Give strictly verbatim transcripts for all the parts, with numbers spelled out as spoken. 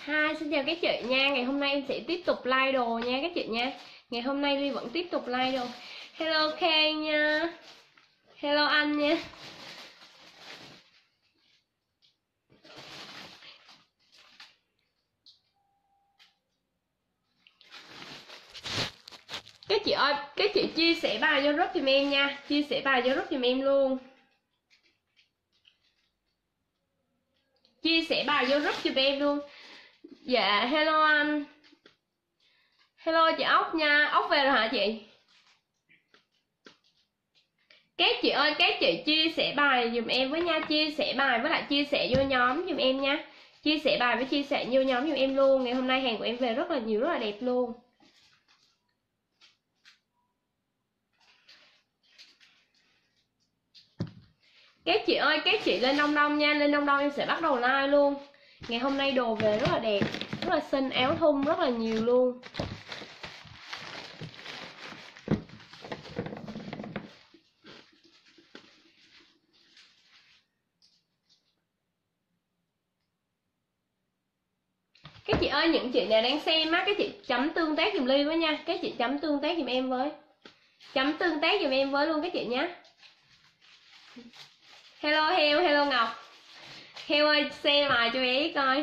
Hi, xin chào các chị nha. Ngày hôm nay em sẽ tiếp tục like đồ nha các chị nha. Ngày hôm nay Ly vẫn tiếp tục like đồ. Hello Khang nha. Hello anh nha. Các chị ơi, các chị chia sẻ bài vô group giùm em nha. Chia sẻ bài vô group giùm em luôn. Chia sẻ bài vô group giùm em luôn. Dạ, hello anh. Hello chị Ốc nha. Ốc về rồi hả chị? Các chị ơi, các chị chia sẻ bài dùm em với nha. Chia sẻ bài với lại chia sẻ vô nhóm dùm em nha. Chia sẻ bài với chia sẻ vô nhóm dùm em luôn. Ngày hôm nay hàng của em về rất là nhiều, rất là đẹp luôn. Các chị ơi, các chị lên đông đông nha. Lên đông đông em sẽ bắt đầu like luôn. Ngày hôm nay đồ về rất là đẹp, rất là xinh, áo thun rất là nhiều luôn. Các chị ơi, những chị nào đang xem á, các chị chấm tương tác dùm Ly với nha. Các chị chấm tương tác dùm em với. Chấm tương tác dùm em với luôn các chị nhé. Hello Heo, hello Ngọc. Heo ơi, xem lại cho bé coi.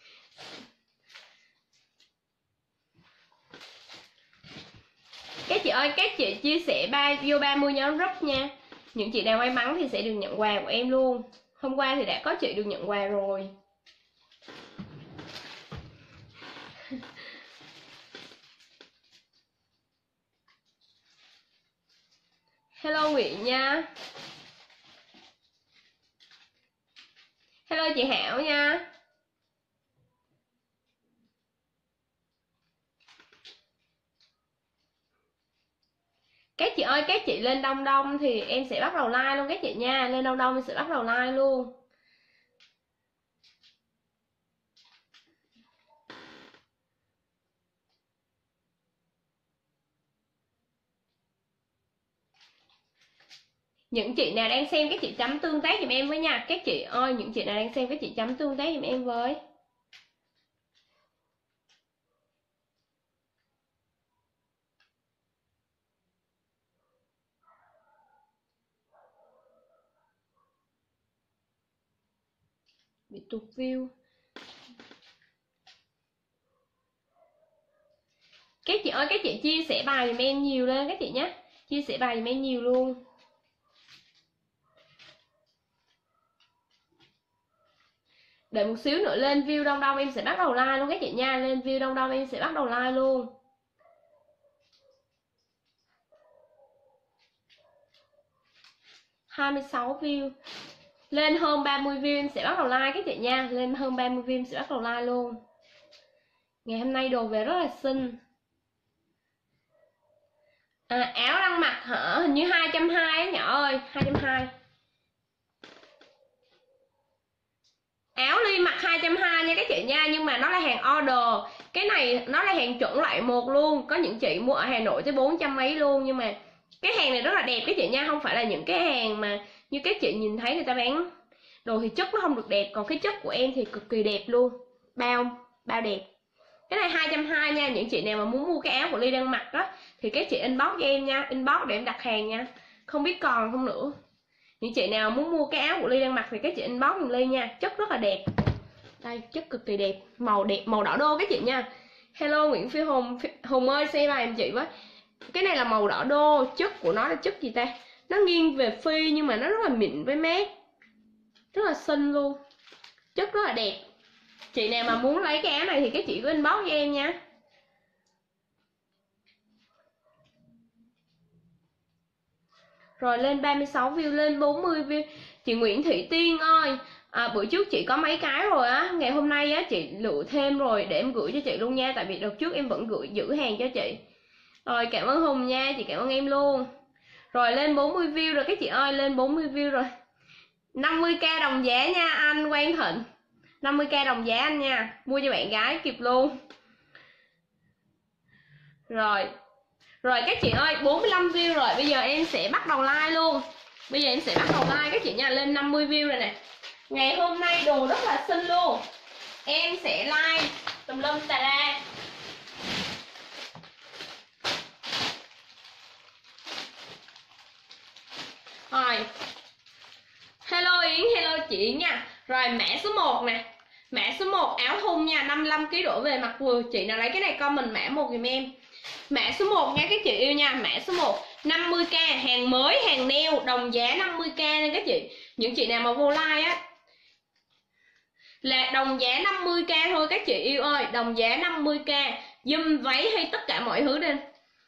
Các chị ơi, các chị chia sẻ ba vô ba mươi nhóm group nha. Những chị nào may mắn thì sẽ được nhận quà của em luôn. Hôm qua thì đã có chị được nhận quà rồi. Hello Nguyễn nha. Hello chị Hảo nha. Các chị ơi, các chị lên đông đông thì em sẽ bắt đầu like luôn các chị nha. Lên đông đông em sẽ bắt đầu like luôn. Những chị nào đang xem các chị chấm tương tác giùm em với nha. Các chị ơi, những chị nào đang xem các chị chấm tương tác giùm em với. Bị tụt view. Các chị ơi, các chị chia sẻ bài giùm em nhiều lên các chị nhé. Chia sẻ bài giùm em nhiều luôn. Đợi một xíu nữa lên view đông đông em sẽ bắt đầu like luôn các chị nha. Lên view đông đông em sẽ bắt đầu like luôn. hai mươi sáu view. Lên hơn ba mươi view em sẽ bắt đầu like các chị nha. Lên hơn ba mươi view em sẽ bắt đầu like luôn. Ngày hôm nay đồ về rất là xinh. À, áo đang mặc hả? Hình như hai trăm hai mươi á nhỏ ơi, hai trăm hai mươi. Áo Ly mặc hai trăm hai mươi nha các chị nha, nhưng mà nó là hàng order. Cái này nó là hàng chuẩn loại một luôn. Có những chị mua ở Hà Nội tới bốn trăm mấy luôn, nhưng mà cái hàng này rất là đẹp các chị nha, không phải là những cái hàng mà như các chị nhìn thấy người ta bán đồ thì chất nó không được đẹp, còn cái chất của em thì cực kỳ đẹp luôn. Bao bao đẹp. Cái này hai trăm hai mươi nha. Những chị nào mà muốn mua cái áo của Ly đang mặc đó thì các chị inbox cho em nha, inbox để em đặt hàng nha. Không biết còn không nữa. Những chị nào muốn mua cái áo của Ly đang mặc thì các chị inbox giùm Ly nha. Chất rất là đẹp. Đây, chất cực kỳ đẹp. Màu đẹp, màu đỏ đô các chị nha. Hello Nguyễn Phi Hùng. Hùng ơi, xem bài em chị với. Cái này là màu đỏ đô. Chất của nó là chất gì ta? Nó nghiêng về phi nhưng mà nó rất là mịn với mát. Rất là xinh luôn. Chất rất là đẹp. Chị nào mà muốn lấy cái áo này thì các chị cứ inbox cho em nha. Rồi lên ba mươi sáu view, lên bốn mươi view. Chị Nguyễn Thị Tiên ơi, à, bữa trước chị có mấy cái rồi á. Ngày hôm nay á chị lựa thêm rồi để em gửi cho chị luôn nha. Tại vì đợt trước em vẫn gửi giữ hàng cho chị. Rồi cảm ơn Hùng nha, chị cảm ơn em luôn. Rồi lên bốn mươi view rồi các chị ơi, lên bốn mươi view rồi. Năm mươi k đồng giá nha anh Quang Thịnh. Năm mươi k đồng giá anh nha. Mua cho bạn gái kịp luôn. Rồi Rồi các chị ơi, bốn mươi lăm view rồi. Bây giờ em sẽ bắt đầu like luôn. Bây giờ em sẽ bắt đầu like các chị nha. Lên năm mươi view rồi nè. Ngày hôm nay đồ rất là xinh luôn. Em sẽ like tùm lum tà la. Rồi hello Yến, hello chị Yến nha. Rồi mã số một nè, mã số một áo thun nha, năm mươi lăm ki lô gam đổ về mặc vừa. Chị nào lấy cái này comment mã một giùm em. Mã số một nha các chị yêu nha. Mã số một năm mươi k, hàng mới, hàng neo, đồng giá năm mươi k nha các chị. Những chị nào mà vô like á là đồng giá năm mươi k thôi các chị yêu ơi, đồng giá năm mươi k. Dùm váy hay tất cả mọi thứ lên.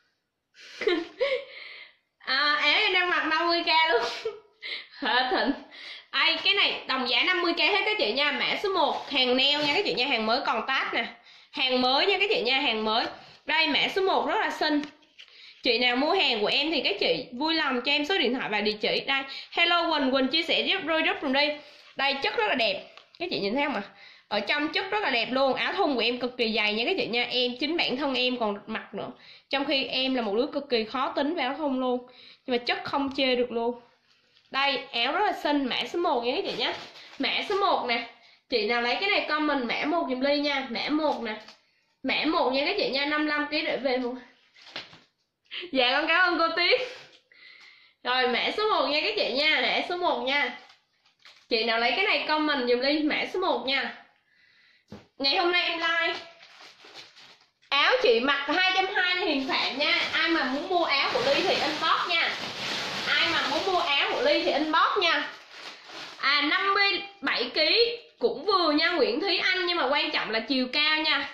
À, áo em đang mặc năm mươi k luôn. Hả Thịnh. Ai cái này đồng giá năm mươi k hết các chị nha. Mã số một hàng neo nha các chị nha, hàng mới còn táp nè. Hàng mới nha các chị nha, hàng mới. Đây mã số một rất là xinh. Chị nào mua hàng của em thì các chị vui lòng cho em số điện thoại và địa chỉ. Đây, hello Quỳnh, Quỳnh chia sẻ giúp rồi giúp from đi. Đây chất rất là đẹp. Các chị nhìn thấy không ạ? À? Ở trong chất rất là đẹp luôn. Áo thun của em cực kỳ dày nha các chị nha. Em chính bản thân em còn mặc nữa. Trong khi em là một đứa cực kỳ khó tính về áo thun luôn. Nhưng mà chất không chê được luôn. Đây, áo rất là xinh, mã số một nha các chị nhé. Mã số một nè. Chị nào lấy cái này comment mã một giùm Ly nha. Mã một nè. Mã một nha các chị nha, năm mươi lăm ki lô gam để về một. Dạ con cảm ơn cô Tuyết. Rồi mã số một nha các chị nha, mã số một nha. Chị nào lấy cái này comment dùm Ly mã số một nha. Ngày hôm nay em like áo chị mặc hai trăm hai mươi Hiền Phạm nha. Ai mà muốn mua áo của Ly thì inbox nha. Ai mà muốn mua áo của Ly thì inbox nha. À năm mươi bảy ki lô gam cũng vừa nha Nguyễn Thúy Anh, nhưng mà quan trọng là chiều cao nha.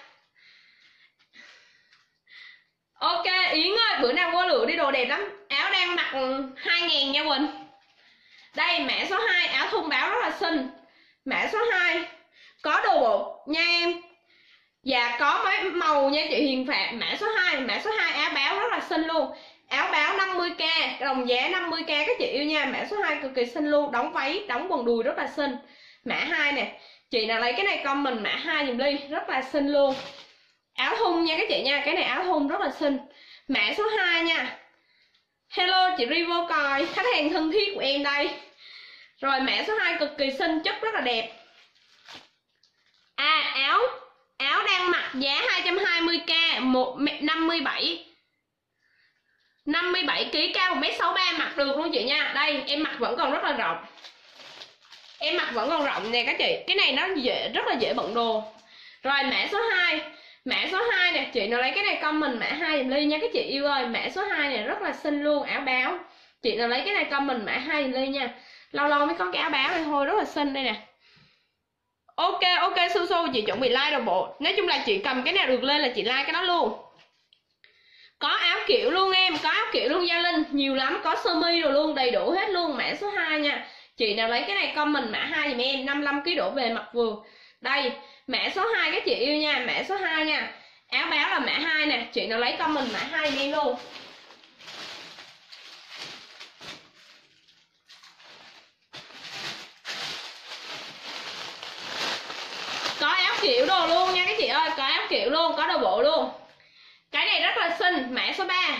Ok Yến ơi, bữa nào qua lựa đi, đồ đẹp lắm. Áo đang mặc hai ngàn nha Quỳnh. Đây mã số hai, áo thun báo rất là xinh. Mã số hai có đồ bộ nha em. Dạ có mấy màu nha chị Hiền Phạm. Mã số hai, mã số hai áo báo rất là xinh luôn. Áo báo năm mươi k, đồng giá năm mươi k các chị yêu nha. Mã số hai cực kỳ xinh luôn, đóng váy, đóng quần đùi rất là xinh. Mã hai nè. Chị nào lấy cái này comment mã hai dùm Ly, rất là xinh luôn. Áo thun nha các chị nha, cái này áo thun rất là xinh. Mã số hai nha. Hello chị Rivo Còi, khách hàng thân thiết của em đây. Rồi mã số hai cực kỳ xinh, chất rất là đẹp. À áo áo đang mặc giá hai trăm hai mươi k, một năm mươi bảy năm mươi bảy ki lô gam, cao một mét sáu mươi ba, mặc được luôn chị nha. Đây em mặc vẫn còn rất là rộng. Em mặc vẫn còn rộng nè các chị. Cái này nó dễ, rất là dễ bận đồ. Rồi mã số hai. Mã số hai nè, chị nào lấy cái này comment mã hai dùm Ly nha các chị yêu ơi. Mã số hai này rất là xinh luôn, áo báo. Chị nào lấy cái này comment mã hai dùm Ly nha. Lâu lâu mới có cái áo báo này thôi, rất là xinh đây nè. Ok ok Su Su, chị chuẩn bị like đồ bộ. Nói chung là chị cầm cái nào được lên là chị like cái đó luôn. Có áo kiểu luôn em, có áo kiểu luôn Gia Linh, nhiều lắm, có sơ mi rồi luôn, đầy đủ hết luôn. Mã số hai nha. Chị nào lấy cái này comment mã hai dùm em, năm mươi lăm ki lô gam đổ về mặc vừa. Đây, mã số hai các chị yêu nha, mã số hai nha. Áo báo là mã hai nè, chị nào lấy comment mã hai dùm em luôn. Có áo kiểu đồ luôn nha các chị ơi, có áo kiểu luôn, có đồ bộ luôn. Cái này rất là xinh, mã số ba.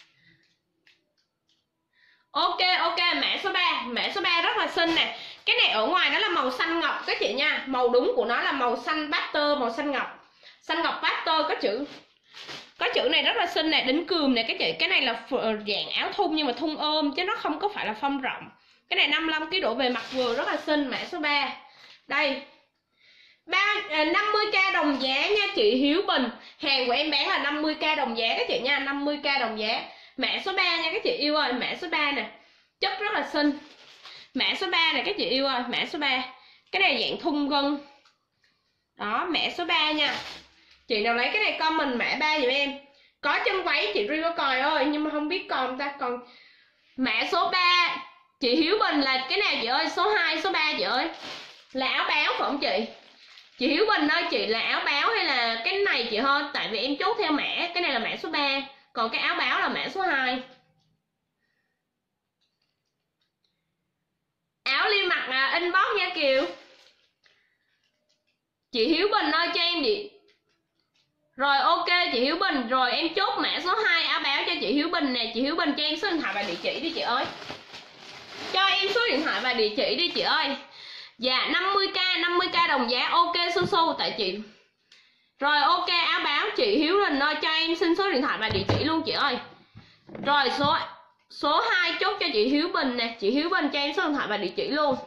Ok ok mã số ba, mã số ba rất là xinh nè. Cái này ở ngoài nó là màu xanh ngọc các chị nha. Màu đúng của nó là màu xanh pastel, màu xanh ngọc. Xanh ngọc pastel có chữ. Có chữ này rất là xinh nè, đính cườm nè các chị. Cái này là dạng áo thun nhưng mà thun ôm chứ nó không có phải là phông rộng. Cái này năm mươi lăm ki lô gam đổ về mặc vừa, rất là xinh, mã số ba. Đây. năm mươi k đồng giá nha chị Hiếu Bình. Hàng của em bán là năm mươi k đồng giá các chị nha, năm mươi k đồng giá. Mã số ba nha các chị yêu ơi, mã số ba nè. Chất rất là xinh. Mã số ba nè các chị yêu ơi, mã số ba. Cái này dạng thun gân. Đó, mã số ba nha. Chị nào lấy cái này comment mã ba giùm em. Có chân váy chị Rivo Còi ơi, nhưng mà không biết còn ta còn. Mã số ba. Chị Hiếu Bình là cái nào chị ơi? Số hai, số ba chị ơi. Là áo báo phải không chị? Chị Hiếu Bình ơi, chị là áo báo hay là cái này chị hơn? Tại vì em chốt theo mã, cái này là mã số ba, còn cái áo báo là mã số hai. Áo Ly mặc à, inbox nha Kiều. Chị Hiếu Bình ơi cho em đi. Rồi ok chị Hiếu Bình, rồi em chốt mã số hai áo báo cho chị Hiếu Bình nè. Chị Hiếu Bình cho em số điện thoại và địa chỉ đi chị ơi. Cho em số điện thoại và địa chỉ đi chị ơi. Dạ năm mươi k, năm mươi k đồng giá. Ok Su Su, tại chị Rồi ok, áo báo chị Hiếu Linh ơi, cho em xin số điện thoại và địa chỉ luôn chị ơi. Rồi số số hai chốt cho chị Hiếu Bình nè, chị Hiếu Bình cho em số điện thoại và địa chỉ luôn.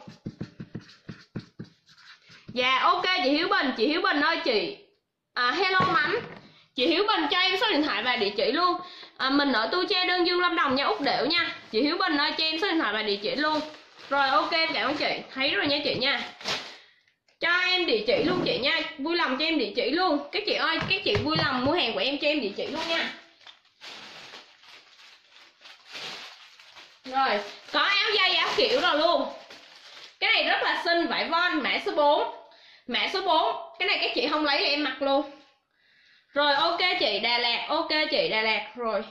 Dạ ok chị Hiếu Bình, chị Hiếu Bình ơi chị à, hello mắm. Chị Hiếu Bình cho em số điện thoại và địa chỉ luôn. À, mình ở Tu Tre Đơn Dương Lâm Đồng nha, Úc Đểu nha. Chị Hiếu Bình ơi cho em số điện thoại và địa chỉ luôn. Rồi ok, cảm ơn chị, thấy rồi nha chị nha. Cho em địa chỉ luôn chị nha, vui lòng cho em địa chỉ luôn. Các chị ơi, các chị vui lòng mua hàng của em cho em địa chỉ luôn nha. Rồi, có áo dây áo kiểu rồi luôn. Cái này rất là xinh, vải von, mã số bốn. Mã số bốn, cái này các chị không lấy thì em mặc luôn. Rồi ok chị Đà Lạt, ok chị Đà Lạt. Rồi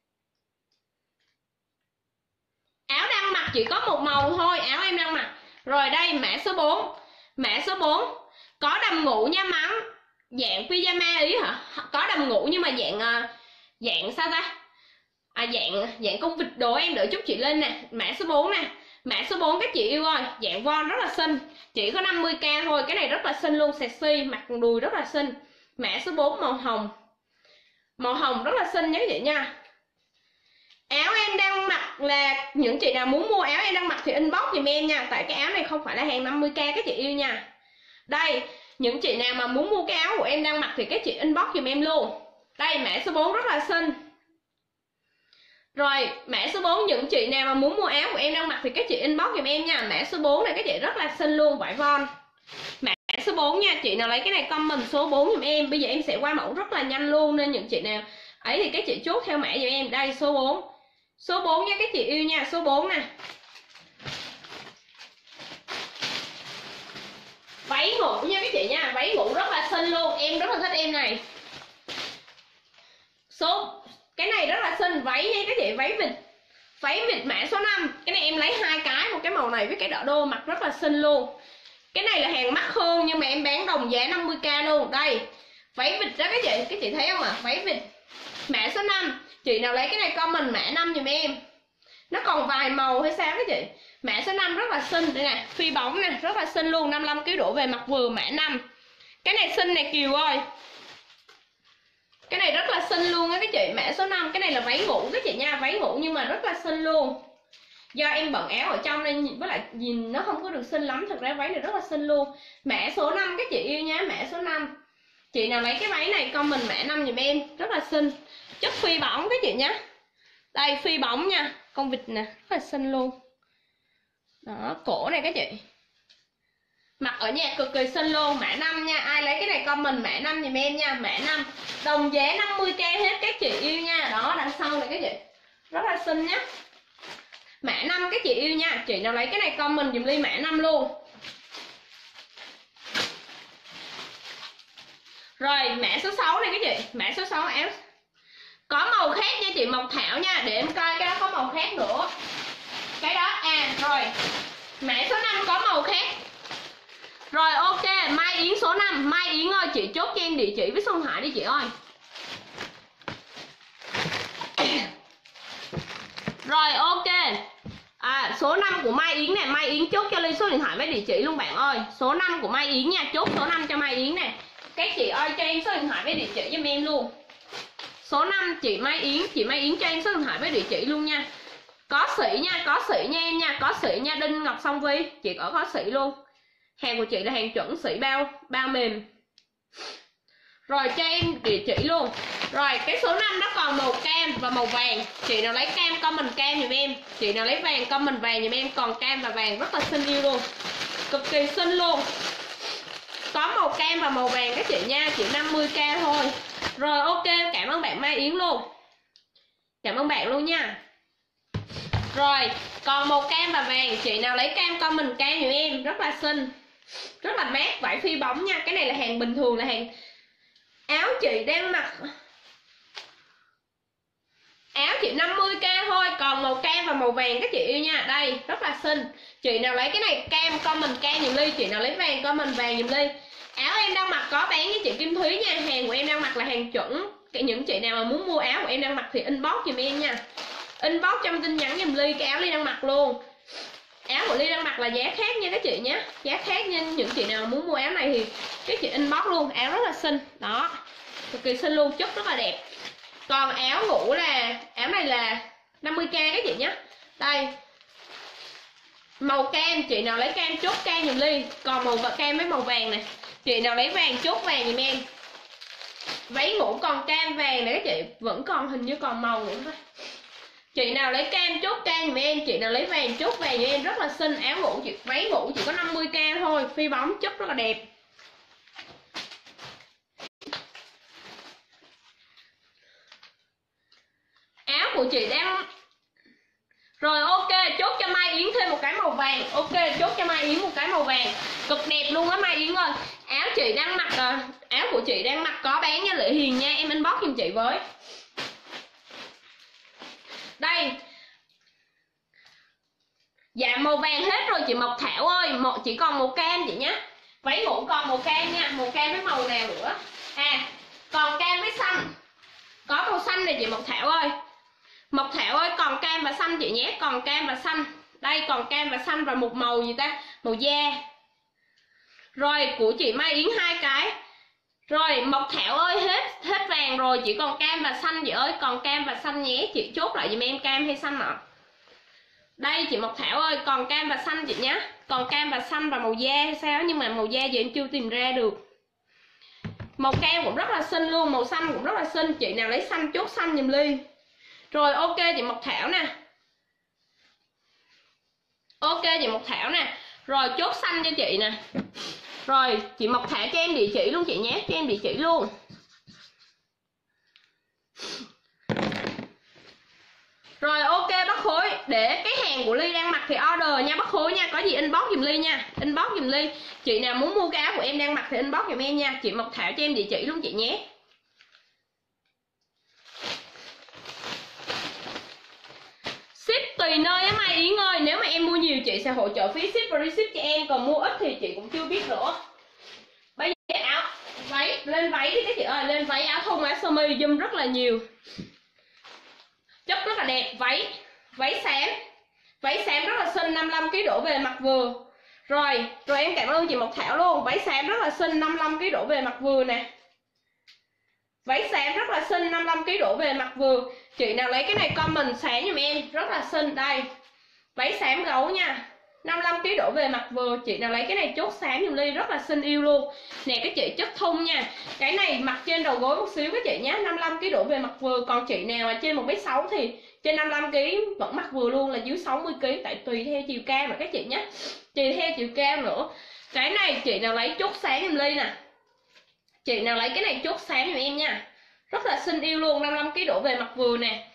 áo đang mặc chỉ có một màu thôi, áo em đang mặc. Rồi đây mã số bốn. Mã số bốn có đầm ngủ nha mắm. Dạng pyjama ý hả? Có đầm ngủ nhưng mà dạng dạng sao ta? À, dạng dạng con vịt đồ, em đợi chút chị lên nè. Mã số bốn nè. Mã số bốn các chị yêu ơi, dạng von rất là xinh. Chỉ có năm mươi k thôi, cái này rất là xinh luôn, sexy, mặt đùi rất là xinh. Mã số bốn màu hồng. Màu hồng rất là xinh nha các chị nha. Áo em đang mặc là những chị nào muốn mua áo em đang mặc thì inbox giùm em nha, tại cái áo này không phải là hàng năm mươi k các chị yêu nha. Đây, những chị nào mà muốn mua cái áo của em đang mặc thì các chị inbox giùm em luôn. Đây mã số bốn rất là xinh. Rồi mã số bốn, những chị nào mà muốn mua áo của em đang mặc thì các chị inbox giùm em nha. Mã số bốn này các chị rất là xinh luôn, vải von. Mã số bốn nha, chị nào lấy cái này comment số bốn giùm em. Bây giờ em sẽ qua mẫu rất là nhanh luôn, nên những chị nào ấy thì các chị chốt theo mã giùm em. Đây số bốn. Số bốn nha các chị yêu nha, số bốn nè. Váy ngủ nha các chị nha, váy ngủ rất là xinh luôn, em rất là thích em này. Số cái này rất là xinh, váy nha các chị, váy vịt. Váy vịt mã số năm. Cái này em lấy hai cái, một cái màu này với cái đỏ đô, mặc rất là xinh luôn. Cái này là hàng mắc hơn nhưng mà em bán đồng giá năm mươi k luôn. Đây, váy vịt đó các chị, các chị thấy không ạ? À? Váy vịt mã số năm. Chị nào lấy cái này comment mã năm giùm em. Nó còn vài màu hay sao các chị. Mã số năm rất là xinh. Đây nè, phi bóng nè, rất là xinh luôn, năm mươi lăm ki lô gam đổ về, mặc vừa mã năm. Cái này xinh này Kiều ơi. Cái này rất là xinh luôn á các chị, mã số năm. Cái này là váy ngủ các chị nha, váy ngủ nhưng mà rất là xinh luôn. Do em bận áo ở trong nên với lại nhìn nó không có được xinh lắm, thật ra váy này rất là xinh luôn. Mã số năm các chị yêu nha, mã số năm. Chị nào lấy cái váy này comment mã năm giùm em, rất là xinh. Chất phi bóng các chị nhé. Đây phi bóng nha, con vịt nè, rất là xinh luôn. Đó, cổ này các chị. Mặc ở nhà cực kỳ xinh luôn, mã năm nha. Ai lấy cái này comment mã năm giùm em nha, mã năm. Đồng giá năm mươi k hết các chị yêu nha. Đó, đằng sau này các chị. Rất là xinh nhá. Mã năm các chị yêu nha. Chị nào lấy cái này comment dùm Ly mã năm luôn. Rồi, mã số sáu này các chị. Mã số sáu áo có màu khác nha chị, màu thảo nha. Để em coi cái đó có màu khác nữa. Cái đó, à rồi. Mã số năm có màu khác. Rồi ok, Mai Yến số năm. Mai Yến ơi, chị chốt cho em địa chỉ với số điện thoại đi chị ơi. Rồi ok. À, số năm của Mai Yến nè, Mai Yến chốt cho Ly số điện thoại với địa chỉ luôn bạn ơi. Số năm của Mai Yến nha, chốt số năm cho Mai Yến nè. Các chị ơi cho em số điện thoại với địa chỉ giùm em luôn. Số năm chị Mai Yến, chị Mai Yến cho em số điện thoại với địa chỉ luôn nha. Có sỉ nha, có sỉ nha em nha, có sỉ nha, Đinh Ngọc Song Vi, chị có có sỉ luôn. Hàng của chị là hàng chuẩn sỉ bao, bao mềm. Rồi cho em địa chỉ luôn. Rồi cái số năm đó còn màu cam và màu vàng. Chị nào lấy cam comment cam giùm em. Chị nào lấy vàng comment vàng giùm em. Còn cam và vàng rất là xinh yêu luôn, cực kỳ xinh luôn. Có màu cam và màu vàng các chị nha. Chỉ năm mươi k thôi. Rồi ok, cảm ơn bạn Mai Yến luôn. Cảm ơn bạn luôn nha. Rồi còn màu cam và vàng. Chị nào lấy cam comment cam giùm em. Rất là xinh, rất là mát, vải phi bóng nha. Cái này là hàng bình thường, là hàng áo chị đang mặc. Áo chị năm mươi k thôi. Còn màu cam và màu vàng các chị yêu nha. Đây rất là xinh. Chị nào lấy cái này cam comment cam giùm Ly. Chị nào lấy vàng comment vàng giùm Ly. Áo em đang mặc có bán với chị Kim Thúy nha. Hàng của em đang mặc là hàng chuẩn. Những chị nào mà muốn mua áo của em đang mặc thì inbox giùm em nha. Inbox trong tin nhắn giùm Ly cái áo Ly đang mặc luôn. Áo của Ly đang mặc là giá khác nha các chị nhé, giá khác nha. Những chị nào muốn mua áo này thì các chị inbox luôn. Áo rất là xinh, đó, cực kỳ xinh luôn, chất rất là đẹp. Còn áo ngủ là áo này là năm mươi k các chị nhé. Đây, màu cam, chị nào lấy cam chốt cam giùm Ly. Còn màu cam với màu vàng này, chị nào lấy vàng chốt vàng giùm em. Váy ngủ còn cam vàng này các chị, vẫn còn hình như còn màu nữa thôi. Chị nào lấy cam chốt cam giùm em, chị nào lấy vàng chốt vàng giùm em, rất là xinh. Áo ngủ chị, váy ngủ chỉ có năm mươi k thôi, phi bóng, chất rất là đẹp. Áo của chị đang rồi, ok, chốt cho Mai Yến thêm một cái màu vàng. Ok, chốt cho Mai Yến một cái màu vàng, cực đẹp luôn á Mai Yến ơi. Áo chị đang mặc, áo của chị đang mặc có bán nha Lệ Hiền nha, em inbox giùm chị với. Đây, dạ màu vàng hết rồi chị Mộc Thảo ơi, một chỉ còn màu cam chị nhé. Váy ngủ còn màu cam nha, màu cam với màu nào nữa. À, còn cam với xanh, có màu xanh này chị Mộc Thảo ơi. Mộc Thảo ơi, còn cam và xanh chị nhé, còn cam và xanh. Đây, còn cam và xanh và một màu gì ta, màu da. Rồi, của chị Mai Yến hai cái. Rồi, Mộc Thảo ơi, hết hết vàng rồi, chỉ còn cam và xanh chị ơi, còn cam và xanh nhé, chị chốt lại giùm em cam hay xanh ạ. Đây chị Mộc Thảo ơi, còn cam và xanh chị nhé, còn cam và xanh và màu da hay sao, nhưng mà màu da giờ em chưa tìm ra được. Màu cam cũng rất là xinh luôn, màu xanh cũng rất là xinh, chị nào lấy xanh chốt xanh giùm Ly. Rồi, ok chị Mộc Thảo nè. Ok chị Mộc Thảo nè. Rồi, chốt xanh cho chị nè. Rồi, chị Mộc Thảo cho em địa chỉ luôn chị nhé, cho em địa chỉ luôn. Rồi, ok bác Khối, để cái hàng của Ly đang mặc thì order nha bác Khối nha, có gì inbox giùm Ly nha, inbox giùm Ly. Chị nào muốn mua cái áo của em đang mặc thì inbox giùm em nha. Chị Mộc Thảo cho em địa chỉ luôn chị nhé. Ship tùy nơi á Mai Yến ơi, nếu mà em mua nhiều chị sẽ hỗ trợ phí ship và receipt cho em, còn mua ít thì chị cũng chưa biết nữa. Bây giờ áo váy, lên váy đi các chị ơi, lên váy áo thun áo sơ mi zoom rất là nhiều, chất rất là đẹp. Váy váy xám, váy xám rất là xinh, năm mươi lăm ki lô gam đổ về mặc vừa. Rồi, rồi em cảm ơn chị Mộc Thảo luôn. Váy xám rất là xinh, năm mươi lăm ki lô gam đổ về mặc vừa nè. Váy xám rất là xinh, năm mươi lăm ki lô gam đổ về mặc vừa. Chị nào lấy cái này comment sáng giùm em, rất là xinh. Đây, váy xám gấu nha, năm mươi lăm ki lô gam đổ về mặc vừa. Chị nào lấy cái này chốt sáng giùm Ly, rất là xinh yêu luôn. Nè các chị, chất thun nha. Cái này mặc trên đầu gối một xíu các chị nhé, năm mươi lăm ki lô gam đổ về mặc vừa. Còn chị nào mà trên một mét sáu thì trên năm mươi lăm ki lô gam vẫn mặc vừa luôn, là dưới sáu mươi ki lô gam, tại tùy theo chiều cao mà các chị nhé, tùy theo chiều cao nữa. Cái này chị nào lấy chốt sáng giùm Ly nè, chị nào lấy cái này chốt sáng giùm em nha, rất là xinh yêu luôn, năm mươi lăm ki lô gam đổ về mặc vừa nè.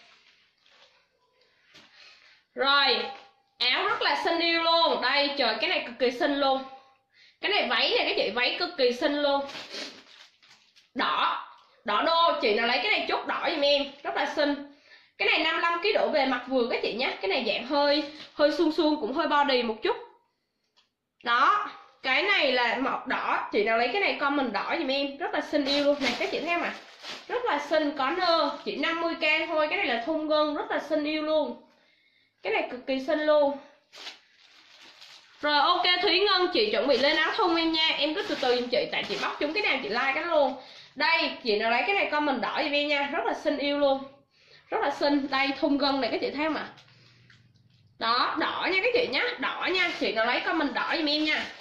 Rồi, áo rất là xinh yêu luôn. Đây trời, cái này cực kỳ xinh luôn. Cái này váy này các chị, váy cực kỳ xinh luôn. Đỏ, đỏ đô, chị nào lấy cái này chốt đỏ giùm em, rất là xinh. Cái này năm mươi lăm ki lô gam đổ về mặc vừa các chị nhé. Cái này dạng hơi hơi suông suông, cũng hơi body một chút. Đó, cái này là màu đỏ, chị nào lấy cái này comment đỏ giùm em, rất là xinh yêu luôn. Này các chị thấy không ạ? Rất là xinh, có nơ, chỉ năm mươi k thôi. Cái này là thun gân, rất là xinh yêu luôn. Cái này cực kỳ xinh luôn. Rồi ok Thúy Ngân, chị chuẩn bị lên áo thun em nha. Em cứ từ từ giùm chị, tại chị bóc chúng cái nào chị like cái đó luôn. Đây, chị nào lấy cái này comment đỏ giùm em nha, rất là xinh yêu luôn, rất là xinh. Đây, thun gân này các chị thấy không ạ? Đó, đỏ nha các chị nhé, đỏ nha. Chị nào lấy comment đỏ giùm em nha.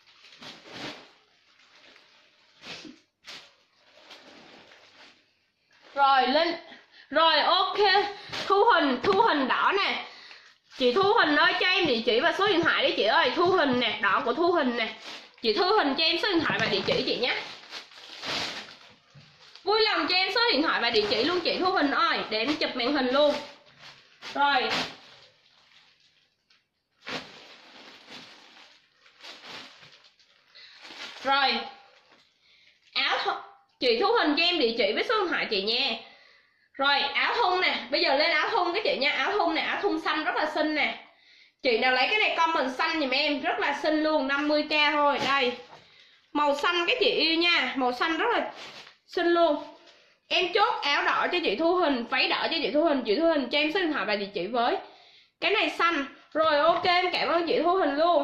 Rồi lên. Rồi ok, Thu Huỳnh, Thu Huỳnh đỏ nè. Chị Thu Huỳnh ơi, cho em địa chỉ và số điện thoại đi chị ơi. Thu Huỳnh nè, đỏ của Thu Huỳnh nè. Chị Thu Huỳnh cho em số điện thoại và địa chỉ chị nhé. Vui lòng cho em số điện thoại và địa chỉ luôn chị Thu Huỳnh ơi, để em chụp màn hình luôn. Rồi. Rồi. Áo th... chị Thu Huỳnh cho em địa chỉ với số điện thoại chị nha. Rồi, áo thun nè, bây giờ lên áo thun các chị nha. Áo thun nè, áo thun xanh rất là xinh nè. Chị nào lấy cái này comment xanh giùm em, rất là xinh luôn, năm mươi k thôi. Đây, màu xanh các chị yêu nha, màu xanh rất là xinh luôn. Em chốt áo đỏ cho chị Thu Huỳnh, váy đỏ cho chị Thu Huỳnh. Chị Thu Huỳnh cho em số điện thoại và địa chỉ với. Cái này xanh, Rồi ok, em cảm ơn chị Thu Hình luôn.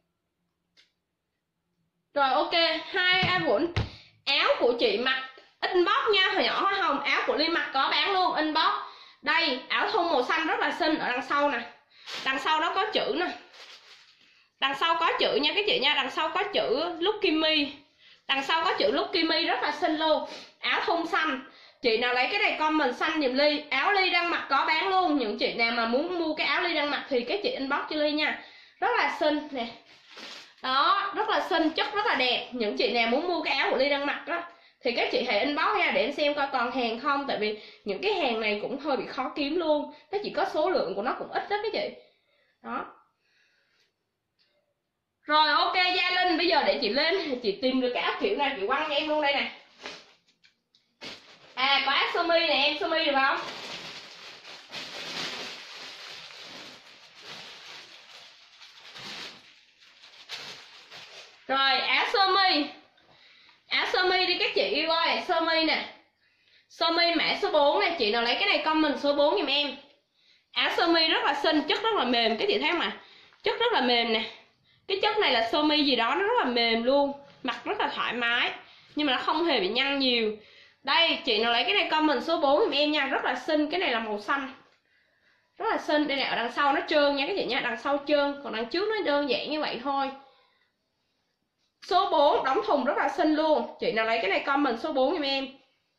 Rồi ok, hai A Vũng. Áo của chị mặc inbox nha, hồi nhỏ hoa hồng. Áo của Ly mặc có bán luôn, inbox. Đây, áo thun màu xanh rất là xinh. Ở đằng sau nè, đằng sau đó có chữ nè, đằng sau có chữ nha các chị nha. Đằng sau có chữ Lucky Me, đằng sau có chữ Lucky Me rất là xinh luôn. Áo thun xanh, chị nào lấy cái này comment xanh giùm Ly. Áo Ly đang mặc có bán luôn. Những chị nào mà muốn mua cái áo Ly đang mặc thì các chị inbox cho Ly nha. Rất là xinh nè, đó, rất là xinh, chất rất là đẹp. Những chị nào muốn mua cái áo của Ly đang mặc đó thì các chị hãy inbox nha, để em xem coi còn hàng không. Tại vì những cái hàng này cũng hơi bị khó kiếm luôn, nó chỉ có số lượng của nó cũng ít đó các chị. Đó. Rồi ok Gia Linh, bây giờ để chị lên, chị tìm được cái áo kiểu này chị quăng cho em luôn đây nè. À có áo sơ mi nè em, sơ mi được không? Rồi áo sơ mi, áo sơ mi đi các chị yêu ơi, sơ mi nè, sơ mi mã số bốn nè. Chị nào lấy cái này comment số bốn giùm em. Áo sơ mi rất là xinh, chất rất là mềm, các chị thấy không ạ? Chất rất là mềm nè. Cái chất này là sơ mi gì đó, nó rất là mềm luôn, mặc rất là thoải mái, nhưng mà nó không hề bị nhăn nhiều. Đây, chị nào lấy cái này comment số bốn giùm em nha, rất là xinh. Cái này là màu xanh, rất là xinh. Đây nè, ở đằng sau nó trơn nha các chị nha, đằng sau trơn, còn đằng trước nó đơn giản như vậy thôi. Số bốn đóng thùng rất là xinh luôn. Chị nào lấy cái này comment số bốn giùm em.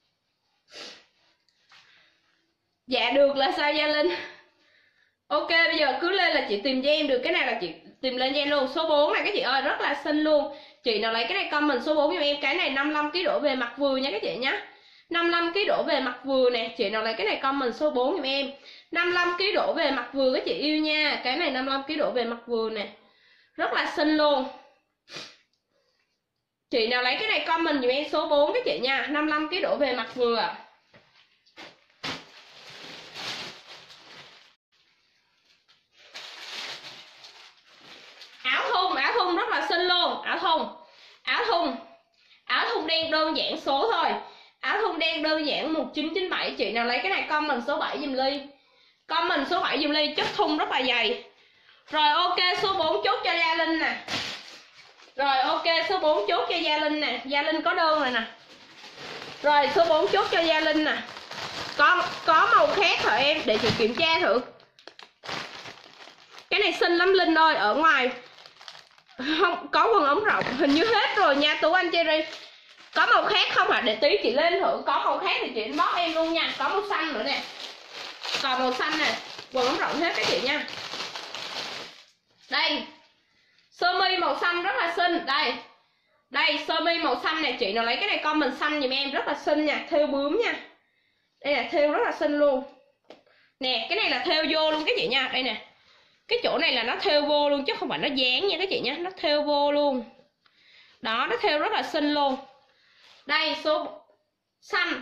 Dạ được là sao Gia Linh? Ok, bây giờ cứ lên là chị tìm cho em được. Cái này là chị tìm lên cho em luôn. Số bốn này các chị ơi, rất là xinh luôn. Chị nào lấy cái này comment số bốn giùm em. Cái này năm mươi lăm ki lô gam đổ về mặc vừa nha các chị nhé, năm mươi lăm ki lô gam đổ về mặc vừa nè. Chị nào lấy cái này comment số bốn giùm em. năm mươi lăm ki lô gam đổ về mặc vừa các chị yêu nha. Cái này năm mươi lăm ki lô gam đổ về mặc vừa nè, rất là xinh luôn. Chị nào lấy cái này comment dùm em số bốn các chị nha, năm mươi lăm ki lô gam đổ về mặc vừa. Áo thun, áo thun rất là xinh luôn. Áo thun, áo thun, áo thun đen đơn giản số thôi. Áo thun đen đơn giản một chín chín bảy. Chị nào lấy cái này comment số bảy dùm Ly, comment số bảy dùm Ly. Chất thun rất là dày. Rồi ok, số bốn chốt cho Gia Linh nè. Rồi ok, số bốn chốt cho Gia Linh nè. Gia Linh có đơn rồi nè. Rồi số bốn chốt cho Gia Linh nè. Có có màu khác hả em? Để chị kiểm tra thử. Cái này xinh lắm Linh ơi. Ở ngoài không có quần ống rộng, hình như hết rồi nha Tú Anh Cherry. Có màu khác không ạ? À? Để tí chị lên thử. Có màu khác thì chị inbox em luôn nha. Có màu xanh nữa nè, còn màu xanh nè, quần ống rộng hết các chị nha. Đây, sơ mi màu xanh rất là xinh. Đây, đây sơ mi màu xanh này. Chị nào lấy cái này comment xanh giùm em, rất là xinh nha, thêu bướm nha. Đây là thêu rất là xinh luôn nè. Cái này là thêu vô luôn các chị nha. Đây nè, cái chỗ này là nó thêu vô luôn chứ không phải nó dán nha các chị nha, nó thêu vô luôn đó, nó thêu rất là xinh luôn. Đây số xanh.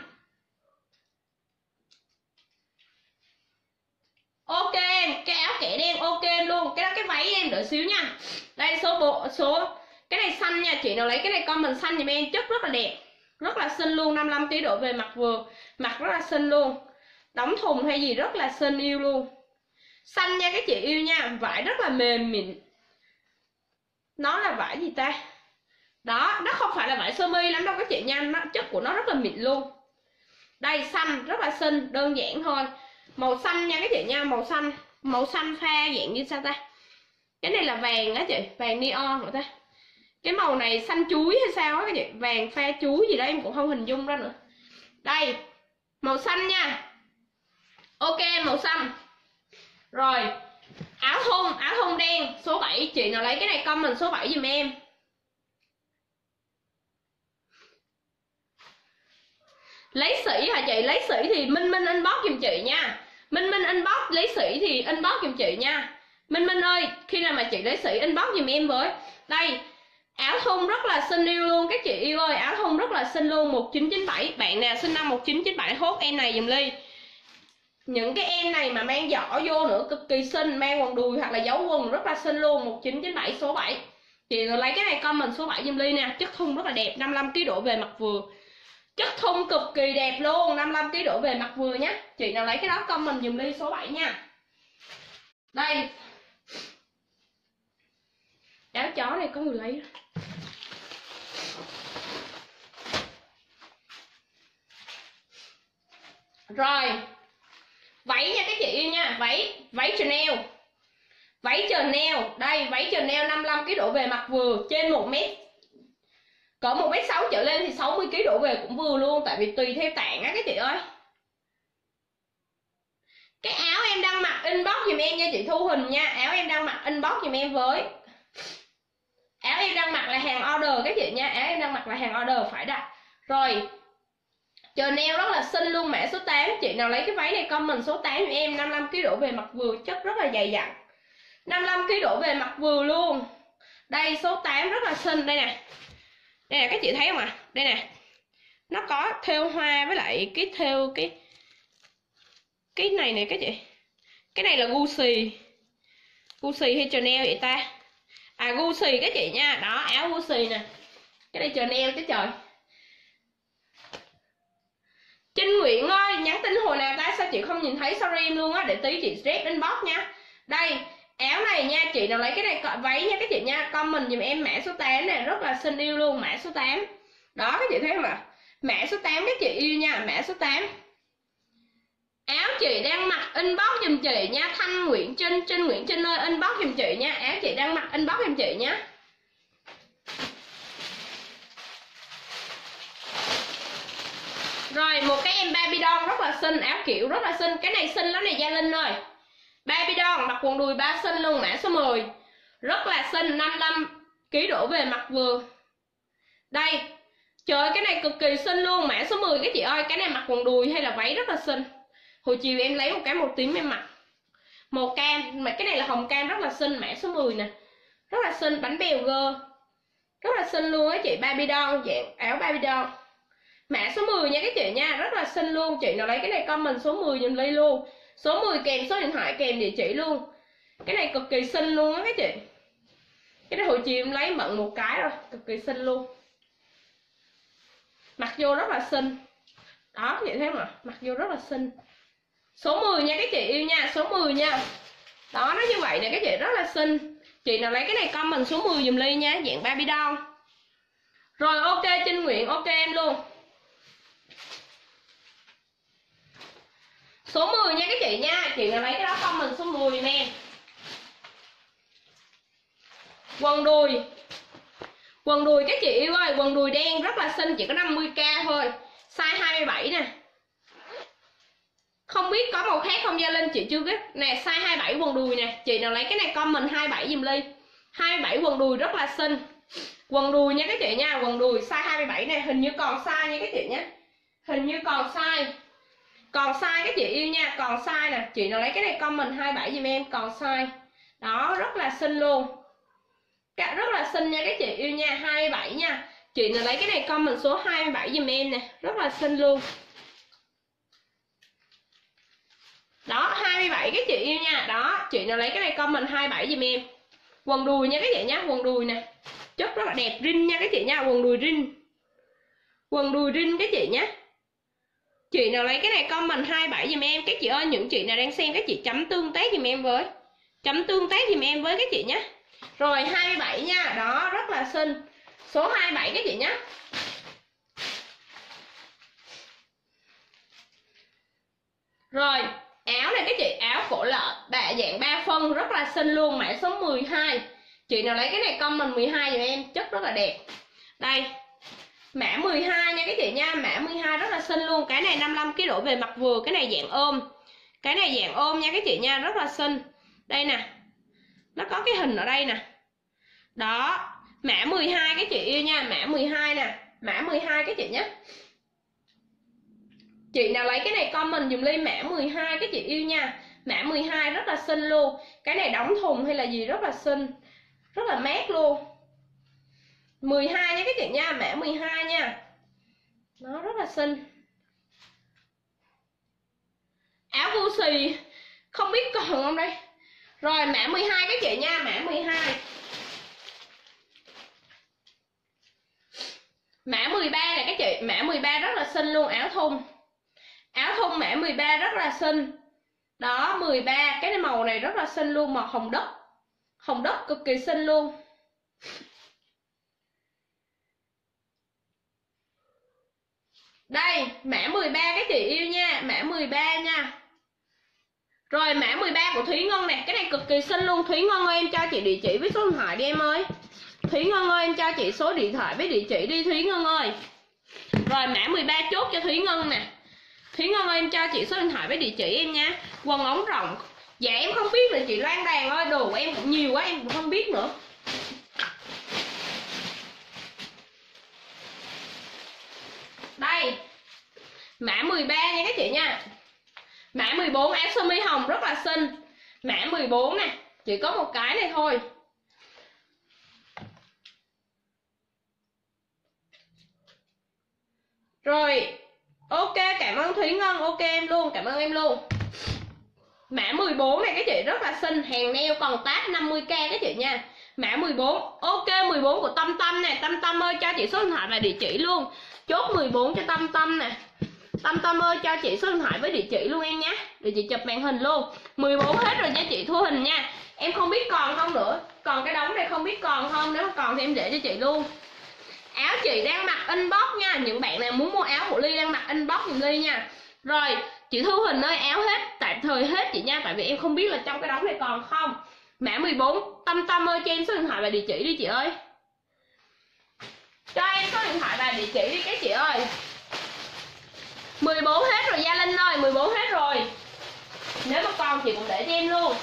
Ok em, cái áo kẻ đen ok luôn. Cái đó cái váy em đợi xíu nha. Đây số bộ số cái này xanh nha. Chị nào lấy cái này comment xanh giùm em, chất rất là đẹp, rất là xinh luôn. năm mươi lăm ki lô gam đổ về mặc vừa, mặc rất là xinh luôn, đóng thùng hay gì rất là xinh yêu luôn. Xanh nha các chị yêu nha, vải rất là mềm mịn. Nó là vải gì ta? Đó, nó không phải là vải sơ mi lắm đâu các chị nha, nó, chất của nó rất là mịn luôn. Đây xanh rất là xinh, đơn giản thôi. Màu xanh nha các chị nha, màu xanh, màu xanh pha dạng như sao ta? Cái này là vàng á chị, vàng neon hả ta? Cái màu này xanh chuối hay sao á các chị, vàng pha chuối gì đó em cũng không hình dung ra nữa. Đây, màu xanh nha. Ok, màu xanh. Rồi, áo thun, áo thun đen số bảy. Chị nào lấy cái này comment số bảy giùm em. Lấy sỉ hả chị? Lấy sỉ thì Minh Minh inbox giùm chị nha. Minh Minh inbox lấy sỉ thì inbox giùm chị nha. Minh Minh ơi, khi nào mà chị lấy sỉ inbox giùm em với. Đây, áo thun rất là xinh yêu luôn các chị yêu ơi, áo thun rất là xinh luôn, một chín chín bảy. Bạn nào sinh năm một chín chín bảy hốt em này giùm Ly. Những cái em này mà mang giỏ vô nữa cực kỳ xinh, mang quần đùi hoặc là dấu quần rất là xinh luôn. Một chín chín bảy số bảy. Chị lấy cái này comment số bảy giùm Ly nè. Chất thun rất là đẹp, năm mươi lăm ki lô gam đổ về mặc vừa. Chất thun cực kỳ đẹp luôn, năm mươi lăm ki lô gam đổ về mặc vừa nhé. Chị nào lấy cái đó comment giùm Ly số bảy nha. Đây, Áo chó này có người lấy. Rồi, váy nha các chị yêu nha, váy váy Chanel. Váy Chanel, đây váy Chanel năm mươi lăm ki lô gam đổ về mặc vừa, trên một mét. Cỡ một mét sáu trở lên thì sáu mươi ki lô gam đổ về cũng vừa luôn, tại vì tùy theo tạng á các chị ơi. Cái áo em đang mặc inbox giùm em nha chị Thu Huỳnh nha, áo em đang mặc inbox giùm em với. Áo em đang mặc là hàng order các chị nha, áo em đang mặc là hàng order phải đặt. Rồi, Chanel rất là xinh luôn, mã số tám. Chị nào lấy cái váy này comment số tám giùm em. Năm mươi lăm ki lô gam đổ về mặc vừa, chất rất là dày dặn. Năm mươi lăm ki lô gam đổ về mặc vừa luôn. Đây số tám rất là xinh, đây nè. Đây nè các chị thấy không ạ? À? Đây nè. Nó có thêu hoa với lại cái thêu cái cái này nè các chị. Cái này là Gucci. Gucci hay Chanel vậy ta? À Gucci các chị nha. Đó, áo Gucci nè. Cái này Chanel chứ trời. Trinh Nguyễn ơi, nhắn tin hồi nào ta, sao chị không nhìn thấy, sorry em luôn á, để tí chị stress inbox nha. Đây, áo này nha, chị nào lấy cái này váy nha các chị nha, comment dùm em mã số tám này, rất là xinh yêu luôn, mã số tám. Đó các chị thấy không ạ? Mã số tám các chị yêu nha, mã số tám. Áo chị đang mặc inbox dùm chị nha, Thanh Nguyễn Trinh, Trinh Nguyễn Trinh ơi inbox dùm chị nha, áo chị đang mặc inbox dùm chị nha. Rồi, một cái em Barbie doll rất là xinh, áo kiểu rất là xinh, cái này xinh lắm này Gia Linh ơi. Barbie doll mặc quần đùi ba xinh luôn, mã số mười. Rất là xinh, năm mươi lăm ki lô gam đổ về mặc vừa. Đây. Trời ơi, cái này cực kỳ xinh luôn, mã số mười các chị ơi, cái này mặc quần đùi hay là váy rất là xinh. Hồi chiều em lấy một cái màu tím em mặc. Màu cam, mà cái này là hồng cam rất là xinh, mã số mười nè. Rất là xinh, bánh bèo gơ. Rất là xinh luôn á chị, Barbie doll, dạng áo Barbie doll. Mã số mười nha các chị nha, rất là xinh luôn. Chị nào lấy cái này comment số mười dùm Ly luôn. Số mười kèm số điện thoại kèm địa chỉ luôn. Cái này cực kỳ xinh luôn á các chị. Cái này hồi chiều em lấy bận một cái rồi, cực kỳ xinh luôn. Mặc vô rất là xinh. Đó các chị thấy không ạ? Mặc vô rất là xinh. Số mười nha các chị yêu nha, số mười nha. Đó nó như vậy nè các chị, rất là xinh. Chị nào lấy cái này comment số mười dùm Ly nha, dạng Barbie doll. Rồi ok Trinh Nguyễn, ok em luôn. Số mười nha các chị nha, chị nào lấy cái đó comment số mười dùm em. Quần đùi. Quần đùi các chị yêu ơi, quần đùi đen rất là xinh, chỉ có năm mươi k thôi. Size hai mươi bảy nè. Không biết có màu khác không Gia Linh, chị chưa biết. Nè, size hai mươi bảy quần đùi nè. Chị nào lấy cái này comment hai mươi bảy dùm Ly. hai mươi bảy quần đùi rất là xinh. Quần đùi nha các chị nha, quần đùi size hai mươi bảy này, hình như còn size nha các chị nhé. Hình như còn size. Còn size các chị yêu nha, còn size nè. Chị nào lấy cái này comment hai mươi bảy dùm em, còn size. Đó, rất là xinh luôn. Rất là xinh nha các chị yêu nha, hai mươi bảy nha. Chị nào lấy cái này comment số hai mươi bảy dùm em nè, rất là xinh luôn. Đó, hai mươi bảy các chị yêu nha. Đó, chị nào lấy cái này comment hai mươi bảy dùm em. Quần đùi nha các chị nha, quần đùi nè. Chất rất là đẹp, rin nha các chị nha, quần đùi rin. Quần đùi rin các chị nhé. Chị nào lấy cái này comment hai mươi bảy dùm em. Các chị ơi, những chị nào đang xem các chị chấm tương tác dùm em với. Chấm tương tác dùm em với các chị nhé. Rồi hai mươi bảy nha, đó rất là xinh. Số hai mươi bảy các chị nhé. Rồi, áo này các chị, áo cổ lợn bạ dạng ba phân rất là xinh luôn, mã số mười hai. Chị nào lấy cái này comment mười hai dùm em, chất rất là đẹp. Đây. Mã mười hai nha các chị nha, mã mười hai rất là xinh luôn. Cái này năm mươi lăm ki lô gam đổ về mặc vừa, cái này dạng ôm. Cái này dạng ôm nha các chị nha, rất là xinh. Đây nè. Nó có cái hình ở đây nè. Đó, mã mười hai các chị yêu nha, mã mười hai nè, mã mười hai các chị nhé. Chị nào lấy cái này comment dùm Ly mã mười hai các chị yêu nha. Mã mười hai rất là xinh luôn. Cái này đóng thùng hay là gì rất là xinh. Rất là mát luôn. mười hai nha các chị nha, mã mười hai nha. Nó rất là xinh. Áo Gucci không biết còn không đây. Rồi mã mười hai các chị nha, mã mười hai. Mã mười ba này các chị, mã mười ba rất là xinh luôn, áo thun. Áo thun mã mười ba rất là xinh. Đó, mười ba, cái màu này rất là xinh luôn, màu hồng đất. Hồng đất cực kỳ xinh luôn. Đây, mã mười ba các chị yêu nha, mã mười ba nha. Rồi mã mười ba của Thúy Ngân này, cái này cực kỳ xinh luôn. Thúy Ngân ơi em cho chị địa chỉ với số điện thoại đi em ơi. Thúy Ngân ơi em cho chị số điện thoại với địa chỉ đi Thúy Ngân ơi. Rồi mã mười ba chốt cho Thúy Ngân nè. Thúy Ngân ơi em cho chị số điện thoại với địa chỉ em nha. Quần ống rộng. Dạ em không biết là chị Loan Đàn ơi, đồ của em cũng nhiều quá em cũng không biết nữa. Đây. Mã mười ba nha các chị nha. Mã mười bốn áo sơ mi hồng rất là xinh. Mã mười bốn nè, chỉ có một cái này thôi. Rồi, ok cảm ơn Thúy Ngân, ok em luôn, cảm ơn em luôn. Mã mười bốn này các chị rất là xinh, hàng nail còn tag năm mươi k các chị nha. Mã mười bốn, ok mười bốn của Tâm Tâm nè, Tâm Tâm ơi cho chị số điện thoại và địa chỉ luôn. Chốt mười bốn cho Tâm Tâm nè. Tâm Tâm ơi cho chị số điện thoại với địa chỉ luôn em nhé, để chị chụp màn hình luôn. Mười bốn hết rồi nha chị Thu Hình nha. Em không biết còn không nữa, còn cái đống này không biết còn không, nếu mà còn thì em để cho chị luôn. Áo chị đang mặc inbox nha, những bạn nào muốn mua áo của Ly đang mặc inbox giùm Ly nha. Rồi chị Thu Hình ơi áo hết, tạm thời hết chị nha, tại vì em không biết là trong cái đống này còn không. Mã mười bốn, Tâm Tâm ơi cho em số điện thoại và địa chỉ đi chị ơi. Cho em số điện thoại và địa chỉ đi các chị ơi. Mười bốn hết rồi Gia Linh ơi, mười bốn hết rồi. Nếu mà còn chị cũng để cho em luôn.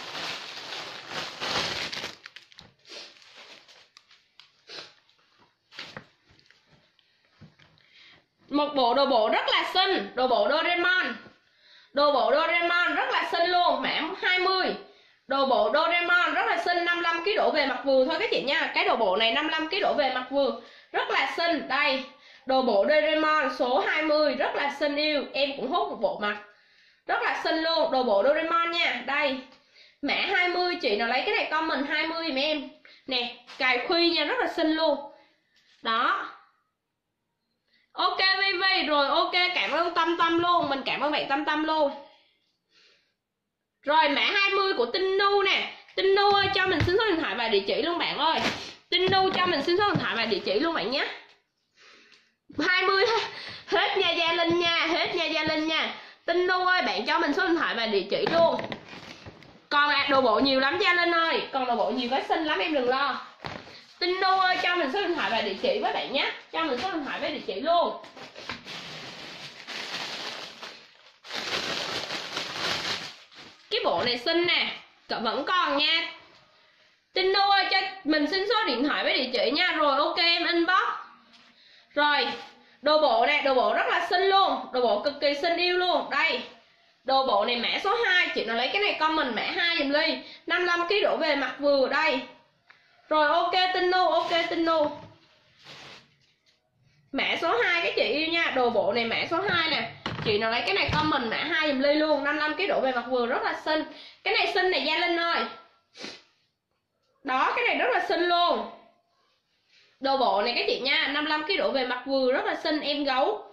Một bộ đồ bộ rất là xinh, đồ bộ Doraemon. Đồ bộ Doraemon rất là xinh luôn, mã hai mươi. Đồ bộ Doraemon rất là xinh, năm mươi lăm ki lô gam đổ về mặt vừa thôi các chị nha. Cái đồ bộ này năm mươi lăm ki lô gam đổ về mặt vừa, rất là xinh. Đây, đồ bộ Doraemon số hai mươi rất là xinh yêu, em cũng hốt một bộ mặt. Rất là xinh luôn, đồ bộ Doraemon nha. Đây, mã hai mươi, chị nào lấy cái này comment hai mươi giùm em. Nè, cài khuy nha, rất là xinh luôn. Đó. Ok Vivi, rồi ok cảm ơn Tâm Tâm luôn, mình cảm ơn bạn Tâm Tâm luôn. Rồi mã hai mươi của Tinh Nu nè. Tinh Nu ơi cho mình xin số điện thoại và địa chỉ luôn bạn ơi. Tinh Nu cho mình xin số điện thoại và địa chỉ luôn bạn nhé. hai mươi hết nha Gia Linh nha, hết nha Gia Linh nha. Tinh Nu ơi bạn cho mình số điện thoại và địa chỉ luôn. Còn à, đồ bộ nhiều lắm Gia Linh ơi, còn đồ bộ nhiều cái xinh lắm em đừng lo. Tinh Nu ơi cho mình số điện thoại và địa chỉ với bạn nhé, cho mình số điện thoại với địa chỉ luôn. Cái bộ này xinh nè, cậu vẫn còn nha. Tinh Nu ơi cho mình xin số điện thoại với địa chỉ nha. Rồi ok em inbox. Rồi đồ bộ này, đồ bộ rất là xinh luôn, đồ bộ cực kỳ xinh yêu luôn. Đây, đồ bộ này mã số hai, chị nào lấy cái này comment mã hai dùm Ly. Năm mươi lăm ki lô gam đổ về mặt vừa đây. Rồi ok Tinh Nu, ok Tinh Nu. Mã số hai các chị yêu nha, đồ bộ này mã số hai nè. Chị nào lấy cái này comment mã hai dùm Ly luôn, năm mươi lăm ki lô gam đổ về mặt vừa rất là xinh. Cái này xinh này Gia Linh ơi. Đó, cái này rất là xinh luôn. Đồ bộ này các chị nha, năm mươi lăm ki lô gam đổ về mặt vừa rất là xinh em gấu.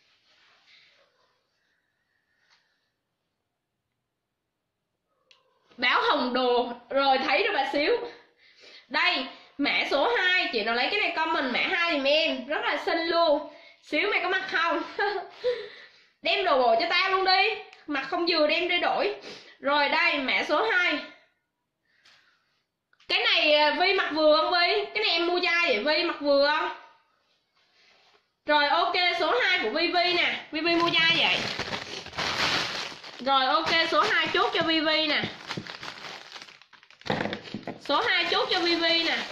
Báo hồng đồ, rồi thấy rồi bà xíu. Đây, mã số hai, chị nào lấy cái này comment mã hai dùm em, rất là xinh luôn. Xíu mày có mặc không? Đem đồ bộ cho tao luôn đi, mặc không vừa đem đi đổi. Rồi đây, mã số hai. Cái này Vi mặc vừa không Vi? Cái này em mua dai vậy Vi mặc vừa không? Rồi ok số hai của Vivi nè, Vivi mua dai vậy. Rồi ok số hai chốt cho Vivi nè. Số hai chốt cho Vivi nè.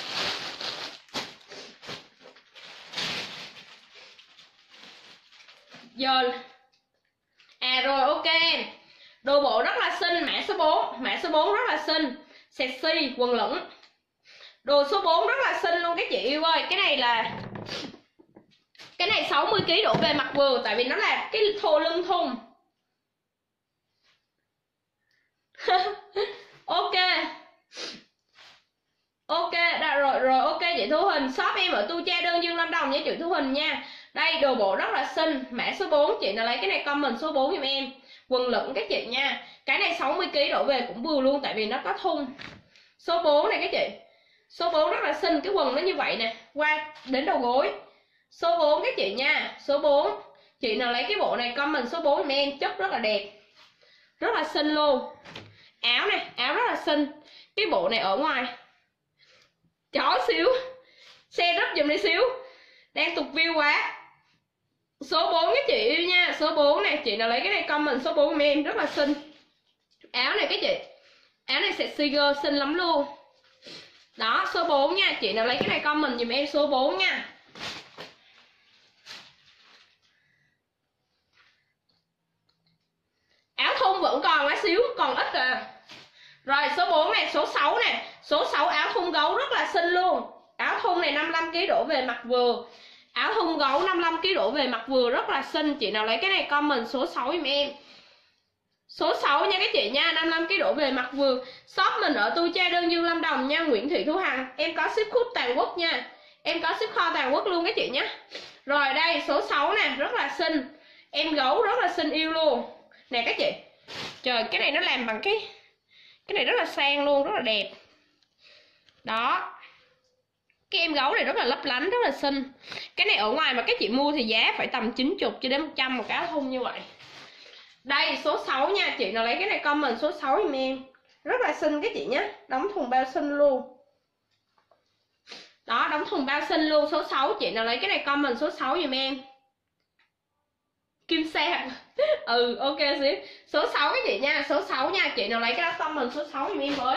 Giờ à rồi ok em. Đồ bộ rất là xinh, mã số bốn, mã số bốn rất là xinh. Sexy quần lửng. Đồ số bốn rất là xinh luôn các chị yêu ơi. Cái này là cái này sáu mươi ki lô gam đổ về mặt vừa, tại vì nó là cái thô lưng thun. Ok. Ok, đã, rồi rồi ok chị Thu Hình, shop em ở Tu Cha Đơn Dương Lâm Đồng với chị Thu Hình nha. Đây đồ bộ rất là xinh, mã số bốn, chị nào lấy cái này comment số bốn giùm em. Quần lửng các chị nha. Cái này sáu mươi ki lô gam đổ về cũng vừa luôn, tại vì nó có thun. Số bốn này các chị. Số bốn rất là xinh, cái quần nó như vậy nè, qua đến đầu gối. Số bốn các chị nha, số bốn. Chị nào lấy cái bộ này comment số bốn giùm em, chất rất là đẹp. Rất là xinh luôn. Áo này, áo rất là xinh. Cái bộ này ở ngoài chó xíu, xe rất giùm đi xíu, đang tục view quá. Số bốn các chị yêu nha, số bốn này, chị nào lấy cái này comment số bốn giùm em, rất là xinh. Áo này các chị, áo này sexy girl xinh lắm luôn. Đó, số bốn nha, chị nào lấy cái này comment giùm em số bốn nha. Áo thun vẫn còn lá xíu, còn ít à. Rồi số bốn này, số sáu này, số sáu áo thun gấu rất là xinh luôn. Áo thun này năm mươi lăm ki lô gam đổ về mặt vừa. Áo thun gấu năm mươi lăm ki lô gam đổ về mặt vừa rất là xinh. Chị nào lấy cái này comment số sáu giùm em. Số sáu nha các chị nha, năm mươi lăm ki lô gam đổ về mặt vừa. Shop mình ở Tu Cha Đơn Dương Lâm Đồng nha, Nguyễn Thị Thu Hằng. Em có ship khúc toàn quốc nha. Em có ship kho toàn quốc luôn các chị nhé. Rồi đây, số sáu nè, rất là xinh. Em gấu rất là xinh yêu luôn. Nè các chị. Trời, cái này nó làm bằng cái Cái này rất là sang luôn, rất là đẹp. Đó. Cái em gấu này rất là lấp lánh, rất là xinh. Cái này ở ngoài mà các chị mua thì giá phải tầm chín mươi cho đến một trăm một cái áo thun như vậy. Đây, số sáu nha, chị nào lấy cái này comment số sáu giùm em. Rất là xinh các chị nhé, đóng thùng bao xinh luôn. Đó, đóng thùng bao xinh luôn, số sáu, chị nào lấy cái này comment số sáu giùm em. Kim xe. Ừ, ok xíu. Số sáu các chị nha, số sáu nha, chị nào lấy cái đó comment số sáu giùm em với.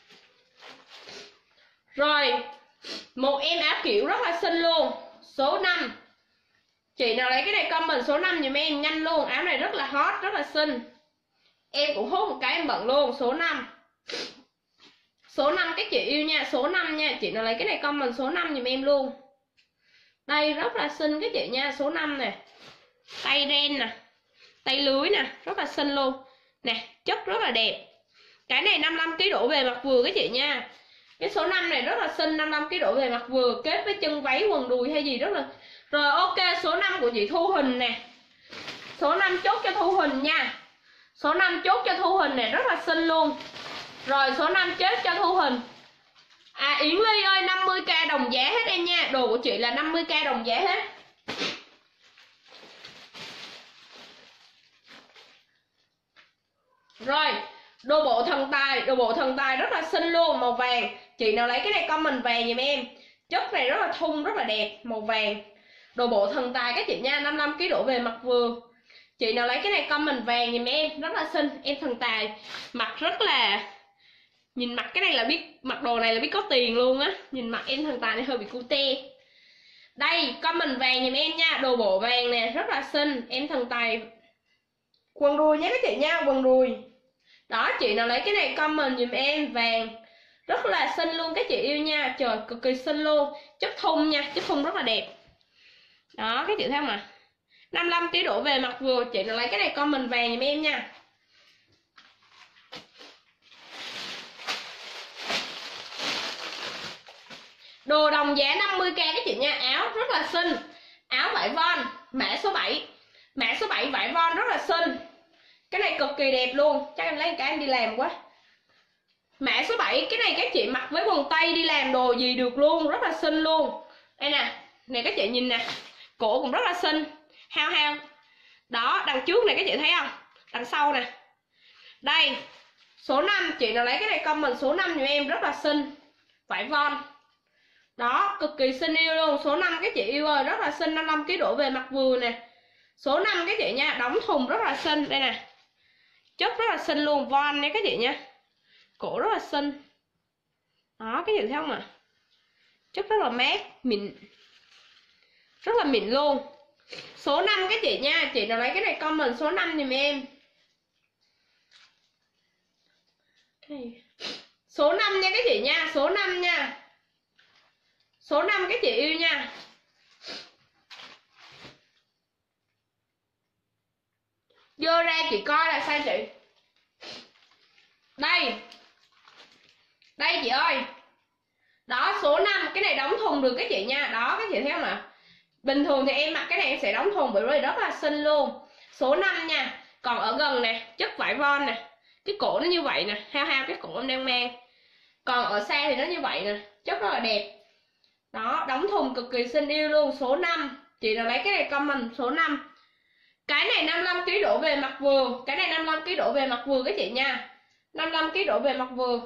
Rồi, một em áo kiểu rất là xinh luôn, số năm. Chị nào lấy cái này comment số năm giùm em, nhanh luôn, áo này rất là hot, rất là xinh. Em cũng hốt một cái em bận luôn, số năm. Số năm các chị yêu nha, số năm nha, chị nào lấy cái này comment số năm giùm em luôn. Đây rất là xinh các chị nha, số năm nè. Tay ren nè, tay lưới nè, rất là xinh luôn. Nè, chất rất là đẹp. Cái này năm mươi lăm ki lô gam đổ về mặt vừa các chị nha. Cái số năm này rất là xinh, năm mươi lăm ki lô gam đổ về mặt vừa, kết với chân váy quần đùi hay gì rất là. Rồi ok, số năm của chị Thu Huỳnh nè. Số năm chốt cho Thu Huỳnh nha. Số năm chốt cho Thu Huỳnh này rất là xinh luôn. Rồi số năm chốt cho Thu Huỳnh. À Yến Ly ơi, năm mươi k đồng giá hết em nha. Đồ của chị là năm mươi k đồng giá hết. Rồi, đồ bộ thần tài, đồ bộ thần tài rất là xinh luôn, màu vàng. Chị nào lấy cái này comment vàng giùm em. Chất này rất là thun, rất là đẹp, màu vàng. Đồ bộ thần tài các chị nha, năm mươi lăm ki lô gam đổ về mặt vừa. Chị nào lấy cái này comment vàng giùm em, rất là xinh. Em thần tài, mặc rất là, nhìn mặt cái này là biết, mặc đồ này là biết có tiền luôn á. Nhìn mặt em thần tài này hơi bị cute. Đây, comment vàng giùm em nha, đồ bộ vàng nè, rất là xinh. Em thần tài. Quần đùi nhé các chị nha, quần đùi. Đó, chị nào lấy cái này comment dùm em, vàng rất là xinh luôn các chị yêu nha. Trời, cực kỳ xinh luôn. Chất thun nha, chất thun rất là đẹp. Đó, các chị thấy không ạ? năm mươi lăm ki lô gam đổ về mặt vừa. Chị nào lấy cái này comment vàng dùm em nha. Đồ đồng giá năm mươi k các chị nha. Áo rất là xinh. Áo vải von, mã số bảy. Mã số bảy vải von rất là xinh. Cái này cực kỳ đẹp luôn. Chắc em lấy cái em đi làm quá. Mã số bảy, cái này các chị mặc với quần tây đi làm đồ gì được luôn, rất là xinh luôn. Đây nè, nè các chị nhìn nè, cổ cũng rất là xinh, hao hao. Đó, đằng trước này các chị thấy không? Đằng sau nè. Đây, số năm, chị nào lấy cái này comment số năm giùm em, rất là xinh. Vải von. Đó, cực kỳ xinh yêu luôn. Số năm các chị yêu ơi, rất là xinh, năm mươi lăm ki lô gam đổ về mặt vừa nè. Số năm các chị nha, đóng thùng rất là xinh. Đây nè, chất rất là xinh luôn, von nha các chị nha. Cổ rất là xinh. Đó, các chị thấy không ạ? À? Chất rất là mát, mịn. Rất là mịn luôn. Số năm các chị nha, chị nào lấy cái này comment số năm giùm em. Số năm nha các chị nha, số năm nha. Số năm các chị yêu nha. Vô ra chị coi là sao chị. Đây. Đây chị ơi. Đó, số năm, cái này đóng thùng được các chị nha. Đó, các chị thấy không ạ? Bình thường thì em mặc cái này em sẽ đóng thùng, bởi vì rất là xinh luôn. Số năm nha. Còn ở gần nè, chất vải von nè. Cái cổ nó như vậy nè, hao hao cái cổ em đang mang. Còn ở xa thì nó như vậy nè, chất rất là đẹp. Đó, đóng thùng cực kỳ xinh yêu luôn. Số năm, chị nào lấy cái này comment số năm. Cái này năm mươi lăm ki lô gam đổ về mặt vừa. Cái này năm mươi lăm ki lô gam đổ về mặt vừa các chị nha. năm mươi lăm ki lô gam đổ về mặt vừa.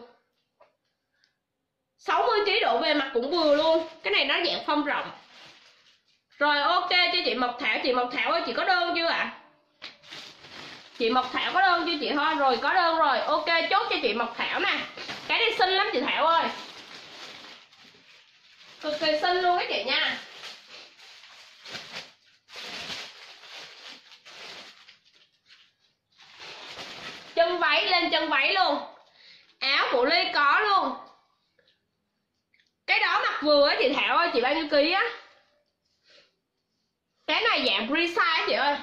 sáu mươi ki lô gam đổ về mặt cũng vừa luôn. Cái này nó dạng phong rộng. Rồi ok cho chị Mộc Thảo. Chị Mộc Thảo ơi, chị có đơn chưa ạ? À? Chị Mộc Thảo có đơn chưa chị Hoa? Rồi có đơn rồi. Ok chốt cho chị Mộc Thảo nè. Cái này xinh lắm chị Thảo ơi. Cực kỳ xinh luôn các chị nha. Chân váy lên chân váy luôn. Áo bộ ly có luôn. Cái đó mặc vừa á chị Thảo ơi. Chị bao nhiêu ký á? Cái này dạng free size á chị ơi.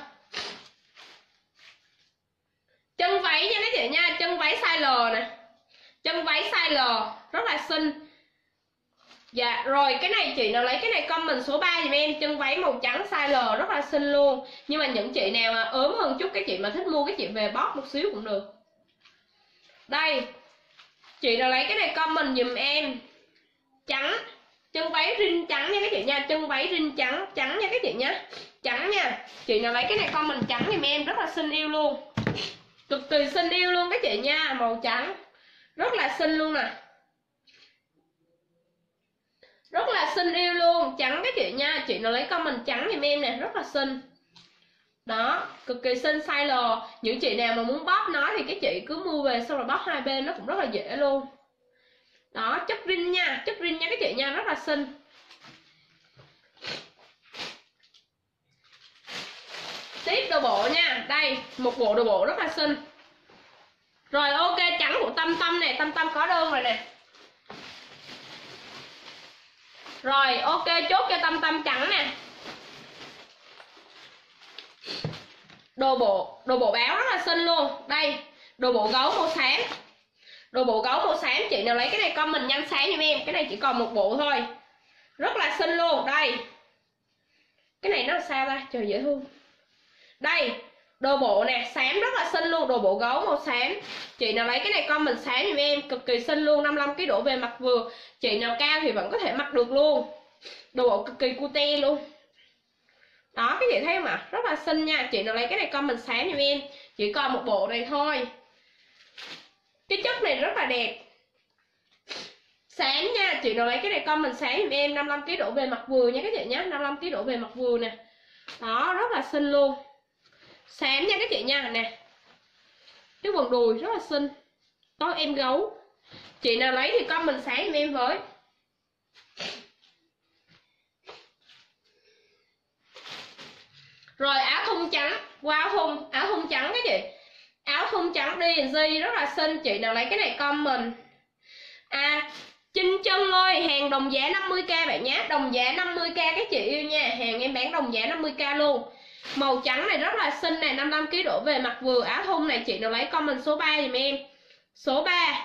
Chân váy nha các chị nha. Chân váy size L nè. Chân váy size L rất là xinh. Dạ rồi cái này chị nào lấy cái này comment số ba giùm em. Chân váy màu trắng size L rất là xinh luôn. Nhưng mà những chị nào mà ốm hơn chút, cái chị mà thích mua cái chị về bóp một xíu cũng được. Đây, chị nào lấy cái này comment giùm em. Trắng, chân váy rin trắng nha các chị nha. Chân váy rin trắng, trắng nha các chị nha. Trắng nha. Chị nào lấy cái này comment trắng giùm em, rất là xinh yêu luôn. Cực kỳ xinh yêu luôn các chị nha. Màu trắng rất là xinh luôn nè. Rất là xinh yêu luôn. Trắng các chị nha. Chị nào lấy comment trắng giùm em nè, rất là xinh. Đó, cực kỳ xinh size L. Những chị nào mà muốn bóp nó thì cái chị cứ mua về xong rồi bóp hai bên nó cũng rất là dễ luôn. Đó, chất rin nha, chất rin nha các chị nha, rất là xinh. Tiếp đồ bộ nha. Đây, một bộ đồ bộ rất là xinh. Rồi ok, trắng của Tâm Tâm nè. Tâm Tâm có đơn rồi nè. Rồi ok chốt cho Tâm Tâm trắng nè. Đồ bộ, đồ bộ báo rất là xinh luôn. Đây, đồ bộ gấu màu xám. Đồ bộ gấu màu xám, chị nào lấy cái này comment nhanh sáng giùm em. Cái này chỉ còn một bộ thôi. Rất là xinh luôn. Đây. Cái này nó là sao ta? Trời dễ thương. Đây, đồ bộ nè, xám rất là xinh luôn. Đồ bộ gấu màu xám. Chị nào lấy cái này comment sáng giùm em. Cực kỳ xinh luôn. năm mươi lăm ki lô gam đổ về mặt vừa. Chị nào cao thì vẫn có thể mặc được luôn. Đồ bộ cực kỳ cute luôn. Đó, cái chị thấy không ạ? Rất là xinh nha. Chị nào lấy cái này comment sáng giùm em. Chỉ còn một bộ này thôi. Cái chất này rất là đẹp. Sáng nha. Chị nào lấy cái này comment sáng giùm em. năm mươi lăm ki lô gam đổ về mặt vừa nha các chị nhé. năm mươi lăm ki lô gam đổ về mặt vừa nè. Đó, rất là xinh luôn. Sáng nha các chị nha. Nè, cái quần đùi rất là xinh. Có em gấu. Chị nào lấy thì comment sáng giùm em với. Rồi áo thun trắng. Qua áo thun. Áo thun trắng các chị. Áo thun trắng đi G rất là xinh. Chị nào lấy cái này comment. À Chinh Chân ơi, hàng đồng giá năm mươi k bạn nhé. Đồng giá năm mươi k các chị yêu nha. Hàng em bán đồng giá năm mươi k luôn. Màu trắng này rất là xinh này. năm mươi lăm ki lô gam đổ về mặt vừa. Áo thun này chị nào lấy comment số ba giùm em. Số ba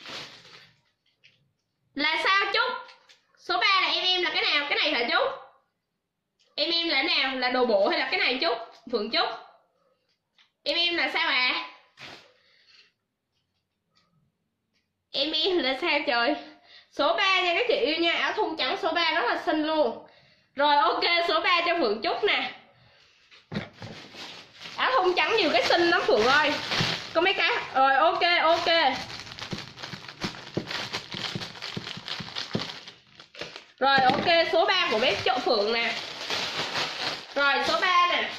là sao Trúc? Số ba là em em là cái nào? Cái này hả Trúc? Em em là cái nào? Là đồ bộ hay là cái này Trúc? Phượng Trúc em em là sao ạ? À? Em em là sao trời? Số ba nha các chị yêu nha. Áo thun trắng số ba rất là xinh luôn. Rồi ok, số ba cho Phượng Trúc nè. Áo thun trắng nhiều cái xinh lắm Phượng ơi. Có mấy cái. Rồi ok ok. Rồi ok, số ba của bé Chỗ Phượng nè. Rồi số ba nè.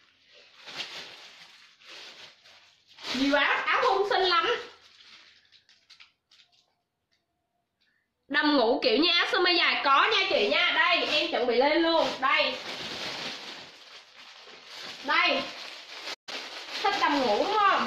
Nhiều áo, áo thun xinh lắm. Đầm ngủ kiểu như áo sơ mi dài có nha chị nha. Đây em chuẩn bị lên luôn. Đây. Đây. Thích đầm ngủ đúng không?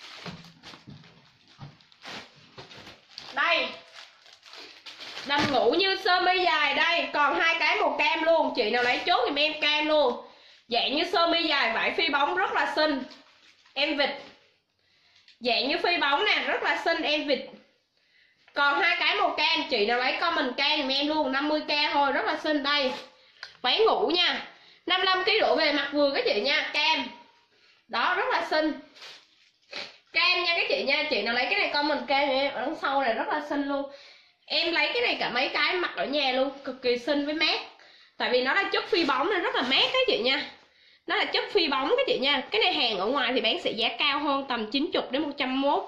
Đây. Đầm ngủ như sơ mi dài. Đây còn hai cái màu cam luôn. Chị nào lấy chốt thì em cam luôn. Dạng như sơ mi dài vải phi bóng rất là xinh. Em vịt. Dạng như phi bóng nè, rất là xinh em vịt. Còn hai cái màu cam, chị nào lấy comment cam giùm em luôn. năm mươi k thôi, rất là xinh. Đây váy ngủ nha. năm mươi lăm ki lô gam đổ về mặt vừa các chị nha. Cam. Đó, rất là xinh. Cam nha các chị nha. Chị nào lấy cái này comment cam giùm em. Ở đằng sau này rất là xinh luôn. Em lấy cái này cả mấy cái mặc ở nhà luôn, cực kỳ xinh với mát. Tại vì nó là chất phi bóng nên rất là mát các chị nha. Nó là chất phi bóng các chị nha. Cái này hàng ở ngoài thì bán sẽ giá cao hơn tầm chín mươi đến một trăm mốt.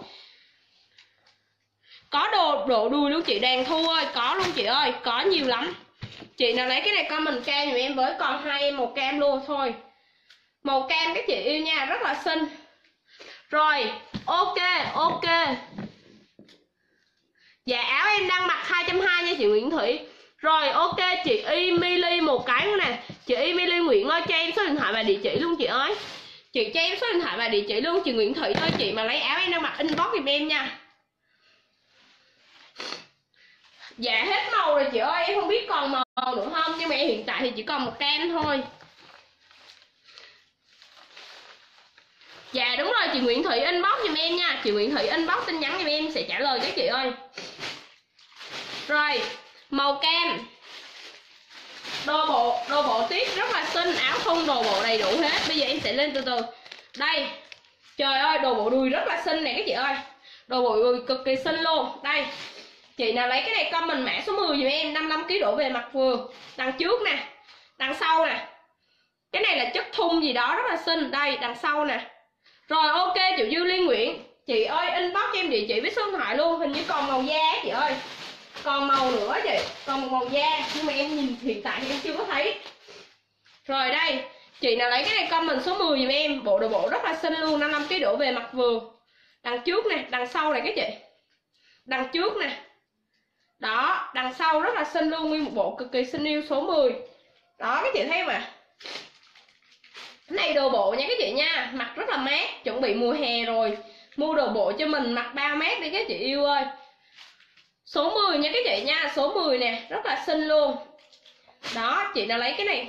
Có đồ độ đùi luôn chị Đàn Thu ơi, có luôn chị ơi, có nhiều lắm. Chị nào lấy cái này comment cam giùm em với, còn hai em màu cam luôn thôi. Màu cam các chị yêu nha, rất là xinh. Rồi, ok, ok. Dạ áo em đang mặc hai trăm hai mươi nha chị Nguyễn Thủy. Rồi ok, chị Emily một cái nữa nè. Chị Emily Nguyễn ơi, cho em số điện thoại và địa chỉ luôn chị ơi. Chị cho em số điện thoại và địa chỉ luôn chị Nguyễn Thủy ơi. Chị mà lấy áo em đang mặc inbox giùm em nha. Dạ hết màu rồi chị ơi, em không biết còn màu nữa không, nhưng mà em hiện tại thì chỉ còn một cam thôi. Dạ đúng rồi chị Nguyễn Thủy inbox giùm em nha. Chị Nguyễn Thủy inbox tin nhắn giùm em sẽ trả lời các chị ơi. Rồi, màu cam. Đồ bộ, đồ bộ tiếp rất là xinh, áo thun đồ bộ đầy đủ hết. Bây giờ em sẽ lên từ từ. Đây. Trời ơi, đồ bộ đùi rất là xinh nè các chị ơi. Đồ bộ đùi cực kỳ xinh luôn. Đây. Chị nào lấy cái này comment mã số mười giùm em, năm mươi lăm ki lô gam đổ về mặt vừa. Đằng trước nè, đằng sau nè. Cái này là chất thun gì đó rất là xinh. Đây, đằng sau nè. Rồi ok, chị Dư Liên Nguyễn. Chị ơi inbox cho em địa chỉ với số điện thoại luôn. Hình như còn màu da chị ơi. Còn màu nữa chị, còn một màu da. Nhưng mà em nhìn hiện tại thì em chưa có thấy. Rồi đây, chị nào lấy cái này comment số mười giùm em. Bộ đồ bộ rất là xinh luôn, năm mươi lăm ki lô gam đổ về mặt vừa. Đằng trước nè, đằng sau này các chị. Đằng trước nè. Đó, đằng sau rất là xinh luôn, nguyên một bộ cực kỳ xinh yêu số mười. Đó các chị thấy mà. Cái này đồ bộ nha các chị nha, mặc rất là mát, chuẩn bị mùa hè rồi. Mua đồ bộ cho mình mặc bao mát đi các chị yêu ơi. Số mười nha các chị nha, số mười nè, rất là xinh luôn. Đó, chị nào lấy cái này.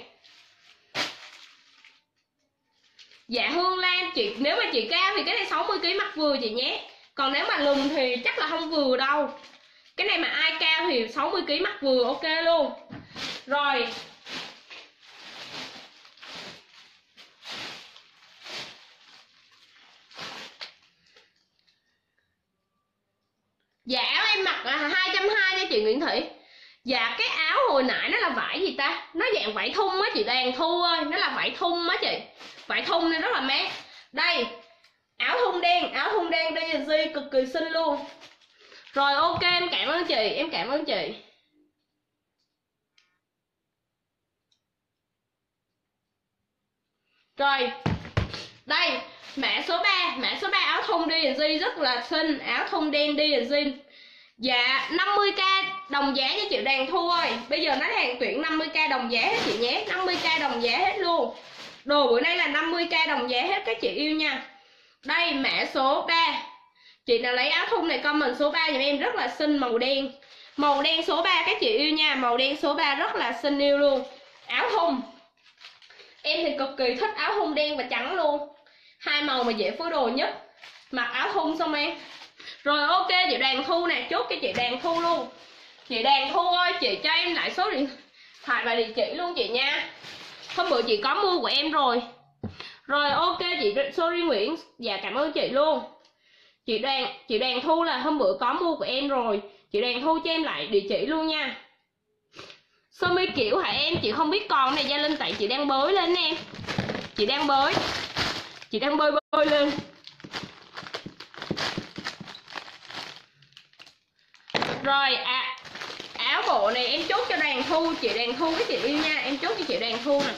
Dạ Hương Lan, chị nếu mà chị cao thì cái này sáu mươi ki lô gam mặc vừa chị nhé. Còn nếu mà lùn thì chắc là không vừa đâu. Cái này mà ai cao thì sáu mươi ki lô gam mặc vừa ok luôn. Rồi. Dạ áo em mặc là hai trăm hai mươi nha chị Nguyễn Thị. Dạ cái áo hồi nãy nó là vải gì ta? Nó dạng vải thun á chị Đàn Thu ơi, nó là vải thun á chị. Vải thun nên rất là mát. Đây, áo thun đen, áo thun đen đây là gì cực kỳ xinh luôn. Rồi ok, em cảm ơn chị, em cảm ơn chị. Rồi. Đây, mã số ba, mã số ba áo thun đê en giê rất là xinh, áo thun đen đê en giê. Dạ năm mươi k đồng giá nha chị Đàn Thu ơi. Bây giờ nó hàng tuyển năm mươi k đồng giá hết chị nhé, năm mươi k đồng giá hết luôn. Đồ bữa nay là năm mươi k đồng giá hết các chị yêu nha. Đây mã số ba. Chị nào lấy áo thun này comment số ba giùm em, rất là xinh, màu đen. Màu đen số ba các chị yêu nha, màu đen số ba rất là xinh yêu luôn. Áo thun. Em thì cực kỳ thích áo thun đen và trắng luôn. Hai màu mà dễ phối đồ nhất. Mặc áo thun xong em. Rồi ok chị Đàn Thu nè, chốt cho chị Đàn Thu luôn. Chị Đàn Thu ơi, chị cho em lại số điện thoại và địa chỉ luôn chị nha. Hôm bữa chị có mua của em rồi. Rồi ok chị Sorry Nguyễn. Dạ cảm ơn chị luôn. Chị Đoàn chị Đoàn Thu là hôm bữa có mua của em rồi. Chị Đoàn Thu cho em lại địa chỉ luôn nha. Sơ mi kiểu hả em? Chị không biết còn này Gia Linh, tại chị đang bới lên em. Chị đang bới. Chị đang bơi bơi lên. Rồi à, áo bộ này em chốt cho Đoàn Thu. Chị Đoàn Thu với chị yêu nha, em chốt cho chị Đoàn Thu nè.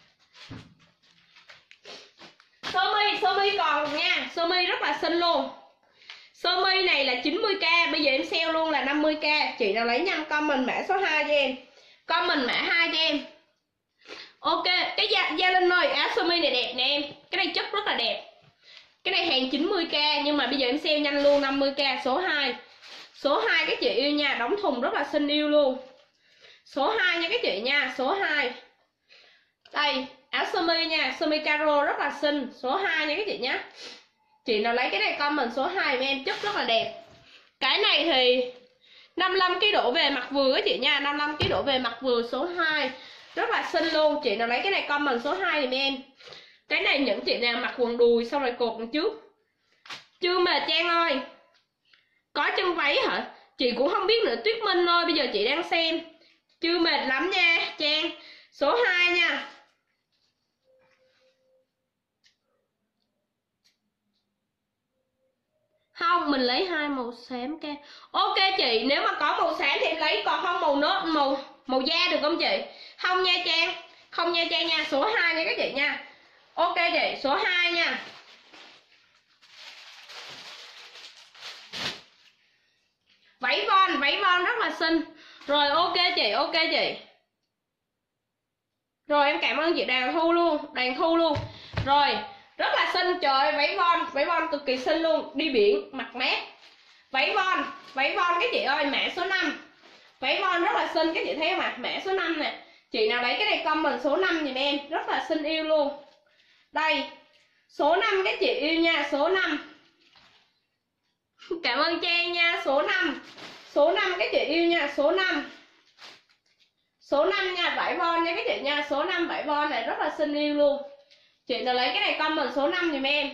Sơ mi, sơ mi còn nha. Sơ mi rất là xinh luôn. Sơ mi này là chín mươi k, bây giờ em sale luôn là năm mươi k. Chị nào lấy nhanh comment mã số hai cho em. Comment mã hai cho em. Ok, cái Gia, Gia Linh ơi, áo sơ mi này đẹp nè em. Cái này chất rất là đẹp. Cái này hàng chín mươi k nhưng mà bây giờ em sale nhanh luôn năm mươi k số hai. Số hai các chị yêu nha, đóng thùng rất là xinh yêu luôn. Số hai nha các chị nha, số hai. Đây, áo sơ mi nha, sơ mi caro rất là xinh, số hai nha các chị nhé. Chị nào lấy cái này comment số hai với em, chất rất là đẹp. Cái này thì năm mươi lăm ki lô gam đổ về mặt vừa các chị nha, năm mươi lăm ki lô gam đổ về mặt vừa số hai. Rất là xinh luôn, chị nào lấy cái này comment số hai thì em. Cái này những chị nào mặc quần đùi xong rồi cột đằng trước. Chưa mà Trang ơi. Có chân váy hả? Chị cũng không biết nữa, Tuyết Minh ơi, bây giờ chị đang xem. Chưa mệt lắm nha Trang. Số hai nha. Không, mình lấy hai màu xám ca. Ok chị, nếu mà có màu xám thì em lấy, còn không màu nốt màu màu da được không chị? Không nha Trang. Không nha Trang nha, số hai nha các chị nha. Ok chị, số hai nha. Váy von, váy von rất là xinh. Rồi ok chị, ok chị. Rồi em cảm ơn chị Đoàn Thu luôn, Đoàn Thu luôn. Rồi, rất là xinh, trời ơi, váy von, váy von cực kỳ xinh luôn, đi biển, mặc mát. Váy von, váy von các chị ơi, mã số năm. Váy von rất là xinh, các chị thấy không ạ? Mã số năm nè. Chị nào lấy cái này comment số năm giùm em, rất là xinh yêu luôn. Đây, số năm các chị yêu nha, số năm. Cảm ơn Trang nha, số năm. Số năm các chị yêu nha, số năm. Số năm nha, vải von nha các chị nha, số năm vải von này rất là xinh yêu luôn. Chị nào lấy cái này comment số năm giùm em.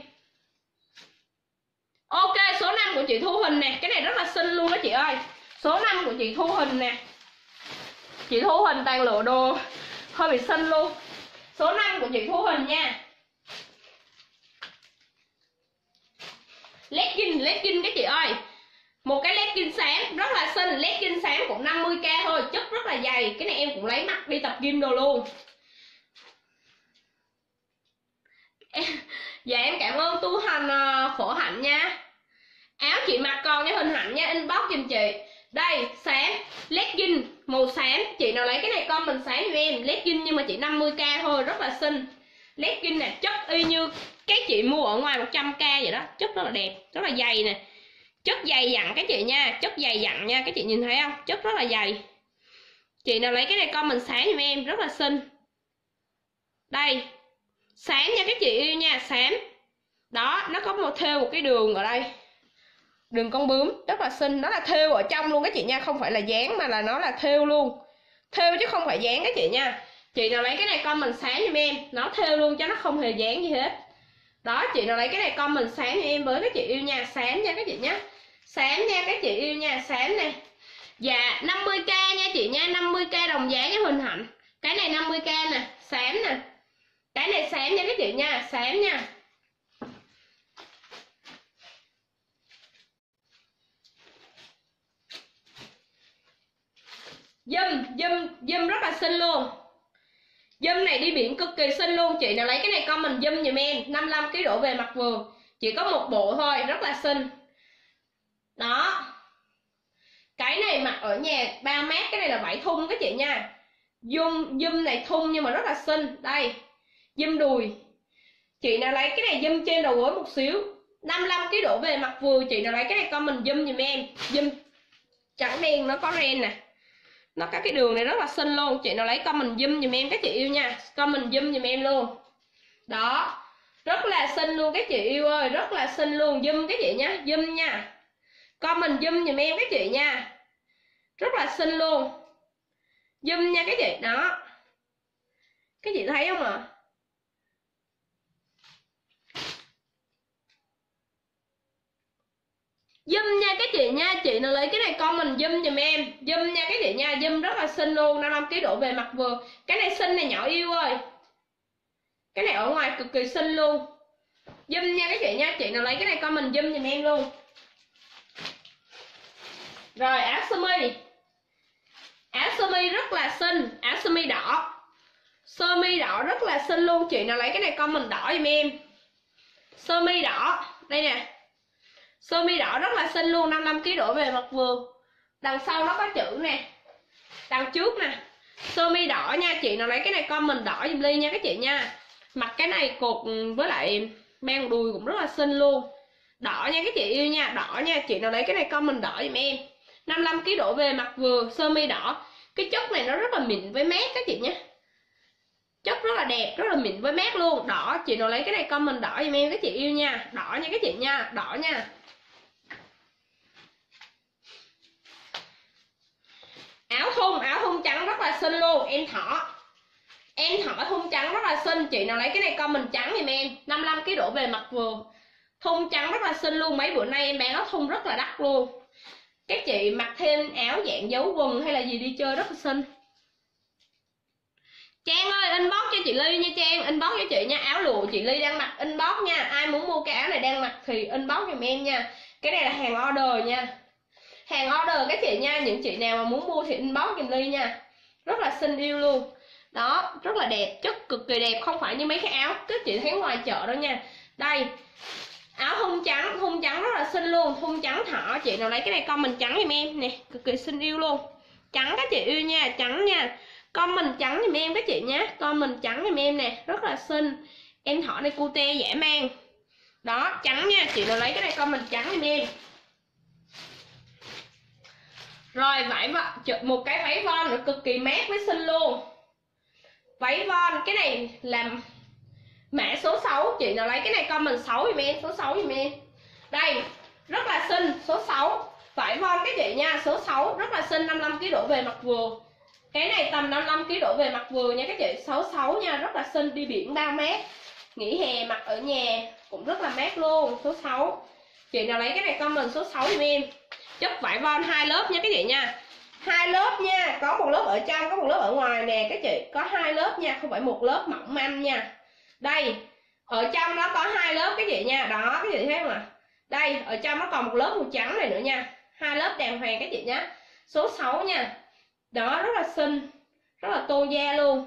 Ok, số năm của chị Thu Huỳnh nè, cái này rất là xinh luôn đó chị ơi. Số năm của chị Thu Huỳnh nè. Chị Thu Huỳnh toàn lựa đồ hơi bị xinh luôn. Số năm của chị Thu Huỳnh nha. Legging, legging các chị ơi. Một cái legging xám rất là xinh, legging xám cũng năm mươi k thôi, chất rất là dày. Cái này em cũng lấy mặc đi tập gym đồ luôn. Dạ em cảm ơn Tu Hành Khổ Hạnh nha. Áo chị mặc còn với Huỳnh Hạnh nha, inbox giùm chị. Đây, xám, legging màu xám. Chị nào lấy cái này comment xám cho em. Legging nhưng mà chị năm mươi k thôi, rất là xinh. Legging nè, chất y như cái chị mua ở ngoài một trăm k vậy đó. Chất rất là đẹp, rất là dày nè. Chất dày dặn các chị nha, chất dày dặn nha, các chị nhìn thấy không? Chất rất là dày. Chị nào lấy cái này comment xám giùm em, rất là xinh. Đây, xám nha các chị yêu nha, xám. Đó, nó có một thêu một cái đường ở đây. Đường con bướm, rất là xinh. Nó là thêu ở trong luôn các chị nha, không phải là dán mà là nó là thêu luôn. Thêu chứ không phải dán các chị nha. Chị nào lấy cái này comment sáng giùm em, nó thêu luôn cho nó không hề dán gì hết. Đó, chị nào lấy cái này comment sáng giùm em với các chị yêu nha, xám nha các chị nhé. Xám nha các chị yêu nha, xám nè. Dạ, năm mươi k nha chị nha, năm mươi k đồng giá với Huỳnh Hạnh. Cái này năm mươi k nè, xám nè. Cái này xám nha các chị nha, xám nha. Dâm, dâm, dâm rất là xinh luôn. Dâm này đi biển cực kỳ xinh luôn. Chị nào lấy cái này comment dâm giùm em, năm mươi lăm ki lô gam đổ về mặt vừa. Chỉ có một bộ thôi, rất là xinh. Đó. Cái này mặc ở nhà ba mát, cái này là vải thun các chị nha. Dâm, dâm này thun nhưng mà rất là xinh. Đây, dâm đùi. Chị nào lấy cái này dâm trên đầu gối một xíu, năm mươi lăm ki lô gam đổ về mặt vừa. Chị nào lấy cái này comment dâm giùm em. Dâm trắng đen nó có ren nè. Nó có cái đường này rất là xinh luôn. Chị nào lấy comment zoom giùm em các chị yêu nha, comment zoom giùm em luôn. Đó, rất là xinh luôn các chị yêu ơi, rất là xinh luôn. Zoom các chị nhá, zoom nha, comment zoom giùm em các chị nha, rất là xinh luôn. Zoom nha các chị. Đó, các chị thấy không ạ? Zoom nha các chị nha. Chị nào lấy cái này comment zoom giùm em. Zoom nha các chị nha, zoom rất là xinh luôn, năm mươi lăm ki lô gam đổ về mặt vừa. Cái này xinh này nhỏ yêu ơi. Cái này ở ngoài cực kỳ xinh luôn. Zoom nha các chị nha. Chị nào lấy cái này comment zoom giùm em luôn. Rồi áo sơ mi. Áo sơ mi rất là xinh, áo sơ mi đỏ. Sơ mi đỏ rất là xinh luôn. Chị nào lấy cái này comment đỏ giùm em. Sơ mi đỏ, đây nè. Sơ mi đỏ rất là xinh luôn, năm mươi lăm ki lô gam đổ về mặt vừa. Đằng sau nó có chữ nè, đằng trước nè. Sơ mi đỏ nha. Chị nào lấy cái này comment đỏ giùm Ly nha các chị nha. Mặc cái này cột với lại mang đùi cũng rất là xinh luôn. Đỏ nha các chị yêu nha, đỏ nha. Chị nào lấy cái này comment đỏ giùm em. năm mươi lăm ki lô gam đổ về mặt vừa, sơ mi đỏ. Cái chất này nó rất là mịn với mát các chị nhé. Chất rất là đẹp, rất là mịn với mát luôn. Đỏ, chị nào lấy cái này comment đỏ giùm em các chị yêu nha. Đỏ nha các chị nha, đỏ nha. Áo thun, áo thun trắng rất là xinh luôn. Em thỏ, em thỏ thun trắng rất là xinh. Chị nào lấy cái này comment trắng giùm em, năm mươi lăm ki lô gam đổ về mặt vừa. Thun trắng rất là xinh luôn. Mấy bữa nay em bán áo thun rất là đắt luôn. Các chị mặc thêm áo dạng dấu quần hay là gì đi chơi rất là xinh. Trang ơi inbox cho chị Ly nha Trang, inbox cho chị nha. Áo lụa chị Ly đang mặc inbox nha. Ai muốn mua cái áo này đang mặc thì inbox giùm em nha. Cái này là hàng order nha. Hàng order các chị nha. Những chị nào mà muốn mua thì inbox giùm Ly nha. Rất là xinh yêu luôn. Đó, rất là đẹp, chất cực kỳ đẹp. Không phải như mấy cái áo các chị thấy ngoài chợ đâu nha. Đây, áo thun trắng, thun trắng rất là xinh luôn. Thun trắng thỏ, chị nào lấy cái này comment trắng giùm em nè. Cực kỳ xinh yêu luôn. Trắng các chị yêu nha, trắng nha. Comment trắng giùm em các chị nhé. Comment trắng giùm em nè, rất là xinh. Em thỏ này cute dễ mang. Đó, trắng nha, chị nào lấy cái này comment trắng giùm em. Rồi vải một cái váy von nữa cực kỳ mát với xinh luôn. Váy von cái này làm mã số sáu, chị nào lấy cái này comment sáu giùm em, số sáu giùm em. Đây, rất là xinh, số sáu. Vải von các chị nha, số sáu rất là xinh, năm mươi lăm ki lô gam đổ về mặc vừa. Cái này tầm năm mươi lăm ki lô gam đổ về mặc vừa nha các chị, sáu sáu nha, rất là xinh, đi biển bao mát. Nghỉ hè mặc ở nhà cũng rất là mát luôn, số sáu. Chị nào lấy cái này comment số sáu giùm em. Chất vải von hai lớp nha các chị nha. Hai lớp nha, có một lớp ở trong, có một lớp ở ngoài nè các chị, có hai lớp nha, không phải một lớp mỏng manh nha. Đây, ở trong nó có hai lớp các chị nha, đó các chị thấy không ạ? Đây, ở trong nó còn một lớp màu trắng này nữa nha. Hai lớp đàng hoàng các chị nhé. Số sáu nha. Đó, rất là xinh, rất là tô da luôn.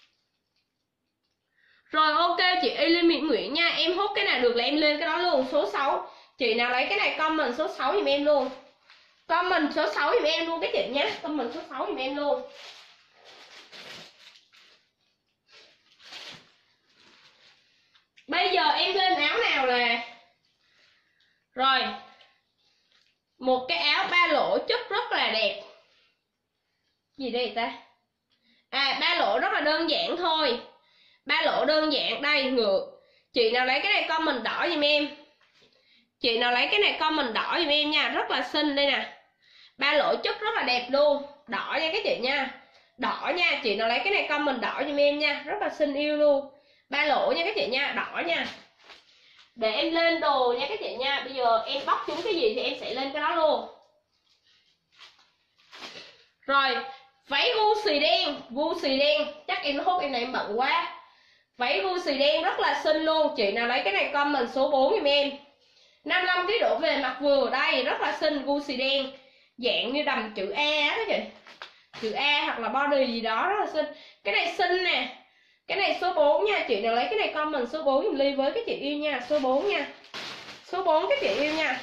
Rồi ok chị Y Liên Mỹ Nguyễn nha, em hút cái nào được là em lên cái đó luôn, số sáu. Chị nào lấy cái này comment số sáu giùm em luôn. Comment số sáu giùm em luôn các chị nhé, comment số sáu giùm em luôn. Bây giờ em lên áo nào là rồi một cái áo ba lỗ chất rất là đẹp. Gì đây ta? À, ba lỗ rất là đơn giản thôi. Ba lỗ đơn giản, đây ngược. Chị nào lấy cái này comment đỏ giùm em. Chị nào lấy cái này comment đỏ giùm em nha, rất là xinh đây nè. Ba lỗ chất rất là đẹp luôn, đỏ nha các chị nha. Đỏ nha, chị nào lấy cái này comment đỏ giùm em nha, rất là xinh yêu luôn. Ba lỗ nha các chị nha, đỏ nha. Để em lên đồ nha các chị nha. Bây giờ em bóc trúng cái gì thì em sẽ lên cái đó luôn. Rồi, váy gu xì đen, gu xì đen, chắc em hút em này em bận quá. Váy gu xì đen rất là xinh luôn. Chị nào lấy cái này comment số bốn giùm em. năm mươi lăm ki lô gam đổ về mặc vừa. Đây, rất là xinh, gu xì đen. Dạng như đầm chữ A đó chị. Chữ A hoặc là body gì đó, rất là xinh. Cái này xinh nè. Cái này số bốn nha, chị nào lấy cái này comment số bốn giùm Ly với các chị yêu nha, số bốn nha. Số bốn các chị yêu nha.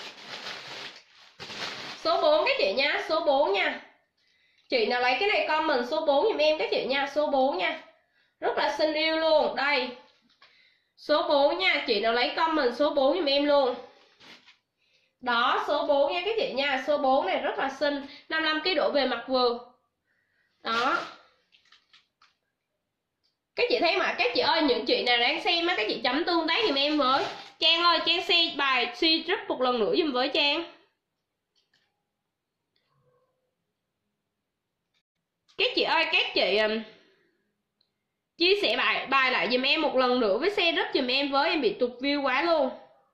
Số bốn các chị nha, số bốn nha. Chị nào lấy cái này comment số bốn giùm em các chị nha, số bốn nha. Rất là xinh yêu luôn, đây. Số bốn nha, chị nào lấy comment số bốn giùm em luôn. Đó, số bốn nha các chị nha, số bốn này rất là xinh, năm mươi lăm ki lô gam đổ về mặc vừa. Đó. Các chị thấy mà, các chị ơi, những chị nào đang xem á, các chị chấm tương tác giùm em với. Trang ơi, Trang share bài suy rất một lần nữa giùm với Trang. Các chị ơi, các chị um, chia sẻ bài bài lại giùm em một lần nữa với share rất giùm em với, em bị tụt view quá luôn.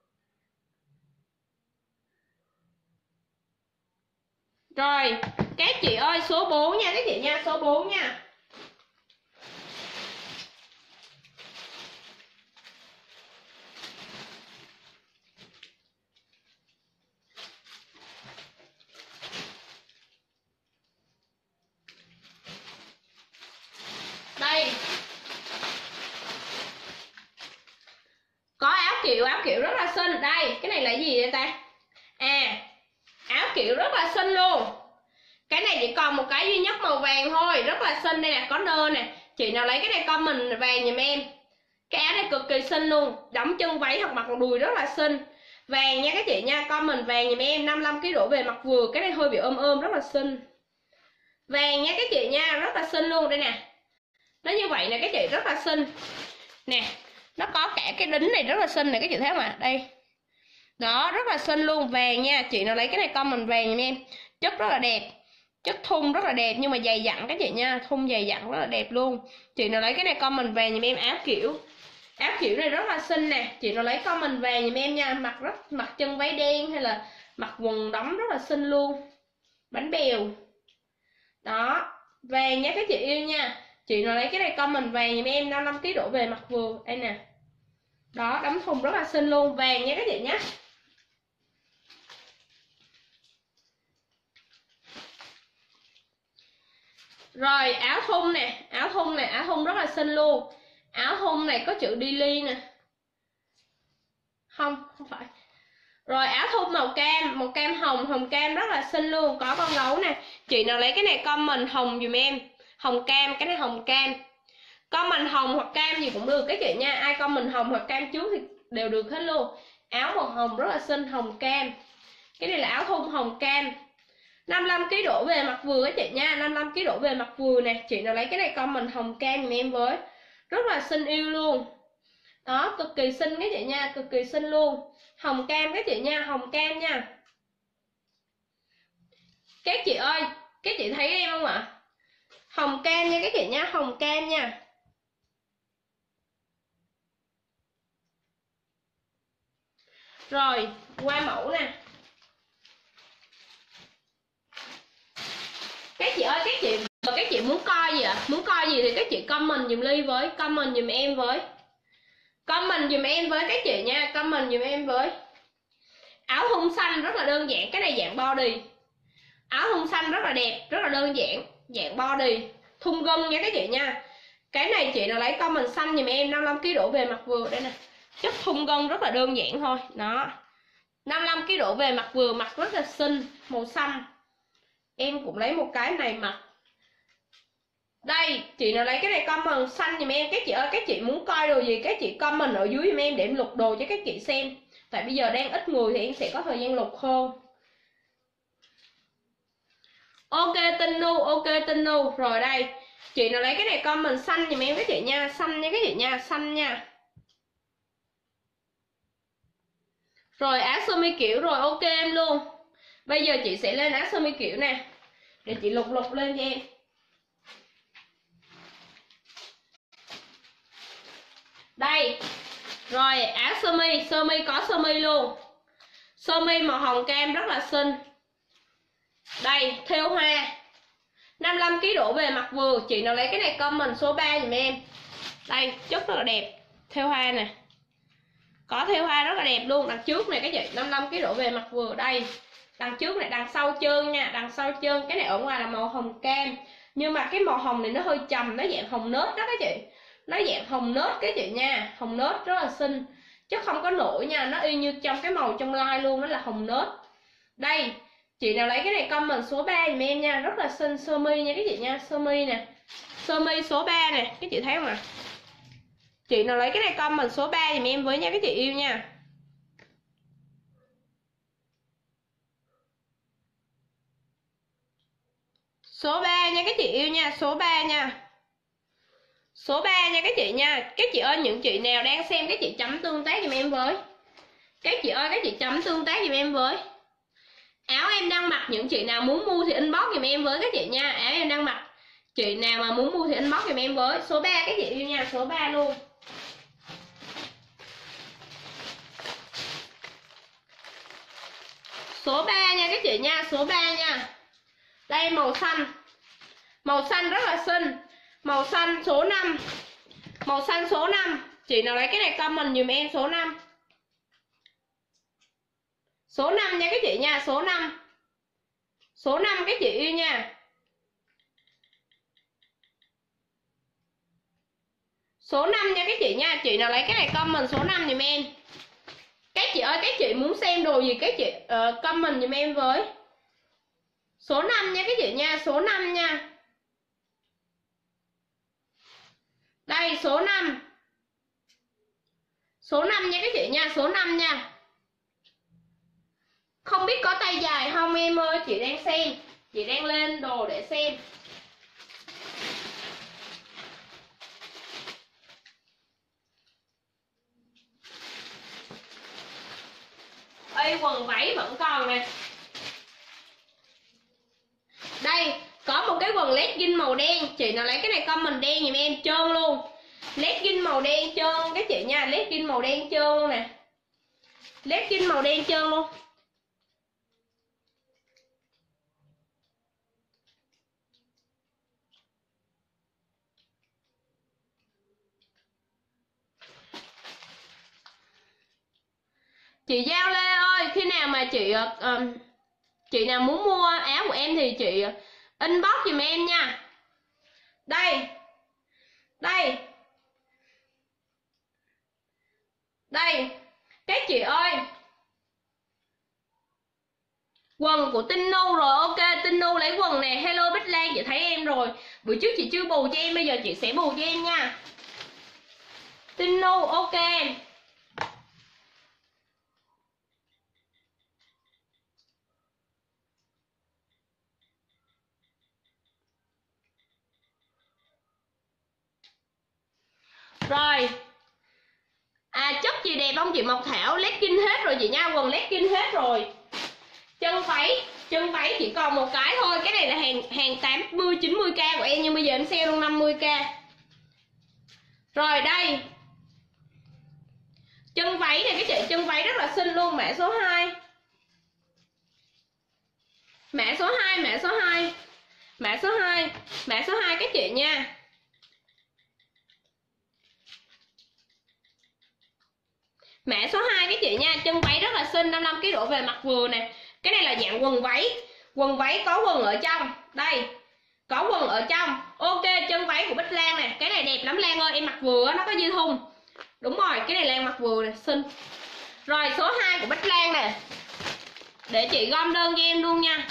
Rồi, các chị ơi, số bốn nha các chị nha, số bốn nha. Đây. Có áo kiểu, áo kiểu rất là xinh. Đây, cái này là gì vậy ta? À, áo kiểu rất là xinh luôn. Cái này chỉ còn một cái duy nhất màu vàng thôi, rất là xinh. Đây nè, có nơ nè. Chị nào lấy cái này comment vàng giùm em. Cái áo này cực kỳ xinh luôn, đóng chân váy hoặc mặc đùi rất là xinh. Vàng nha các chị nha, comment vàng giùm em, năm mươi lăm ki lô gam đổ về mặc vừa. Cái này hơi bị ôm ôm, rất là xinh. Vàng nha các chị nha, rất là xinh luôn. Đây nè, nó như vậy nè các chị, rất là xinh nè. Nó có cả cái đính này rất là xinh này các chị thấy không ạ? Đây. Đó, rất là xinh luôn, vàng nha. Chị nào lấy cái này comment vàng giùm em. Chất rất là đẹp. Chất thun rất là đẹp nhưng mà dày dặn các chị nha, thun dày dặn rất là đẹp luôn. Chị nào lấy cái này comment vàng giùm em. Áo kiểu. Áo kiểu này rất là xinh nè. Chị nào lấy comment vàng giùm em nha, mặc rất mặc chân váy đen hay là mặc quần đóng rất là xinh luôn, bánh bèo đó, vàng nha các chị yêu nha. Chị nào lấy cái này comment vàng giùm em, năm mươi lăm ki lô gam đổ về mặc vừa đây nè, đó đóng thùng rất là xinh luôn, vàng nha các chị nhé. Rồi áo thun nè, áo thun này, áo thun rất là xinh luôn. Áo thun này có chữ Daily nè, không không phải. Rồi áo thun màu cam, màu cam hồng, hồng cam rất là xinh luôn, có con gấu nè. Chị nào lấy cái này comment hồng dùm em, hồng cam, cái này hồng cam. Comment hồng hoặc cam gì cũng được các chị nha, ai comment hồng hoặc cam trước thì đều được hết luôn. Áo màu hồng rất là xinh, hồng cam. Cái này là áo thun hồng cam, năm mươi lăm ki lô gam đổ về mặc vừa các chị nha, năm mươi lăm ki lô gam đổ về mặc vừa nè. Chị nào lấy cái này comment hồng cam giùm em với, rất là xinh yêu luôn. Đó, cực kỳ xinh các chị nha, cực kỳ xinh luôn. Hồng cam các chị nha, hồng cam nha. Các chị ơi, các chị thấy em không ạ? Hồng cam nha các chị nha, hồng cam nha. Rồi, qua mẫu nè. Các chị ơi, các chị các chị muốn coi gì ạ? À? Muốn coi gì thì các chị comment dùm Ly với, comment dùm em với. Comment dùm em với các chị nha, comment dùm em với. Áo thun xanh rất là đơn giản, cái này dạng body. Áo thun xanh rất là đẹp, rất là đơn giản, dạng body, thun gân nha các chị nha. Cái này chị nào lấy comment xanh dùm em, năm mươi lăm ki lô gam đổ về mặc vừa đây nè. Chất thun gân rất là đơn giản thôi, đó. năm mươi lăm ki lô gam đổ về mặc vừa, mặc rất là xinh, màu xanh. Em cũng lấy một cái này mặc. Đây, chị nào lấy cái này comment xanh dùm em. Các chị ơi, các chị muốn coi đồ gì các chị comment ở dưới dùm em để em lục đồ cho các chị xem. Tại bây giờ đang ít người thì em sẽ có thời gian lục hơn. Ok Tinh Nu, ok Tinh Nu. Rồi đây, chị nào lấy cái này comment xanh dùm em các chị nha, xanh nha các chị nha, xanh nha. Rồi áo sơ mi kiểu rồi, ok em luôn. Bây giờ chị sẽ lên áo sơ mi kiểu nè, để chị lục lục lên cho em. Đây. Rồi áo sơ mi, sơ mi có sơ mi luôn. Sơ mi màu hồng cam rất là xinh. Đây, thêu hoa. năm mươi lăm ki lô gam đổ về mặc vừa, chị nào lấy cái này comment số ba giùm em. Đây, chất rất là đẹp. Thêu hoa nè. Có thêu hoa rất là đẹp luôn, đằng trước này các chị, năm mươi lăm ki lô gam đổ về mặc vừa đây. Đằng trước này, đằng sau trơn nha, đằng sau trơn, cái này ở ngoài là màu hồng cam. Nhưng mà cái màu hồng này nó hơi trầm, nó dạng hồng nớt đó các chị. Nó dạng hồng nớt các chị nha, hồng nớt rất là xinh. Chứ không có nổi nha, nó y như trong cái màu trong like luôn, nó là hồng nớt. Đây, chị nào lấy cái này comment số ba giùm em nha, rất là xinh, sơ mi nha các chị nha, sơ mi nè. Sơ mi số ba nè, các chị thấy không ạ? À? Chị nào lấy cái này comment số ba giùm em với nha các chị yêu nha. Số ba nha các chị yêu nha, số ba nha. Số ba nha các chị nha. Các chị ơi, những chị nào đang xem các chị chấm tương tác giùm em với. Các chị ơi, các chị chấm tương tác giùm em với. Áo em đang mặc, những chị nào muốn mua thì inbox giùm em với các chị nha. Áo em đang mặc, chị nào mà muốn mua thì inbox giùm em với. Số ba các chị yêu nha, số ba luôn. Số ba nha các chị nha, số ba nha. Đây màu xanh. Màu xanh rất là xinh. Màu xanh số năm. Màu xanh số năm. Chị nào lấy cái này comment dùm em số năm. Số năm nha các chị nha, số năm. Số năm các chị yêu nha. Số năm nha các chị nha. Chị nào lấy cái này comment số năm dùm em. Các chị ơi, các chị muốn xem đồ gì các chị uh, comment dùm em với. Số năm nha các chị nha, số năm nha. Đây số năm. Số năm nha các chị nha, số năm nha. Không biết có tay dài không em ơi, chị đang xem. Chị đang lên đồ để xem. Ê, quần váy vẫn còn nè. Đây, có một cái quần legging màu đen. Chị nào lấy cái này comment đen giùm em, trơn luôn. Legging màu đen trơn các chị nha, legging màu đen trơn luôn nè. Legging màu đen trơn luôn. Chị Giao Lê ơi, khi nào mà chị uh, chị nào muốn mua áo của em thì chị inbox giùm em nha. Đây. Đây. Đây. Các chị ơi. Quần của Tinh Nu rồi, ok, Tinh Nu lấy quần nè. Hello Bích Lan, chị thấy em rồi. Bữa trước chị chưa bù cho em, bây giờ chị sẽ bù cho em nha. Tinh Nu, ok em. Rồi. À, chất gì đẹp không chị Mộc Thảo? Legging hết rồi chị nha, quần legging hết rồi. Chân váy, chân váy chỉ còn một cái thôi. Cái này là hàng hàng tám mươi chín mươi k của em, nhưng bây giờ em sale luôn năm mươi k. Rồi đây. Chân váy này cái chị, chân váy rất là xinh luôn, mã số hai. Mã số hai, mã số hai. Mã số hai, mã số hai các chị nha. Mã số hai các chị nha, chân váy rất là xinh, năm mươi lăm ki lô gam đổ về mặc vừa nè. Cái này là dạng quần váy. Quần váy có quần ở trong. Đây. Có quần ở trong. Ok, chân váy của Bích Lan nè. Cái này đẹp lắm Lan ơi, em mặc vừa nó có dây thun. Đúng rồi, cái này Lan mặc vừa nè, xinh. Rồi số hai của Bích Lan nè. Để chị gom đơn cho em luôn nha.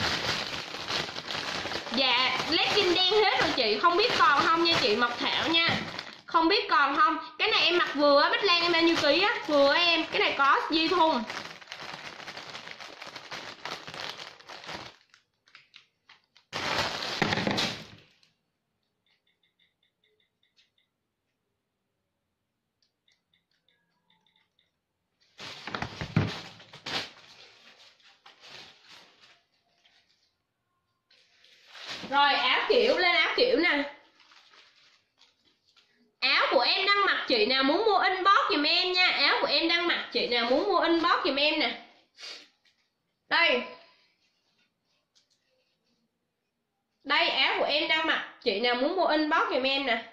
Dạ, legging đen hết rồi chị, không biết còn không nha chị Mộc Thảo nha. Không biết còn không. Cái này em mặc vừa á, Bích Lan em bao nhiêu ký á? Vừa em, cái này có dây thun. Rồi áo kiểu, lên áo kiểu nè. Áo của em đang mặc chị nào muốn mua inbox giùm em nha. Áo của em đang mặc chị nào muốn mua inbox giùm em nè. Đây. Đây áo của em đang mặc chị nào muốn mua inbox giùm em nè.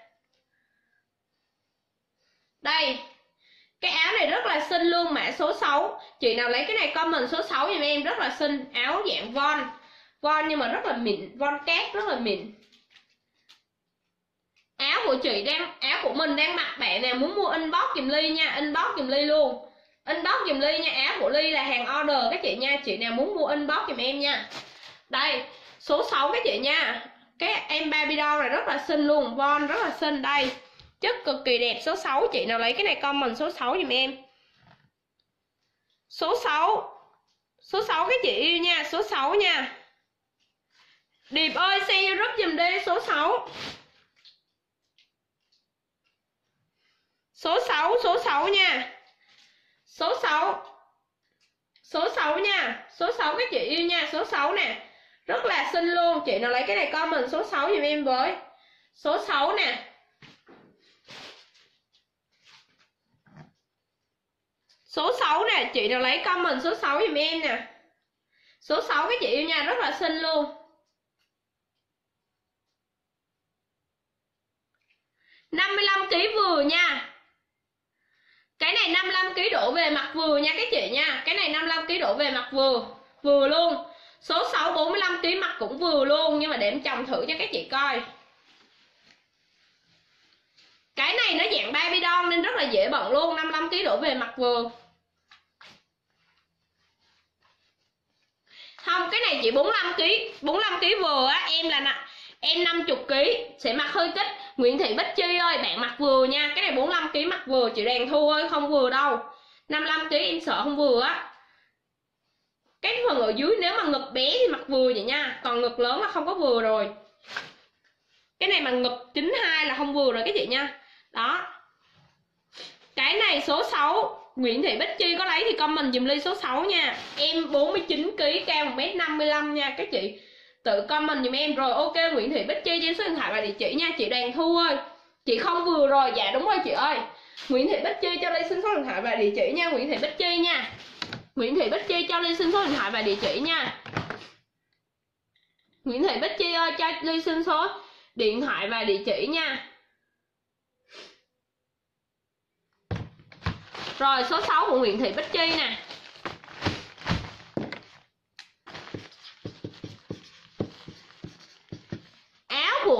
Đây. Cái áo này rất là xinh luôn, mã số sáu. Chị nào lấy cái này comment số sáu giùm em, rất là xinh. Áo dạng von. Von nhưng mà rất là mịn, von cát rất là mịn. Áo của chị đang, áo của mình đang mặc, bạn nào muốn mua inbox giùm Ly nha, inbox giùm Ly luôn. Inbox giùm Ly nha, áo của Ly là hàng order các chị nha, chị nào muốn mua inbox giùm em nha. Đây, số sáu các chị nha. Cái em Barbie doll này rất là xinh luôn, von rất là xinh đây. Chất cực kỳ đẹp, số sáu, chị nào lấy cái này comment số sáu giùm em. Số sáu. Số sáu các chị yêu nha, số sáu nha. Điệp ơi, share vô group giùm đi, số sáu. Số sáu, số sáu nha. Số sáu. Số sáu nha. Số sáu các chị yêu nha, số sáu nè. Rất là xinh luôn, chị nào lấy cái này comment số sáu giùm em với. Số sáu nè. Số sáu nè, chị nào lấy comment số sáu giùm em nè. Số sáu các chị yêu nha, rất là xinh luôn. năm mươi lăm ki lô gam vừa nha. Cái này năm mươi lăm ki lô gam đổ về mặc vừa nha các chị nha. Cái này năm mươi lăm ki lô gam đổ về mặc vừa. Vừa luôn. Số sáu bốn mươi lăm ki lô gam mặc cũng vừa luôn. Nhưng mà để em chồng thử cho các chị coi. Cái này nó dạng Barbie doll nên rất là dễ bận luôn. năm mươi lăm ki lô gam đổ về mặc vừa. Không, cái này chỉ bốn mươi lăm ki lô gam. bốn mươi lăm ki lô gam vừa á. Em là nè, em năm mươi ki lô gam sẽ mặc hơi kích. Nguyễn Thị Bích Chi ơi, bạn mặc vừa nha. Cái này bốn mươi lăm ki lô gam mặc vừa, chị Đoàn Thu ơi, không vừa đâu. năm mươi lăm ki lô gam em sợ không vừa á. Cái phần ở dưới nếu mà ngực bé thì mặc vừa vậy nha. Còn ngực lớn là không có vừa rồi. Cái này mà ngực chín mươi hai là không vừa rồi các chị nha. Đó. Cái này số sáu. Nguyễn Thị Bích Chi có lấy thì comment dùm Ly số sáu nha. Em bốn mươi chín ki lô gam, cao một mét năm mươi lăm nha các chị. Tự comment dùm em. Rồi ok, Nguyễn Thị Bích Chi trên số điện thoại và địa chỉ nha. Chị Đoàn Thu ơi, chị không vừa rồi. Dạ đúng rồi chị ơi. Nguyễn Thị Bích Chi cho Ly xin số điện thoại và địa chỉ nha. Nguyễn Thị Bích Chi nha. Nguyễn Thị Bích Chi cho Ly xin số điện thoại và địa chỉ nha. Nguyễn Thị Bích Chi ơi, cho Ly xin số điện thoại và địa chỉ nha. Rồi số sáu của Nguyễn Thị Bích Chi nè.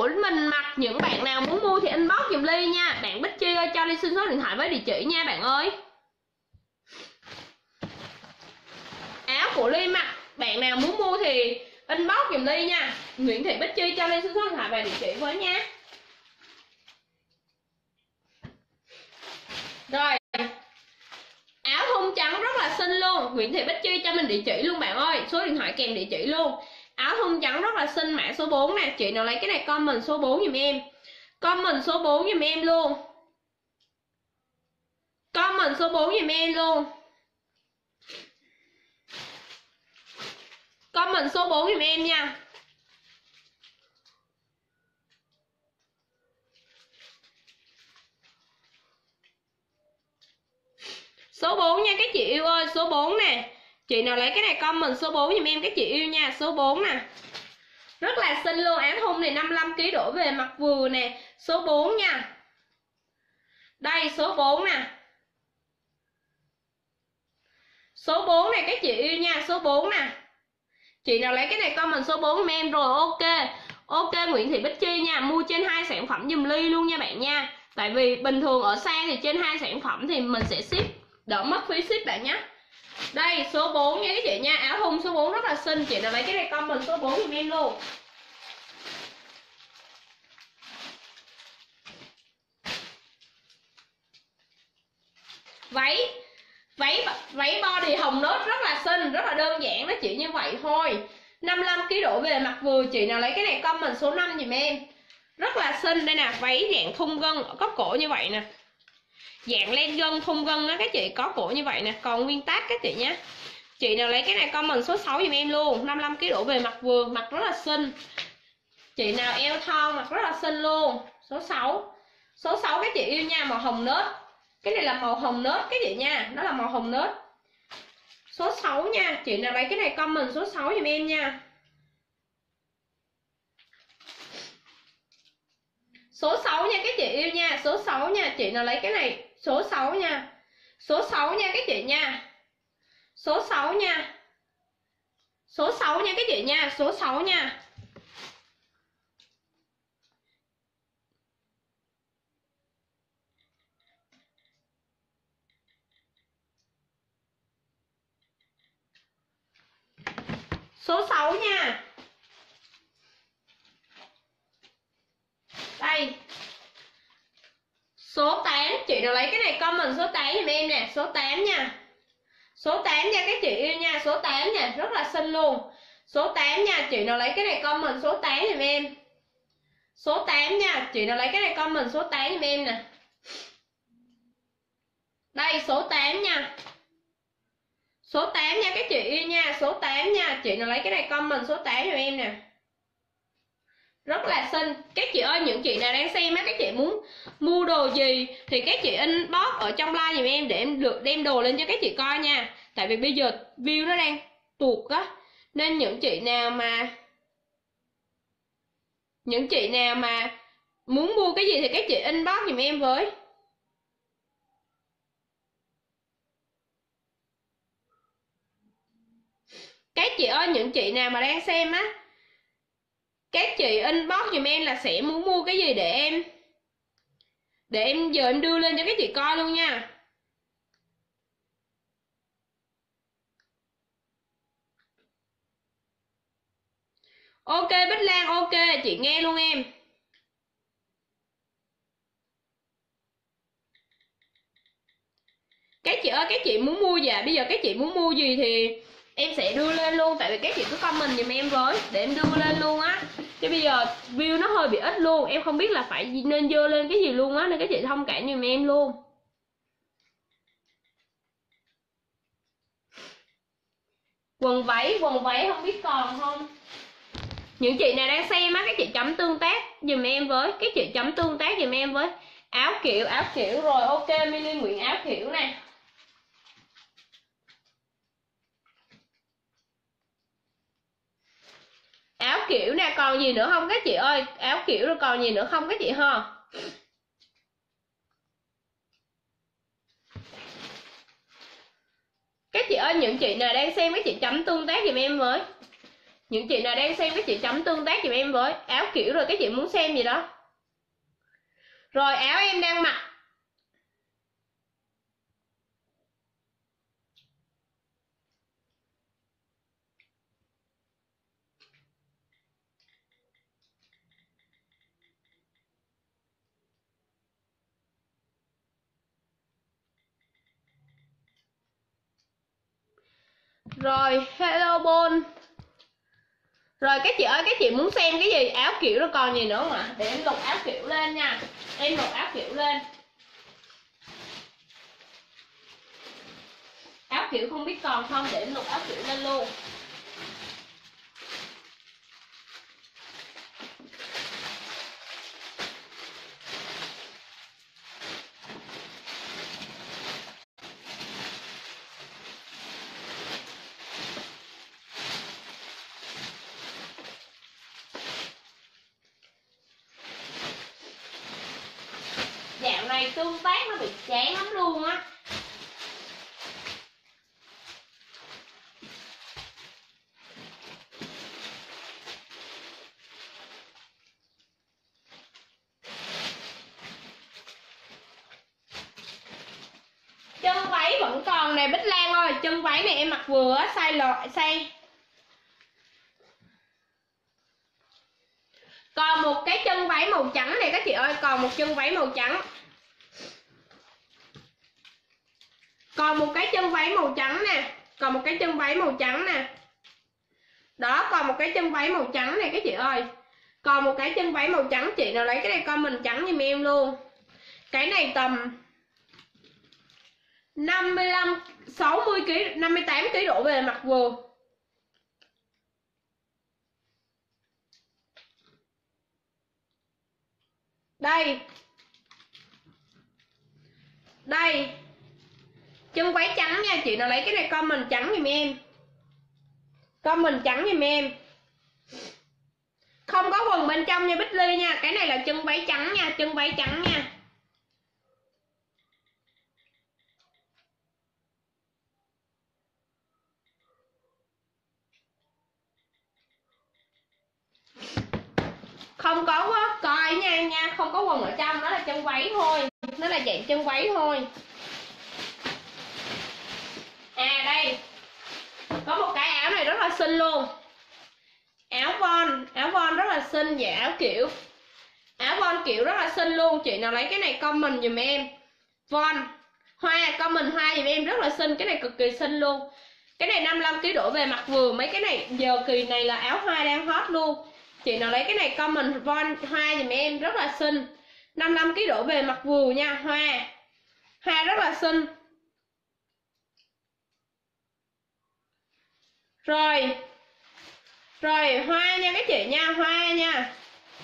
của mình mặc, những bạn nào muốn mua thì inbox giùm Ly nha. Bạn Bích Chi ơi, cho Ly xin số điện thoại với địa chỉ nha bạn ơi. Áo của Ly mặc, bạn nào muốn mua thì inbox giùm Ly nha. Nguyễn Thị Bích Chi cho Ly xin số điện thoại và địa chỉ với nha. Rồi, áo thun trắng rất là xinh luôn. Nguyễn Thị Bích Chi cho mình địa chỉ luôn bạn ơi, số điện thoại kèm địa chỉ luôn. Áo thun trắng rất là xinh, mã số bốn nè. Chị nào lấy cái này comment số bốn giùm em. Comment số bốn giùm em luôn. Comment số bốn giùm em luôn. Comment số bốn giùm em nha. Số bốn nha các chị yêu ơi, số bốn nè. Chị nào lấy cái này comment số bốn giùm em các chị yêu nha, số bốn nè. Rất là xinh luôn, áo thun này năm mươi lăm ki lô gam đổ về mặc vừa nè, số bốn nha. Đây số bốn nè. Số bốn này các chị yêu nha, số bốn nè. Chị nào lấy cái này comment số bốn giùm em rồi, ok. Ok Nguyễn Thị Bích Chi nha, mua trên hai sản phẩm giùm Ly luôn nha bạn nha. Tại vì bình thường ở xa thì trên hai sản phẩm thì mình sẽ ship, đỡ mất phí ship bạn nhé. Đây số bốn nha các chị nha, áo thun số bốn rất là xinh. Chị nào lấy cái này comment số bốn giùm em luôn. Váy váy váy body hồng nốt rất là xinh, rất là đơn giản, nó chỉ như vậy thôi. năm mươi lăm ki lô gam đổ về mặc vừa. Chị nào lấy cái này comment số năm giùm em. Rất là xinh. Đây nè, váy dạng thun gân, có cổ như vậy nè, dạng len gân thun gân đó các chị, có cổ như vậy nè, còn nguyên tác các chị nhé. Chị nào lấy cái này comment số sáu giùm em luôn. năm mươi lăm ki lô gam đổ về mặc vừa, mặc rất là xinh. Chị nào eo thon mặc rất là xinh luôn, số sáu. Số sáu các chị yêu nha, màu hồng nớt. Cái này là màu hồng nớt các chị nha, nó là màu hồng nớt. Số sáu nha, chị nào lấy cái này comment số sáu giùm em nha. Số sáu nha các chị yêu nha, số sáu nha, chị nào lấy cái này số sáu nha. Số sáu nha các chị nha. Số sáu nha. Số sáu nha các chị nha, số sáu nha. Số sáu nha. Đây. Số tám, chị nào lấy cái này comment số tám giùm em nè, số tám nha. Số tám nha các chị yêu nha, số tám nha, rất là xinh luôn. Số tám nha, chị nào lấy cái này comment số tám giùm em. Số tám nha, chị nào lấy cái này comment số tám giùm em nè. Đây số tám nha. Số tám nha các chị yêu nha, số tám nha, chị nào lấy cái này comment số tám giùm em nè. Rất là xinh. Các chị ơi, những chị nào đang xem á, các chị muốn mua đồ gì thì các chị inbox ở trong live giùm em để em được đem đồ lên cho các chị coi nha. Tại vì bây giờ view nó đang tuột á, nên những chị nào mà những chị nào mà muốn mua cái gì thì các chị inbox giùm em với. Các chị ơi, những chị nào mà đang xem á, các chị inbox giùm em là sẽ muốn mua cái gì để em Để em giờ em đưa lên cho các chị coi luôn nha. Ok Bích Lan, ok chị nghe luôn em. Các chị ơi, các chị muốn mua gì à? Bây giờ các chị muốn mua gì thì em sẽ đưa lên luôn. Tại vì các chị cứ comment giùm em với, để em đưa lên luôn á. Chứ bây giờ view nó hơi bị ít luôn, em không biết là phải nên dơ lên cái gì luôn á, nên các chị thông cảm giùm em luôn. Quần váy, quần váy không biết còn không. Những chị nào đang xem á, các chị chấm tương tác giùm em với. Các chị chấm tương tác giùm em với. Áo kiểu, áo kiểu rồi, ok Mini Nguyễn áo kiểu nè. Áo kiểu nè, còn gì nữa không các chị ơi? Áo kiểu rồi còn gì nữa không các chị ha? Các chị ơi, những chị nào đang xem các chị chấm tương tác giùm em với. Những chị nào đang xem các chị chấm tương tác giùm em với. Áo kiểu rồi các chị muốn xem gì đó. Rồi áo em đang mặc. Rồi hello Bon. Rồi các chị ơi, các chị muốn xem cái gì? Áo kiểu nó còn gì nữa không ạ? Để em lục áo kiểu lên nha. Em lục áo kiểu lên. Áo kiểu không biết còn không, để em lục áo kiểu lên luôn. Dạo này tương tác nó bị chán lắm luôn á. Chân váy vẫn còn nè Bích Lan ơi. Chân váy này em mặc vừa á, size loại size. Còn một cái chân váy màu trắng này các chị ơi. Còn một chân váy màu trắng. Còn một cái chân váy màu trắng nè. Còn một cái chân váy màu trắng nè. Đó, còn một cái chân váy màu trắng này các chị ơi. Còn một cái chân váy màu trắng. Chị nào lấy cái này comment trắng giùm em luôn. Cái này tầm năm mươi lăm, sáu mươi ki lô gam, năm mươi tám ki lô gam đổ về mặc vừa. Đây. Đây. Chân váy trắng nha, chị nào lấy cái này comment trắng giùm em. Comment trắng giùm em. Không có quần bên trong nha Bích Ly nha. Cái này là chân váy trắng nha, chân váy trắng nha. Không có quá, coi nha em nha, không có quần ở trong, nó là chân váy thôi. Nó là dạng chân váy thôi. À đây. Có một cái áo này rất là xinh luôn. Áo von, áo von rất là xinh và áo kiểu. Áo von kiểu rất là xinh luôn. Chị nào lấy cái này comment dùm em. Von hoa, comment hoa dùm em, rất là xinh. Cái này cực kỳ xinh luôn. Cái này năm mươi lăm ki lô gam đổ về mặc vừa. Mấy cái này giờ kỳ này là áo hoa đang hot luôn. Chị nào lấy cái này comment von hoa dùm em, rất là xinh. năm mươi lăm ki lô gam đổ về mặc vừa nha. Hoa hoa rất là xinh. Rồi. Rồi hoa nha các chị nha. Hoa nha.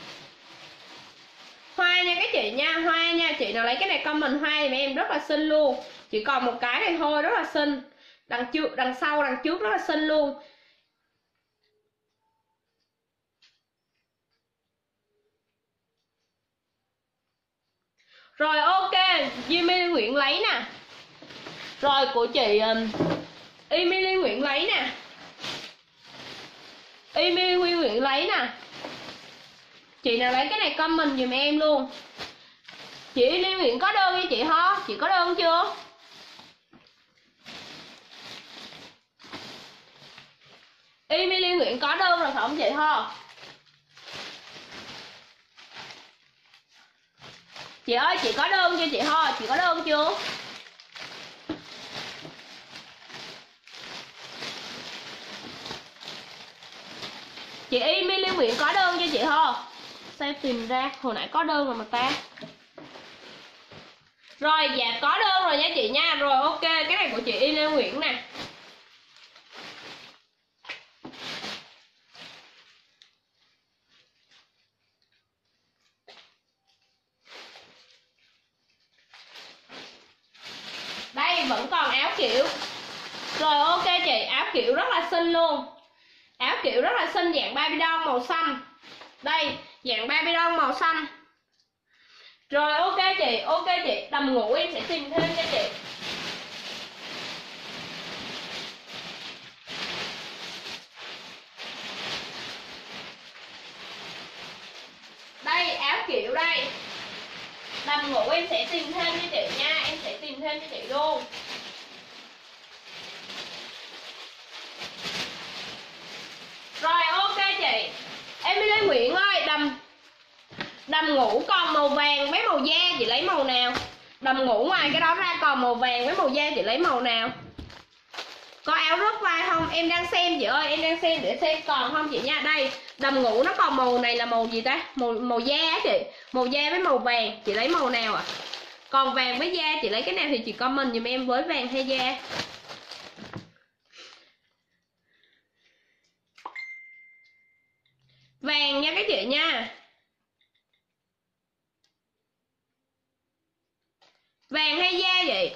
Hoa nha các chị nha. Hoa nha. Chị nào lấy cái này comment hoa dùm em, rất là xinh luôn. Chỉ còn một cái này thôi, rất là xinh. Đằng trước, đằng sau, đằng trước rất là xinh luôn. Rồi ok, Jimmy Nguyễn lấy nè. Rồi của chị um, Emily Nguyễn lấy nè. Emily Nguyễn lấy nè. Chị nào lấy cái này comment dùm em luôn. Chị Emily Nguyễn có đơn với chị ho? Chị có đơn chưa? Emily Nguyễn có đơn rồi phải không chị ho? Chị ơi chị có đơn chưa chị ho? Chị có đơn chưa? Chị Emily Nguyễn có đơn cho chị ho? Sao tìm ra hồi nãy có đơn rồi mà ta. Rồi dạ có đơn rồi nha chị nha. Rồi ok, cái này của chị Emily Nguyễn nè. Đây vẫn còn áo kiểu. Rồi ok chị, áo kiểu rất là xinh luôn. Áo kiểu rất là xinh, dạng baby doll màu xanh. Đây, dạng baby doll màu xanh. Rồi ok chị, ok chị, đầm ngủ em sẽ tìm thêm cho chị. kiểu đây. Đầm ngủ em sẽ tìm thêm cho chị nha, em sẽ tìm thêm cho chị luôn. Rồi ok chị. Emily Nguyễn ơi, đầm đầm ngủ còn màu vàng với màu da, chị lấy màu nào? Đầm ngủ ngoài cái đó ra còn màu vàng với màu da, chị lấy màu nào? Có áo rớt vai không? Em đang xem chị ơi, em đang xem để xem còn không chị nha. Đây, đầm ngủ nó còn màu này là màu gì ta? Màu màu da á chị. Màu da với màu vàng, chị lấy màu nào ạ? À? Còn vàng với da chị lấy cái nào thì chị comment giùm em với vàng hay da. Vàng nha các chị nha. Vàng hay da vậy?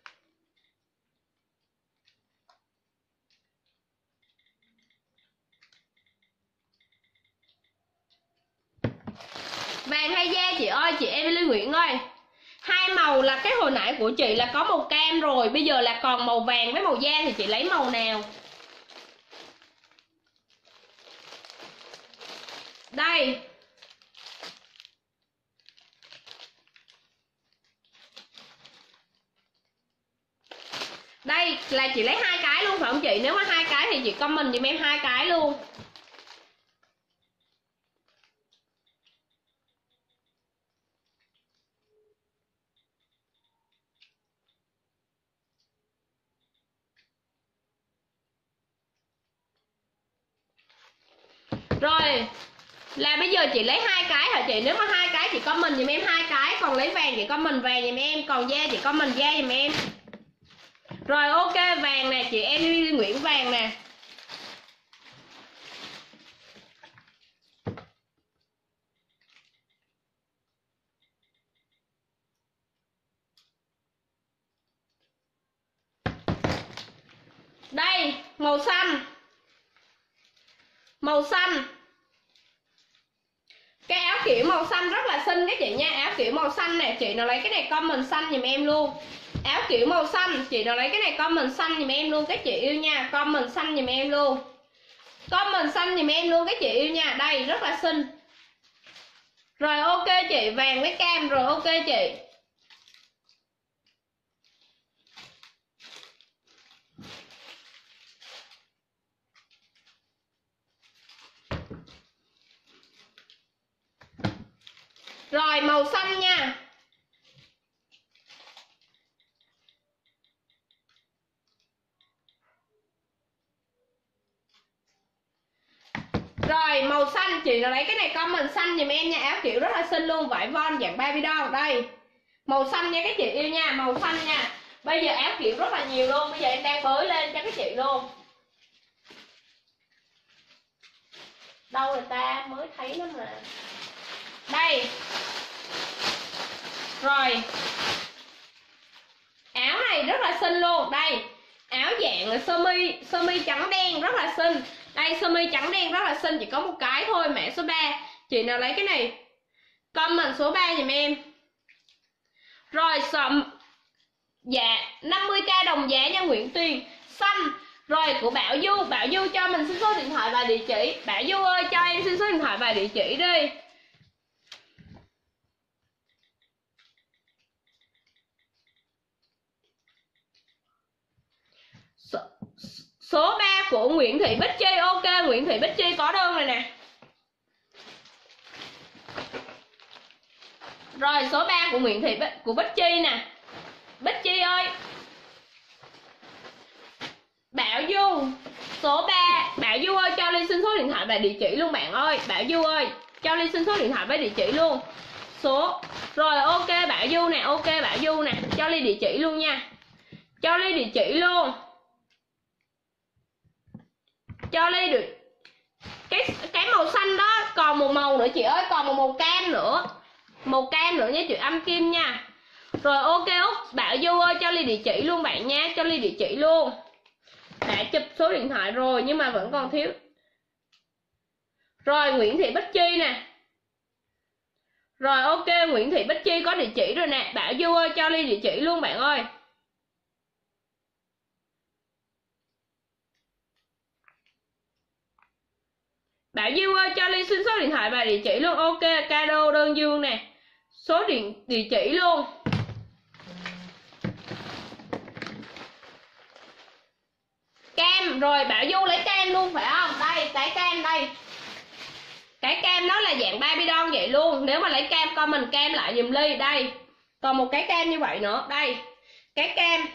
Vàng hay da chị ơi, chị Emily Nguyễn ơi. Hai màu là cái hồi nãy của chị là có màu cam rồi, bây giờ là còn màu vàng với màu da thì chị lấy màu nào? Đây. Đây là chị lấy hai cái luôn phải không chị? Nếu mà hai cái thì chị comment giùm em hai cái luôn. Rồi là bây giờ chị lấy hai cái hả chị? Nếu mà hai cái chị comment giùm em hai cái, còn lấy vàng chị comment vàng giùm em, còn da chị comment da giùm em. Rồi ok, vàng nè chị Emily Nguyễn, vàng nè. Đây, màu xanh. Màu xanh. Cái áo kiểu màu xanh rất là xinh các chị nha. Áo kiểu màu xanh nè, chị nào lấy cái này comment xanh giùm em luôn. Áo kiểu màu xanh, chị nào lấy cái này comment xanh giùm em luôn các chị yêu nha. Comment xanh giùm em luôn. Comment xanh giùm em luôn các chị yêu nha. Đây, rất là xinh. Rồi ok chị, vàng với cam rồi ok chị. Rồi màu xanh nha. Rồi màu xanh, chị nào lấy cái này comment xanh giùm em nha. Áo kiểu rất là xinh luôn, vải von dạng baby doll. Đây, màu xanh nha các chị yêu nha, màu xanh nha. Bây giờ áo kiểu rất là nhiều luôn, bây giờ em đang bới lên cho các chị luôn. Đâu rồi ta, mới thấy nó mà. Đây. Rồi áo này rất là xinh luôn. Đây, áo dạng là sơ mi, sơ mi trắng đen rất là xinh. Đây, sơ mi trắng đen rất là xinh, chỉ có một cái thôi, mã số ba. Chị nào lấy cái này comment số ba giùm em. Rồi sầm. Dạ năm mươi k đồng giá nha Nguyễn Tuyền. Xanh. Rồi của Bảo Du, Bảo Du cho mình xin số điện thoại và địa chỉ. Bảo Du ơi cho em xin số điện thoại và địa chỉ đi. Số, số ba của Nguyễn Thị Bích Chi. Ok, Nguyễn Thị Bích Chi có đơn rồi nè. Rồi số ba của Nguyễn Thị Bích, của Bích Chi nè. Bích Chi ơi. Bảo Du số ba. Bảo Du ơi cho Ly xin số điện thoại và địa chỉ luôn bạn ơi. Bảo Du ơi cho Ly xin số điện thoại với địa chỉ luôn. Số. Rồi ok Bảo Du nè, ok Bảo Du nè, cho Ly địa chỉ luôn nha. Cho Ly địa chỉ luôn. Cho Ly được cái cái màu xanh đó, còn một màu nữa chị ơi, còn một màu cam nữa. Màu cam nữa nha chị Âm Kim nha. Rồi ok Úc, Bảo Du ơi cho Ly địa chỉ luôn bạn nha, cho Ly địa chỉ luôn. Đã chụp số điện thoại rồi nhưng mà vẫn còn thiếu. Rồi Nguyễn Thị Bích Chi nè. Rồi ok Nguyễn Thị Bích Chi có địa chỉ rồi nè. Bảo Du ơi cho Ly địa chỉ luôn bạn ơi. Bảo Diêu ơi, cho Ly xin số điện thoại và địa chỉ luôn. Ok, Cado đơn dương nè, số điện địa chỉ luôn. Cam rồi, Bảo Du lấy cam luôn phải không? Đây, cái cam đây. Cái cam nó là dạng baby doll vậy luôn. Nếu mà lấy cam comment cam lại dùm Ly. Đây. Còn một cái cam như vậy nữa. Đây. Cái cam.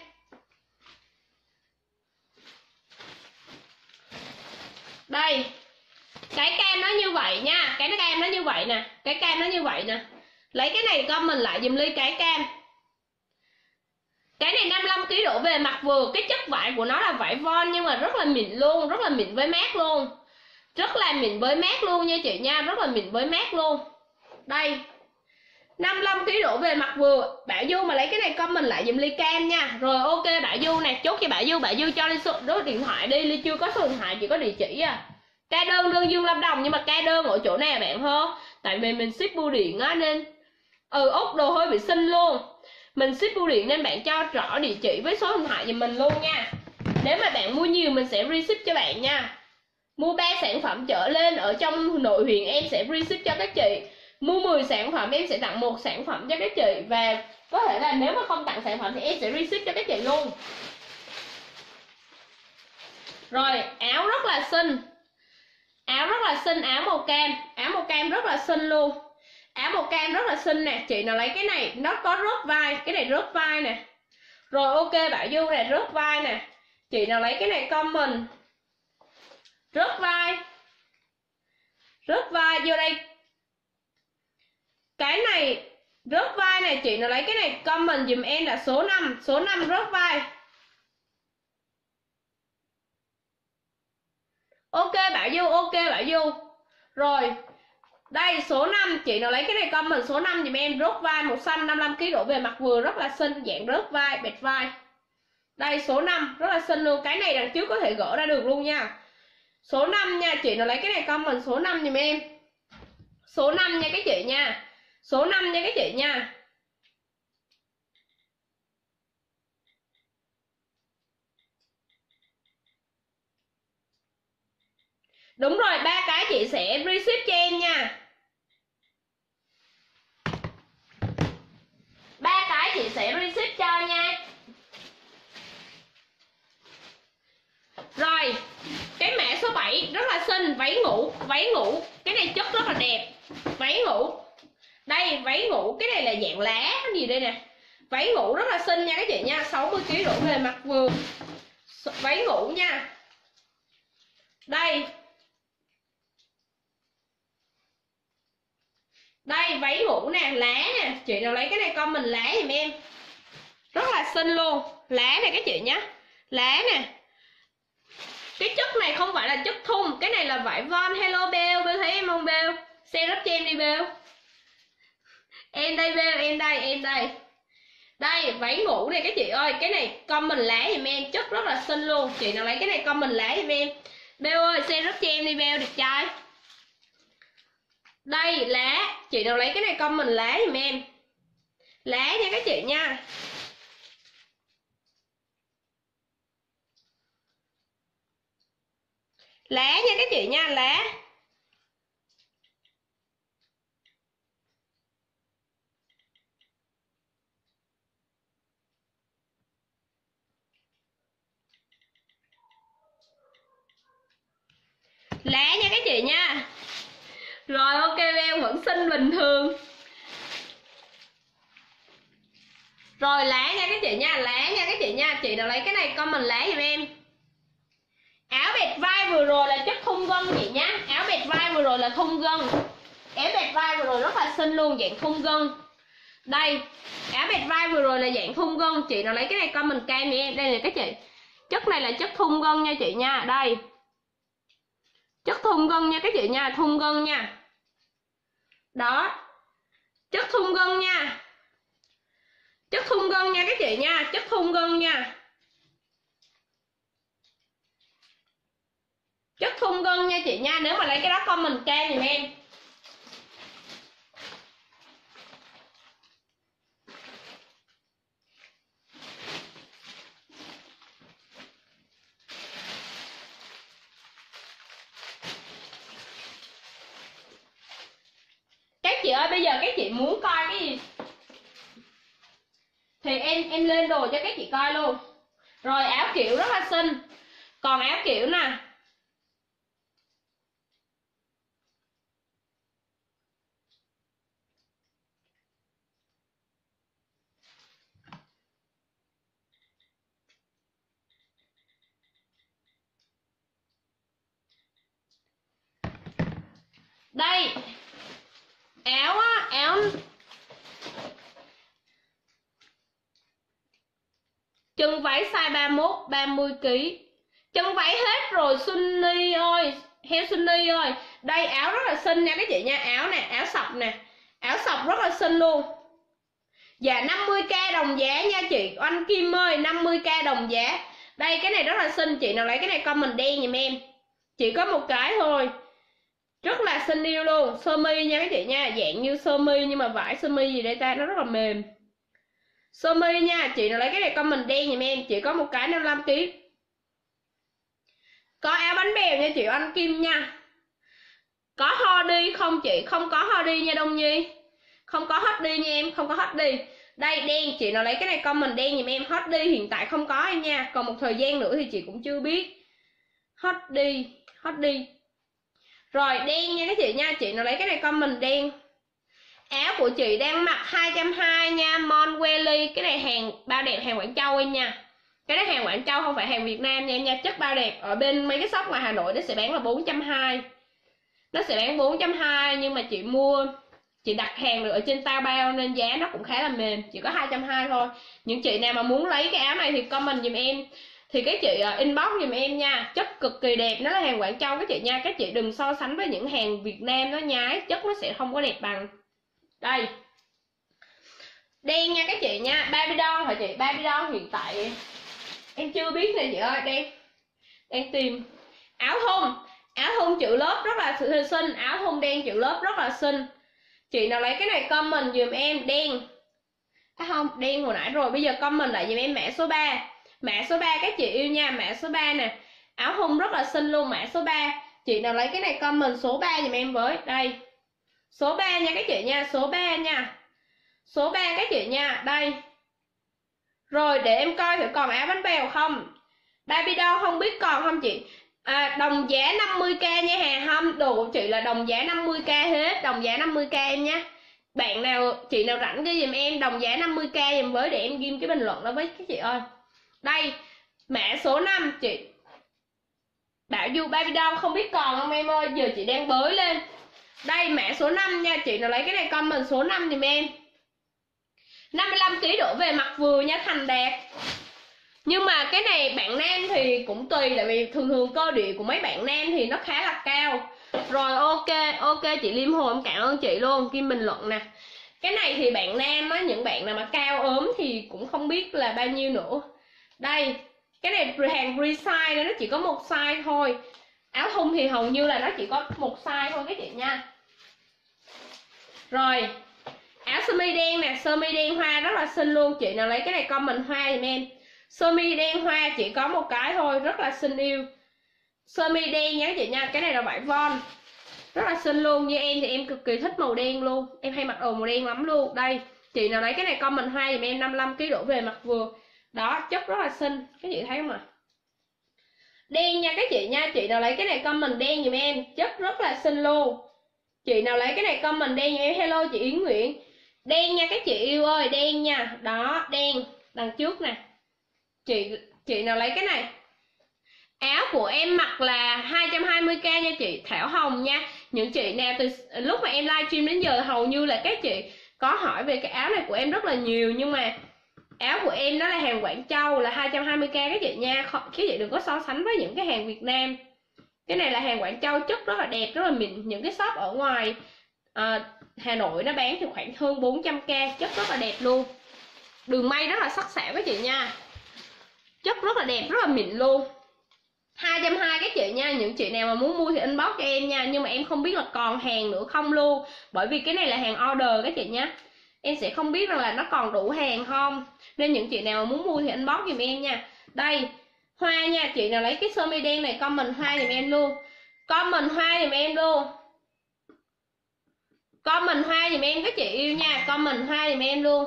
Đây. Cái cam nó như vậy nha. Cái cam nó như vậy nè. Cái cam nó như vậy nè. Lấy cái này comment lại dùm Ly cái cam. Cái này năm mươi lăm ki lô gam đổ về mặc vừa. Cái chất vải của nó là vải von nhưng mà rất là mịn luôn. Rất là mịn với mát luôn. Rất là mịn với mát luôn nha chị nha. Rất là mịn với mát luôn. Đây. năm mươi lăm ki lô gam đổ về mặc vừa. Bảo Du mà lấy cái này comment lại dùm Ly cam nha. Rồi ok Bảo Du nè. Chốt cho Bảo Du. Bảo Du cho Ly số điện thoại đi. Ly chưa có số điện thoại, chỉ có địa chỉ à. Ca đơn đơn dương Lâm Đồng. Nhưng mà ca đơn ở chỗ này bạn hơ. Tại vì mình ship bưu điện á nên Ừ Úc đồ hơi bị xinh luôn. Mình ship bưu điện nên bạn cho rõ địa chỉ với số điện thoại giùm mình luôn nha. Nếu mà bạn mua nhiều mình sẽ reship cho bạn nha. Mua ba sản phẩm trở lên ở trong nội huyện em sẽ reship cho các chị. Mua mười sản phẩm em sẽ tặng một sản phẩm cho các chị. Và có thể là nếu mà không tặng sản phẩm thì em sẽ reship cho các chị luôn. Rồi áo rất là xinh. Áo rất là xinh, áo màu cam. Áo màu cam rất là xinh luôn. Áo màu cam rất là xinh nè. Chị nào lấy cái này nó có rớt vai. Cái này rớt vai nè. Rồi ok Bảo Du này rớt vai nè. Chị nào lấy cái này comment. Rớt vai. Rớt vai vô đây. Cái này rớt vai này. Chị nào lấy cái này comment dùm em là số năm. Số năm rớt vai. Ok Bảo Du. Ok Bảo Du. Rồi đây số năm. Chị nào lấy cái này comment số năm dùm em. Rớt vai màu xanh năm mươi lăm ki lô gam đổ về mặc vừa rất là xinh. Dạng rớt vai, bệt vai. Đây số năm rất là xinh luôn. Cái này đằng trước có thể gỡ ra được luôn nha. Số năm nha. Chị nào lấy cái này comment số năm dùm em. Số năm nha các chị nha. Số năm nha các chị nha. Đúng rồi, ba cái chị sẽ reship cho em nha. Ba cái chị sẽ reship cho nha. Rồi, cái mã số bảy rất là xinh, váy ngủ, váy ngủ. Cái này chất rất là đẹp. Váy ngủ. Đây, váy ngủ, cái này là dạng lá cái gì đây nè. Váy ngủ rất là xinh nha các chị nha, sáu mươi ki lô gam đổ về mặc vừa. Váy ngủ nha. Đây. Đây, váy ngủ nè, lá nè. Chị nào lấy cái này comment lá giùm em. Rất là xinh luôn. Lá nè các chị nhé. Lá nè. Cái chất này không phải là chất thun. Cái này là vải von. Hello Bell. Bell thấy em không Bell? Xe rất cho em đi Bell. Em đây Bell, em đây, em đây. Đây, váy ngủ này các chị ơi. Cái này comment lá giùm em. Chất rất là xinh luôn. Chị nào lấy cái này comment lá giùm em. Bell ơi, xe rất cho em đi Bell, đẹp trai. Đây, lá. Chị nào lấy cái này comment lá giùm em. Lá nha các chị nha. Lá nha các chị nha, lá. Lá nha các chị nha. Rồi ok em vẫn xinh bình thường. Rồi lá nha các chị nha, lá nha các chị nha. Chị nào lấy cái này comment lá giùm em. Áo bẹt vai vừa rồi là chất thun gân chị nhá. Áo bẹt vai vừa rồi là thun gân. Áo bẹt vai vừa rồi rất là xinh luôn, dạng thun gân. Đây, áo bẹt vai vừa rồi là dạng thun gân. Chị nào lấy cái này comment cam cho em. Đây là các chị. Chất này là chất thun gân nha chị nha. Đây. Chất thun gân nha các chị nha, thun gân nha. Đó. Chất thun gân nha. Chất thun gân nha các chị nha, chất thun gân nha. Chất thun gân nha chị nha. Nếu mà lấy cái đó comment cam giùm em. chị ơi, bây giờ các chị muốn coi cái gì thì em em lên đồ cho các chị coi luôn. Rồi áo kiểu rất là xinh. Còn áo kiểu nè, đây áo á, áo chân váy size ba mươi mốt ba mươi ki. Chân váy hết rồi Sunny ơi, heo Sunny ơi. Đây áo rất là xinh nha các chị nha. Áo nè, áo sọc nè, áo sọc rất là xinh luôn. Dạ năm mươi k đồng giá nha chị Oanh Kim ơi, năm mươi k đồng giá. Đây cái này rất là xinh, chị nào lấy cái này comment đen giùm em. Chỉ có một cái thôi. Rất là xinh yêu luôn. Sơ mi nha các chị nha, dạng như sơ mi nhưng mà vải sơ mi gì đây ta, nó rất là mềm. Sơ mi nha, chị nào lấy cái này comment đen giùm em, chỉ có một cái năm mươi lăm ki. Có áo bánh bèo nha chị Oanh Kim nha. Có hoodie không chị? Không có hoodie nha Đông Nhi. Không có hoodie nha em, không có hoodie. Đây đen, chị nào lấy cái này comment đen giùm em. Hoodie hiện tại không có em nha. Còn một thời gian nữa thì chị cũng chưa biết. Hoodie, hoodie. Rồi đen nha các chị nha, chị nào lấy cái này comment đen. Áo của chị đang mặc hai trăm hai mươi nha, Monwelly. Cái này hàng bao đẹp, hàng Quảng Châu em nha. Cái đó hàng Quảng Châu không phải hàng Việt Nam nha em nha. Chất bao đẹp. Ở bên mấy cái shop ngoài Hà Nội nó sẽ bán là bốn trăm hai mươi. Nó sẽ bán bốn trăm hai mươi nhưng mà chị mua, chị đặt hàng được ở trên Taobao nên giá nó cũng khá là mềm, chỉ có hai trăm hai mươi thôi. Những chị nào mà muốn lấy cái áo này thì comment giùm em. Thì các chị inbox giùm em nha. Chất cực kỳ đẹp, nó là hàng Quảng Châu các chị nha. Các chị đừng so sánh với những hàng Việt Nam nó nhái, chất nó sẽ không có đẹp bằng. Đây đen nha các chị nha. Baby doll hả chị? Baby doll hiện tại em chưa biết nè chị ơi. Đen, đang tìm áo thun. Áo thun chữ lớp rất là xinh. Áo thun đen chữ lớp rất là xinh. Chị nào lấy cái này comment dùm em. Đen à không, đen hồi nãy rồi. Bây giờ comment lại dùm em mã số ba. Mã số ba các chị yêu nha. Mã số ba nè. Áo thun rất là xinh luôn. Mã số ba. Chị nào lấy cái này comment số ba dùm em với. Đây số ba nha các chị nha. Số ba nha. Số ba các chị nha. Đây. Rồi để em coi thử còn áo bánh bèo không. Baby doll không biết còn không chị. À, đồng giá năm mươi k nha Hà Hâm. Đồ của chị là đồng giá năm mươi k hết. Đồng giá năm mươi k em nhé. Bạn nào, chị nào rảnh ghi dùm em đồng giá năm mươi k dùm với, để em ghim cái bình luận đó với các chị ơi. Đây mã số năm chị Bảo Du. Baby doll không biết còn không em ơi. Giờ chị đang bới lên. Đây mã số năm nha. Chị nào lấy cái này comment số năm dùm em. năm mươi lăm ki đổ về mặc vừa nha Thành Đạt. Nhưng mà cái này bạn nam thì cũng tùy. Tại vì thường thường cơ địa của mấy bạn nam thì nó khá là cao. Rồi ok, ok chị Liêm Hồ em cảm ơn chị luôn. Kim bình luận nè. Cái này thì bạn nam á, những bạn nào mà cao ốm thì cũng không biết là bao nhiêu nữa. Đây, cái này hàng resize nên nó chỉ có một size thôi. Áo thun thì hầu như là nó chỉ có một size thôi các chị nha. Rồi áo sơ mi đen nè. Sơ mi đen hoa rất là xinh luôn. Chị nào lấy cái này comment hoa giùm em. Sơ mi đen hoa chỉ có một cái thôi, rất là xinh yêu. Sơ mi đen nha chị nha. Cái này là vải von, rất là xinh luôn. Như em thì em cực kỳ thích màu đen luôn. Em hay mặc đồ màu đen lắm luôn. Đây, chị nào lấy cái này comment hoa giùm em. Năm mươi lăm ki đổ về mặc vừa. Đó, chất rất là xinh. Các chị thấy không ạ? Đen nha các chị nha. Chị nào lấy cái này comment đen giùm em. Chất rất là xinh luôn. Chị nào lấy cái này comment đen giùm em. Hello chị Yến Nguyễn. Đen nha các chị yêu ơi. Đen nha. Đó, đen đằng trước nè. Chị chị nào lấy cái này. Áo của em mặc là hai trăm hai mươi k nha chị Thảo Hồng nha. Những chị nào từ lúc mà em livestream đến giờ hầu như là các chị có hỏi về cái áo này của em rất là nhiều. Nhưng mà áo của em nó là hàng Quảng Châu, là hai trăm hai mươi k các chị nha. Các chị đừng có so sánh với những cái hàng Việt Nam. Cái này là hàng Quảng Châu, chất rất là đẹp, rất là mịn. Những cái shop ở ngoài à, Hà Nội nó bán thì khoảng hơn bốn trăm k. Chất rất là đẹp luôn. Đường may rất là sắc sảo các chị nha. Chất rất là đẹp, rất là mịn luôn. Hai trăm hai mươi các chị nha. Những chị nào mà muốn mua thì inbox cho em nha. Nhưng mà em không biết là còn hàng nữa không luôn. Bởi vì cái này là hàng order các chị nhé. Em sẽ không biết rằng là nó còn đủ hàng không. Nên những chị nào mà muốn mua thì inbox giùm em nha. Đây hoa nha. Chị nào lấy cái sơ mi đen này comment hoa giùm em luôn. Comment hoa giùm em luôn. Comment hoa giùm em các chị yêu nha, comment hoa giùm em luôn.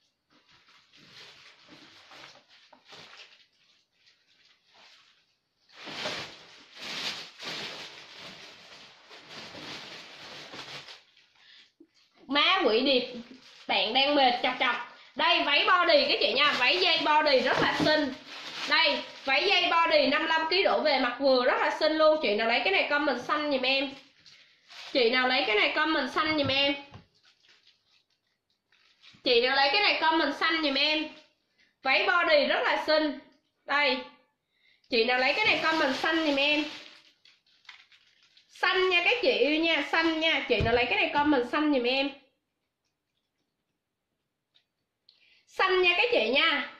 Má quỷ điệp, bạn đang mệt chọc chọc. Đây váy body các chị nha, váy dây body rất là xinh. Đây, váy dây body năm mươi lăm ki lô gam đổ về, mặt vừa rất là xinh luôn. Chị nào lấy cái này comment xanh giùm em. Chị nào lấy cái này comment xanh giùm em. Chị nào lấy cái này comment xanh giùm em. Váy body rất là xinh. Đây. Chị nào lấy cái này comment xanh giùm em. Xanh nha các chị yêu nha, xanh nha. Chị nào lấy cái này comment xanh giùm em. Xanh nha các chị nha.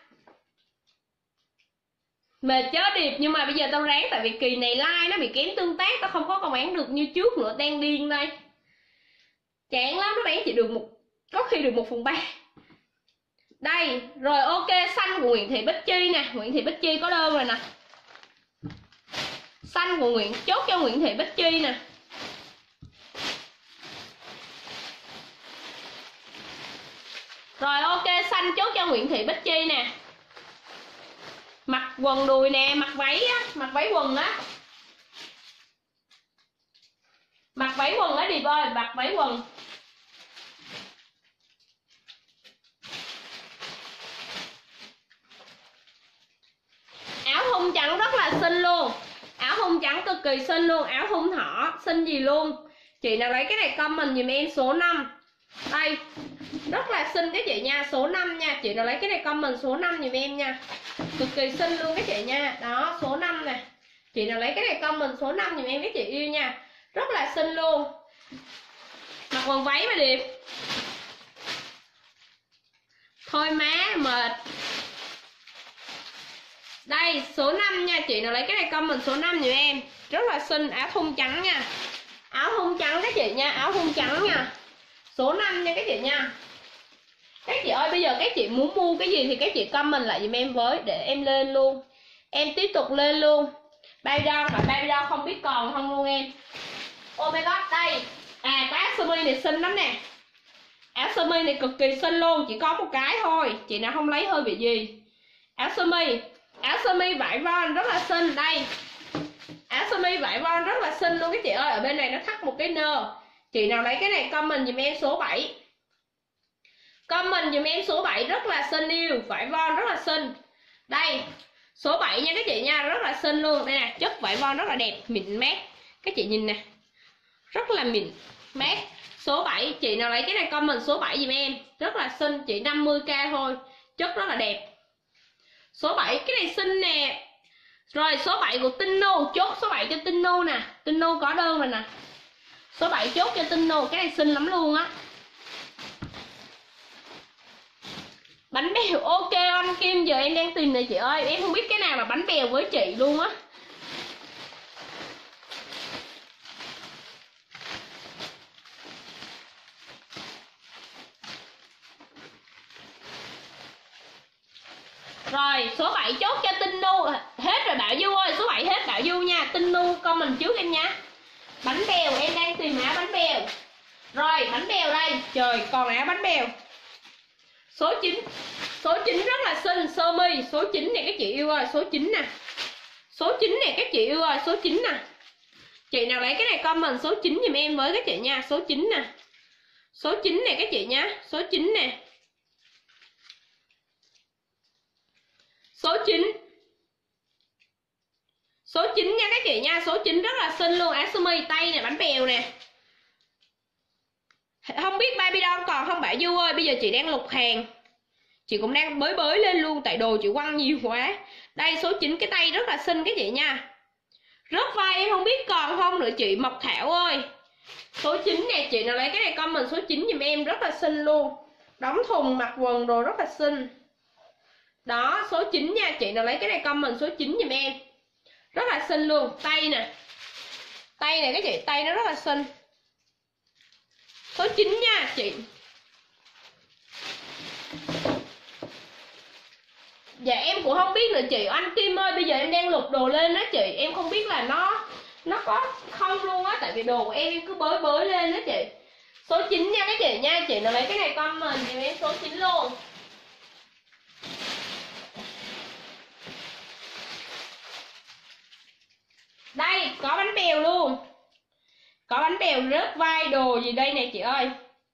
Mệt chớ điệp, nhưng mà bây giờ tao ráng, tại vì kỳ này like nó bị kém tương tác, tao không có còn bán được như trước nữa, đang điên đây. Chán lắm, nó bán chỉ được một, có khi được một phần ba. Đây, rồi ok, xanh của Nguyễn Thị Bích Chi nè, Nguyễn Thị Bích Chi có đơn rồi nè. Xanh của Nguyễn, chốt cho Nguyễn Thị Bích Chi nè. Rồi ok, xanh chốt cho Nguyễn Thị Bích Chi nè. Mặc quần đùi nè, mặc váy á, mặc váy quần á. Mặc váy quần á Điệp ơi, mặc váy quần. Áo thun trắng rất là xinh luôn. Áo thun trắng cực kỳ xinh luôn, áo thun thỏ xinh gì luôn. Chị nào lấy cái này comment dùm em số năm. Đây, rất là xinh các chị nha, số năm nha. Chị nào lấy cái này comment số năm dùm em nha. Cực kỳ xinh luôn các chị nha. Đó, số năm nè. Chị nào lấy cái này comment số năm dùm em các chị yêu nha. Rất là xinh luôn. Mặc quần váy mà Điệp. Thôi má, mệt. Đây, số năm nha. Chị nào lấy cái này comment số năm dùm em. Rất là xinh, áo thun trắng nha. Áo thun trắng các chị nha, áo thun trắng nha. Số năm nha các chị nha. Các chị ơi, bây giờ các chị muốn mua cái gì thì các chị comment lại dùm em với, để em lên luôn. Em tiếp tục lên luôn. Baby doll, mà baby doll không biết còn không luôn em. Oh my god, đây. À, cái áo sơ mi này xinh lắm nè. Áo sơ mi này cực kỳ xinh luôn, chỉ có một cái thôi. Chị nào không lấy hơi bị gì. Áo sơ mi, áo sơ mi vải von rất là xinh. Đây, áo sơ mi vải von rất là xinh luôn các chị ơi. Ở bên này nó thắt một cái nơ. Chị nào lấy cái này comment dùm em số bảy. Comment dùm em số bảy, rất là xinh yêu. Vải von rất là xinh. Đây, số bảy nha các chị nha, rất là xinh luôn. Đây nè, chất vải von rất là đẹp, mịn mát. Các chị nhìn nè, rất là mịn mát. Số bảy, chị nào lấy cái này comment số bảy dùm em. Rất là xinh, chỉ năm mươi k thôi. Chất rất là đẹp. Số bảy, cái này xinh nè. Rồi số bảy của Tino, chốt số bảy cho Tino nè. Tino có đơn rồi nè. Số bảy chốt cho Tino, cái này xinh lắm luôn á. Bánh bèo, ok anh Kim, giờ em đang tìm này chị ơi. Em không biết cái nào là bánh bèo với chị luôn á. Rồi số bảy chốt cho Tinh Nu. Hết rồi Bảo Du ơi, số bảy hết Bảo Du nha. Tinh Nu comment trước em nha. Bánh bèo, em đang tìm áo bánh bèo. Rồi bánh bèo đây. Trời, còn áo bánh bèo. Số chín. Số chín rất là xinh, sơ mi. Số chín này các chị yêu ơi, số chín nè. Số chín này các chị yêu ơi, số chín nè. Chị nào lấy cái này comment số chín giùm em với các chị nha. Số chín nè. Số chín này các chị nha. Số chín nè. Số chín. Số chín nha các chị nha. Số chín rất là xinh luôn. Áo sơ mi tay nè, bánh bèo nè. Không biết baby doll còn không Bảo Du ơi. Bây giờ chị đang lục hàng. Chị cũng đang bới bới lên luôn. Tại đồ chị quăng nhiều quá. Đây số chín, cái tay rất là xinh các chị nha. Rớt vai em không biết còn không nữa chị Mộc Thảo ơi. Số chín nè. Chị nào lấy cái này comment số chín giùm em. Rất là xinh luôn. Đóng thùng mặc quần đồ rất là xinh. Đó, số chín nha. Chị nào lấy cái này comment số chín giùm em. Rất là xinh luôn. Tay nè. Tay nè các chị, tay nó rất là xinh. Số chín nha chị. Dạ em cũng không biết nữa chị. Anh Kim ơi, bây giờ em đang lục đồ lên đó chị. Em không biết là nó Nó có không luôn á. Tại vì đồ của em em cứ bới bới lên đó chị. Số chín nha các chị nha. Chị nào lấy cái này comment giùm em số chín luôn. Đây có bánh bèo luôn. Có bánh bèo rớt vai đồ gì đây nè chị ơi.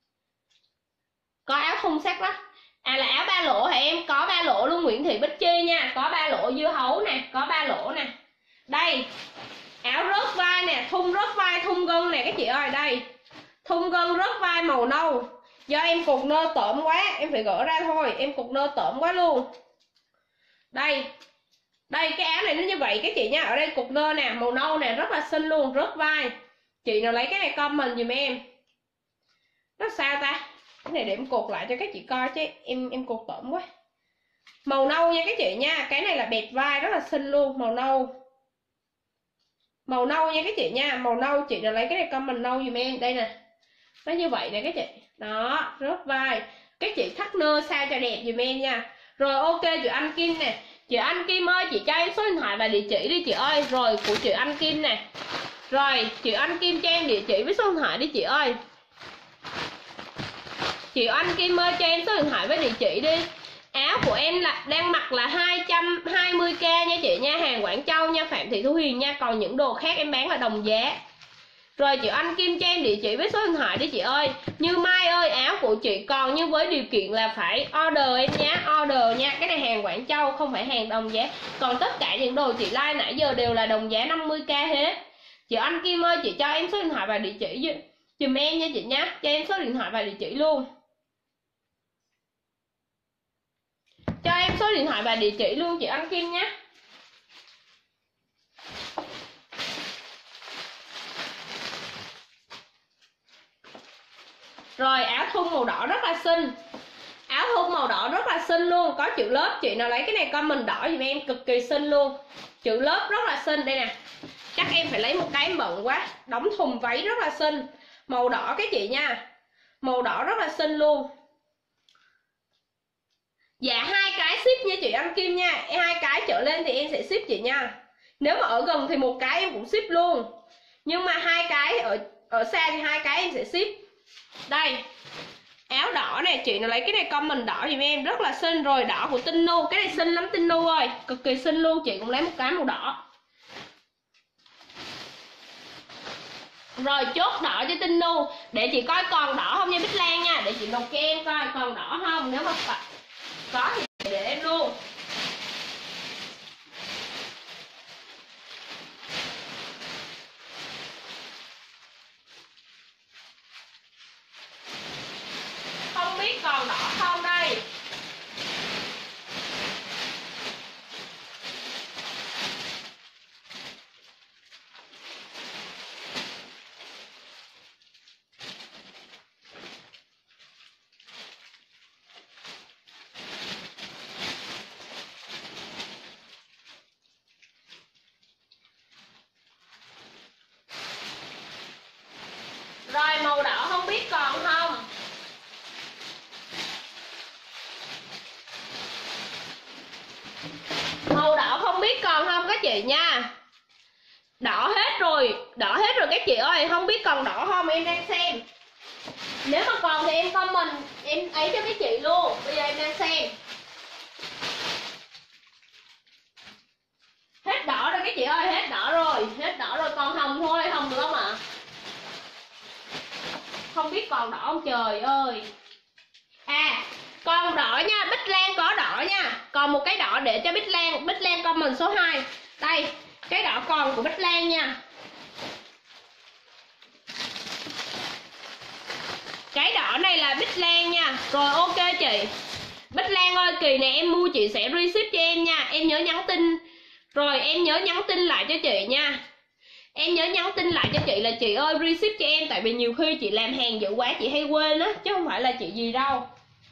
Có áo thun sắc đó. À là áo ba lỗ hả em? Có ba lỗ luôn Nguyễn Thị Bích Chi nha. Có ba lỗ dưa hấu nè. Có ba lỗ nè. Đây áo rớt vai nè. Thun rớt vai thun gân nè các chị ơi. Đây thun gân rớt vai màu nâu. Do em cột nơ tởm quá em phải gỡ ra thôi. Em cột nơ tởm quá luôn. Đây đây cái áo này nó như vậy các chị nha. Ở đây cột nơ nè màu nâu nè. Rất là xinh luôn. Rớt vai. Chị nào lấy cái này comment dùm em. Nó sao ta? Cái này để em cột lại cho các chị coi chứ em em cột tởm quá. Màu nâu nha các chị nha. Cái này là bẹt vai rất là xinh luôn. Màu nâu. Màu nâu nha các chị nha. Màu nâu chị nào lấy cái này comment nâu dùm em. Đây nè. Nó như vậy nè các chị. Đó rớt vai. Các chị thắt nơ sao cho đẹp dùm em nha. Rồi ok chị Anh Kim nè. Chị Anh Kim ơi chị cho em số điện thoại và địa chỉ đi chị ơi. Rồi của chị Anh Kim nè. Rồi chị Anh Kim cho em địa chỉ với số điện thoại đi chị ơi. Chị Anh Kim ơi cho em số điện thoại với địa chỉ đi. Áo của em là đang mặc là hai trăm hai mươi k nha chị nha. Hàng Quảng Châu nha. Phạm Thị Thu Huyền nha. Còn những đồ khác em bán là đồng giá. Rồi chị Anh Kim cho em địa chỉ với số điện thoại đi chị ơi. Như Mai ơi áo của chị còn nhưng với điều kiện là phải order em nhé. Order nha. Cái này hàng Quảng Châu không phải hàng đồng giá. Còn tất cả những đồ chị like nãy giờ đều là đồng giá năm mươi k hết. Chị Anh Kim ơi chị cho em số điện thoại và địa chỉ dùm em nha chị nhé. Cho em số điện thoại và địa chỉ luôn. Cho em số điện thoại và địa chỉ luôn chị Anh Kim nhé. Rồi áo thun màu đỏ rất là xinh. Áo thun màu đỏ rất là xinh luôn. Có chữ lớp chị nào lấy cái này comment đỏ dùm em. Cực kỳ xinh luôn. Chữ lớp rất là xinh. Đây nè. Chắc em phải lấy một cái em bận quá. Đóng thùng váy rất là xinh. Màu đỏ các chị nha. Màu đỏ rất là xinh luôn. Dạ hai cái ship nha chị Anh Kim nha. Hai cái trở lên thì em sẽ ship chị nha. Nếu mà ở gần thì một cái em cũng ship luôn. Nhưng mà hai cái ở ở xa thì hai cái em sẽ ship. Đây áo đỏ này chị nào lấy cái này comment đỏ giùm em. Rất là xinh. Rồi đỏ của Tinh Nu. Cái này xinh lắm Tinh Nu ơi. Cực kỳ xinh luôn. Chị cũng lấy một cái màu đỏ. Rồi chốt đỏ cho Tinh Nu. Để chị coi còn đỏ không nha Bích Lan nha. Để chị nộp cho em coi còn đỏ không. Nếu mà có thì để em luôn. Không biết còn đỏ không đây. Rồi màu đỏ không biết còn không. Màu đỏ không biết còn không các chị nha. Đỏ hết rồi. Đỏ hết rồi các chị ơi. Không biết còn đỏ không em đang xem. Nếu mà còn thì em comment em ấy cho các chị luôn. Bây giờ em đang xem. Hết đỏ rồi các chị ơi. Hết đỏ rồi. Hết đỏ rồi còn hồng thôi. Hồng được không ạ? À? Không biết còn đỏ không trời ơi. À còn đỏ nha. Bích Lan có đỏ nha. Còn một cái đỏ để cho Bích Lan. Bích Lan comment số hai. Đây cái đỏ còn của Bích Lan nha. Cái đỏ này là Bích Lan nha. Rồi ok chị Bích Lan ơi kỳ này em mua chị sẽ reship cho em nha. Em nhớ nhắn tin. Rồi em nhớ nhắn tin lại cho chị nha. Em nhớ nhắn tin lại cho chị là chị ơi reship cho em. Tại vì nhiều khi chị làm hàng dữ quá chị hay quên á. Chứ không phải là chị gì đâu.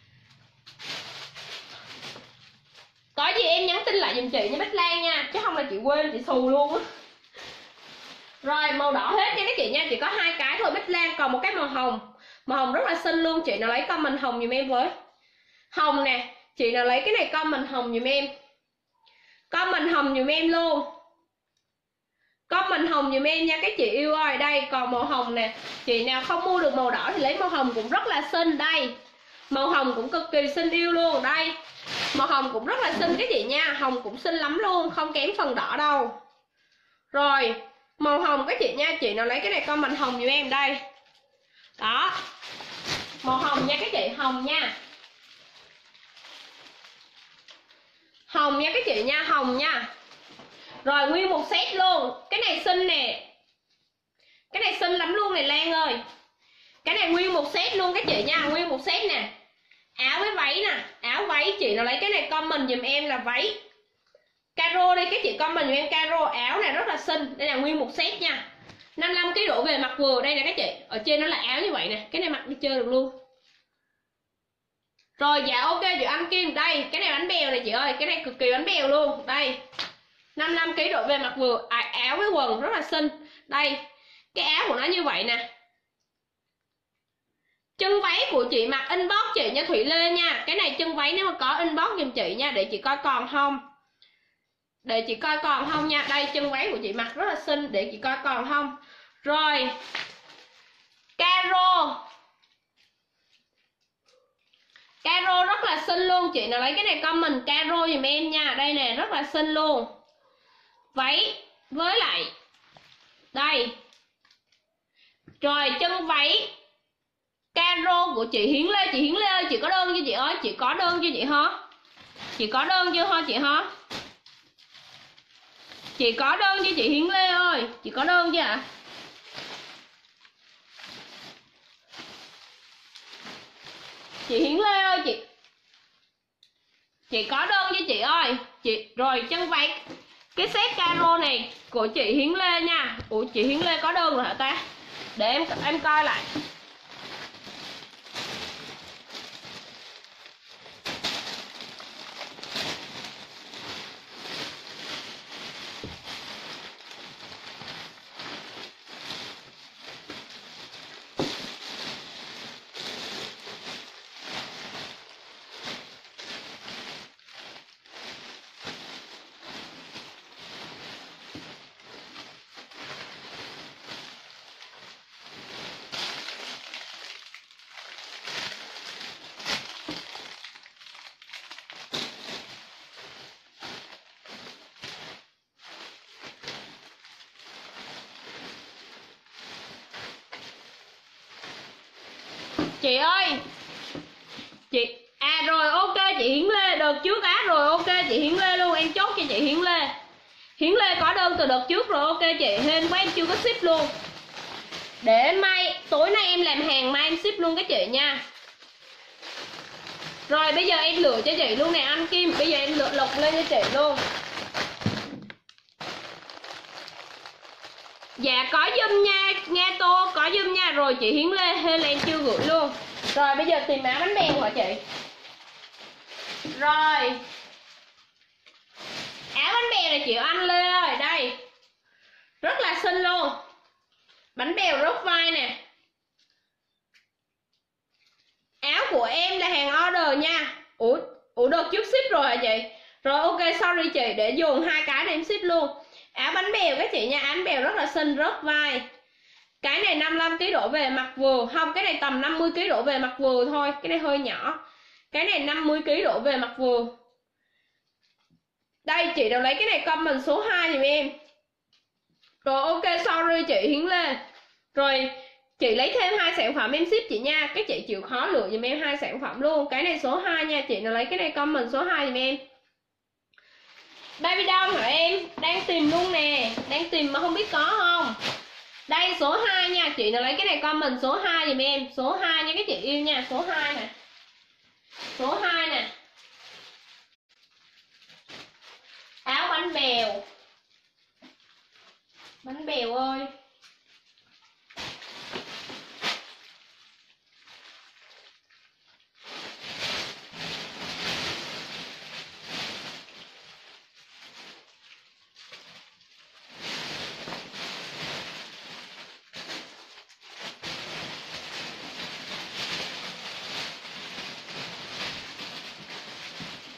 Có gì em nhắn tin lại giùm chị nha Bích Lan nha. Chứ không là chị quên chị xù luôn á. Rồi màu đỏ hết nha các chị nha. Chỉ có hai cái thôi Bích Lan. Còn một cái màu hồng. Màu hồng rất là xinh luôn. Chị nào lấy comment hồng giùm em với. Hồng nè. Chị nào lấy cái này comment hồng giùm em. Comment hồng giùm em luôn. comment hồng dùm em nha các chị yêu ơi. Đây còn màu hồng nè, chị nào không mua được màu đỏ thì lấy màu hồng cũng rất là xinh. Đây màu hồng cũng cực kỳ xinh yêu luôn. Đây màu hồng cũng rất là xinh các chị nha, hồng cũng xinh lắm luôn, không kém phần đỏ đâu. Rồi màu hồng các chị nha, chị nào lấy cái này comment hồng dùm em. Đây đó, màu hồng nha các chị, hồng nha, hồng nha các chị nha, hồng nha. Rồi nguyên một set luôn, cái này xinh nè, cái này xinh lắm luôn này Lan ơi. Cái này nguyên một set luôn các chị nha, nguyên một set nè, áo với váy nè, áo váy. Chị nào lấy cái này comment dùm em là váy caro đi các chị, comment dùm em caro. Áo này rất là xinh, đây là nguyên một set nha, năm mươi lăm ki lô gam đổ về mặc vừa. Đây nè các chị, ở trên nó là áo như vậy nè, cái này mặc đi chơi được luôn. Rồi dạ ok chị Anh Kim. Đây cái này bánh bèo này chị ơi, cái này cực kỳ bánh bèo luôn. Đây năm mươi lăm ki lô gam đổ về mặc vừa, à, áo với quần rất là xinh. Đây cái áo của nó như vậy nè. Chân váy của chị mặc inbox chị nha Thủy Lê nha. Cái này chân váy nếu mà có inbox giùm chị nha, để chị coi còn không, để chị coi còn không nha. Đây chân váy của chị mặc rất là xinh, để chị coi còn không. Rồi caro, caro rất là xinh luôn. Chị nào lấy cái này comment caro dùm em nha. Đây nè rất là xinh luôn. Váy với lại đây. Rồi chân váy caro của chị Hiến Lê. Chị Hiến Lê ơi, chị có đơn chưa chị ơi? Chị có đơn chưa chị hả? Chị có đơn chưa hả chị hả? Chị có đơn chưa chị Hiến Lê ơi? Chị có đơn chưa ạ? À? Chị Hiến Lê ơi, chị Chị có đơn cho chị ơi. Chị rồi chân váy cái set caro này của chị Hiến Lê nha. Ủa chị Hiến Lê có đơn rồi hả ta? Để em em coi lại. Chị ơi, chị à rồi ok chị Hiến Lê đợt trước á. Rồi ok chị Hiến Lê luôn, em chốt cho chị Hiến Lê. Hiến Lê có đơn từ đợt trước rồi. Ok chị, hên quá em chưa có ship luôn. Để mai tối nay em làm hàng, mai em ship luôn các chị nha. Rồi bây giờ em lựa cho chị luôn nè anh Kim. Bây giờ em lựa lục lên cho chị luôn. Dạ có Zoom nha, nghe Tô có Zoom nha. Rồi chị Hiến Lê, hên là em chưa gửi luôn. Rồi bây giờ tìm áo bánh bèo hả chị? Rồi áo bánh bèo này chị Anh Lê ơi. Đây rất là xinh luôn, bánh bèo rốt vai nè. Áo của em là hàng order nha. Ủa, ủa đợt trước ship rồi hả chị? Rồi ok sorry chị, để dồn hai cái này em ship luôn. Áo bánh bèo các chị nha, áo bánh bèo rất là xinh, rớt vai. Cái này năm mươi lăm ki lô gam đổ về mặc vừa. Không, cái này tầm năm mươi ki lô gam đổ về mặc vừa thôi. Cái này hơi nhỏ. Cái này năm mươi ki lô gam đổ về mặc vừa. Đây chị nào lấy cái này comment số hai giùm em. Rồi ok sorry chị Hiến Lê. Rồi chị lấy thêm hai sản phẩm em ship chị nha. Các chị chịu khó lựa giùm em hai sản phẩm luôn. Cái này số hai nha. Chị nào lấy cái này comment số hai giùm em. Baby doll hả em? Đang tìm luôn nè. Đang tìm mà không biết có không. Đây số hai nha. Chị nào lấy cái này comment số hai giùm em. Số hai nha các chị yêu nha. Số hai nè. Số hai nè. Áo bánh bèo. Bánh bèo ơi.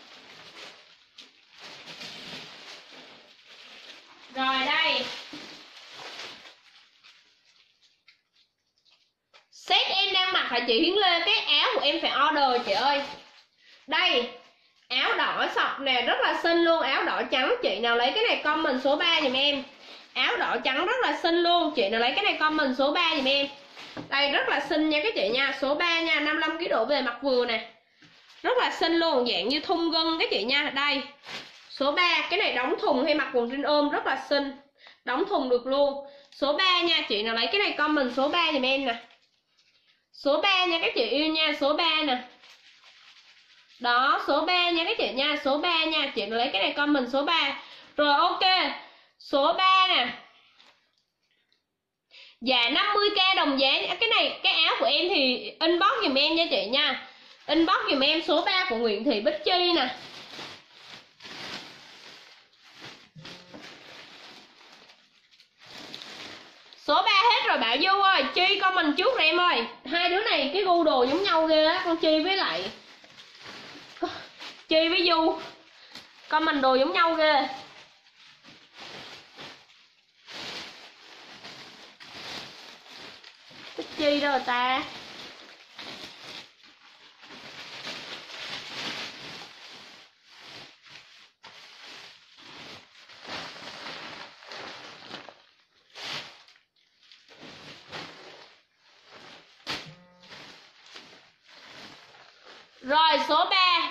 Rồi đây mặc hả chị Hiến Lê? Cái áo của em phải order chị ơi. Đây, áo đỏ sọc nè, rất là xinh luôn. Áo đỏ trắng, chị nào lấy cái này comment số ba giùm em. Áo đỏ trắng rất là xinh luôn. Chị nào lấy cái này comment số ba giùm em. Đây rất là xinh nha các chị nha. Số ba nha, năm mươi lăm ki lô gam đổ về mặt vừa nè. Rất là xinh luôn, dạng như thun gân các chị nha. Đây, số ba, cái này đóng thùng hay mặc quần jean ôm rất là xinh. Đóng thùng được luôn. Số ba nha, chị nào lấy cái này comment số ba giùm em nè. Số ba nha các chị yêu nha, số ba nè. Đó, số ba nha các chị nha, số ba nha, chị nào lấy cái này comment số ba. Rồi ok. Số ba nè. Dạ năm mươi k đồng giá. Cái này, cái áo của em thì inbox giùm em nha chị nha. Inbox giùm em số ba của Nguyễn Thị Bích Chi nè. Số ba hết rồi Bảo Du ơi. Chi comment trước rồi em ơi. Hai đứa này cái gu đồ giống nhau ghê á. Con Chi với lại Chi với Du comment đồ giống nhau ghê. Bích Chi đâu rồi ta? Rồi số ba.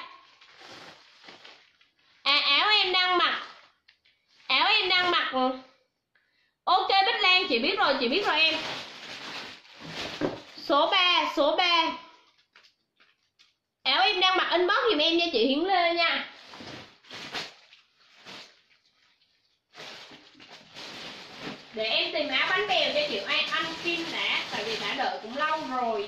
À áo em đang mặc. Áo em đang mặc. Ok Bích Lan, chị biết rồi, chị biết rồi em. Số ba, số ba. Áo em đang mặc inbox giùm em nha chị Hiến Lê nha. Để em tìm áo bánh bèo cho chị An ăn Kim đã. Tại vì đã đợi cũng lâu rồi.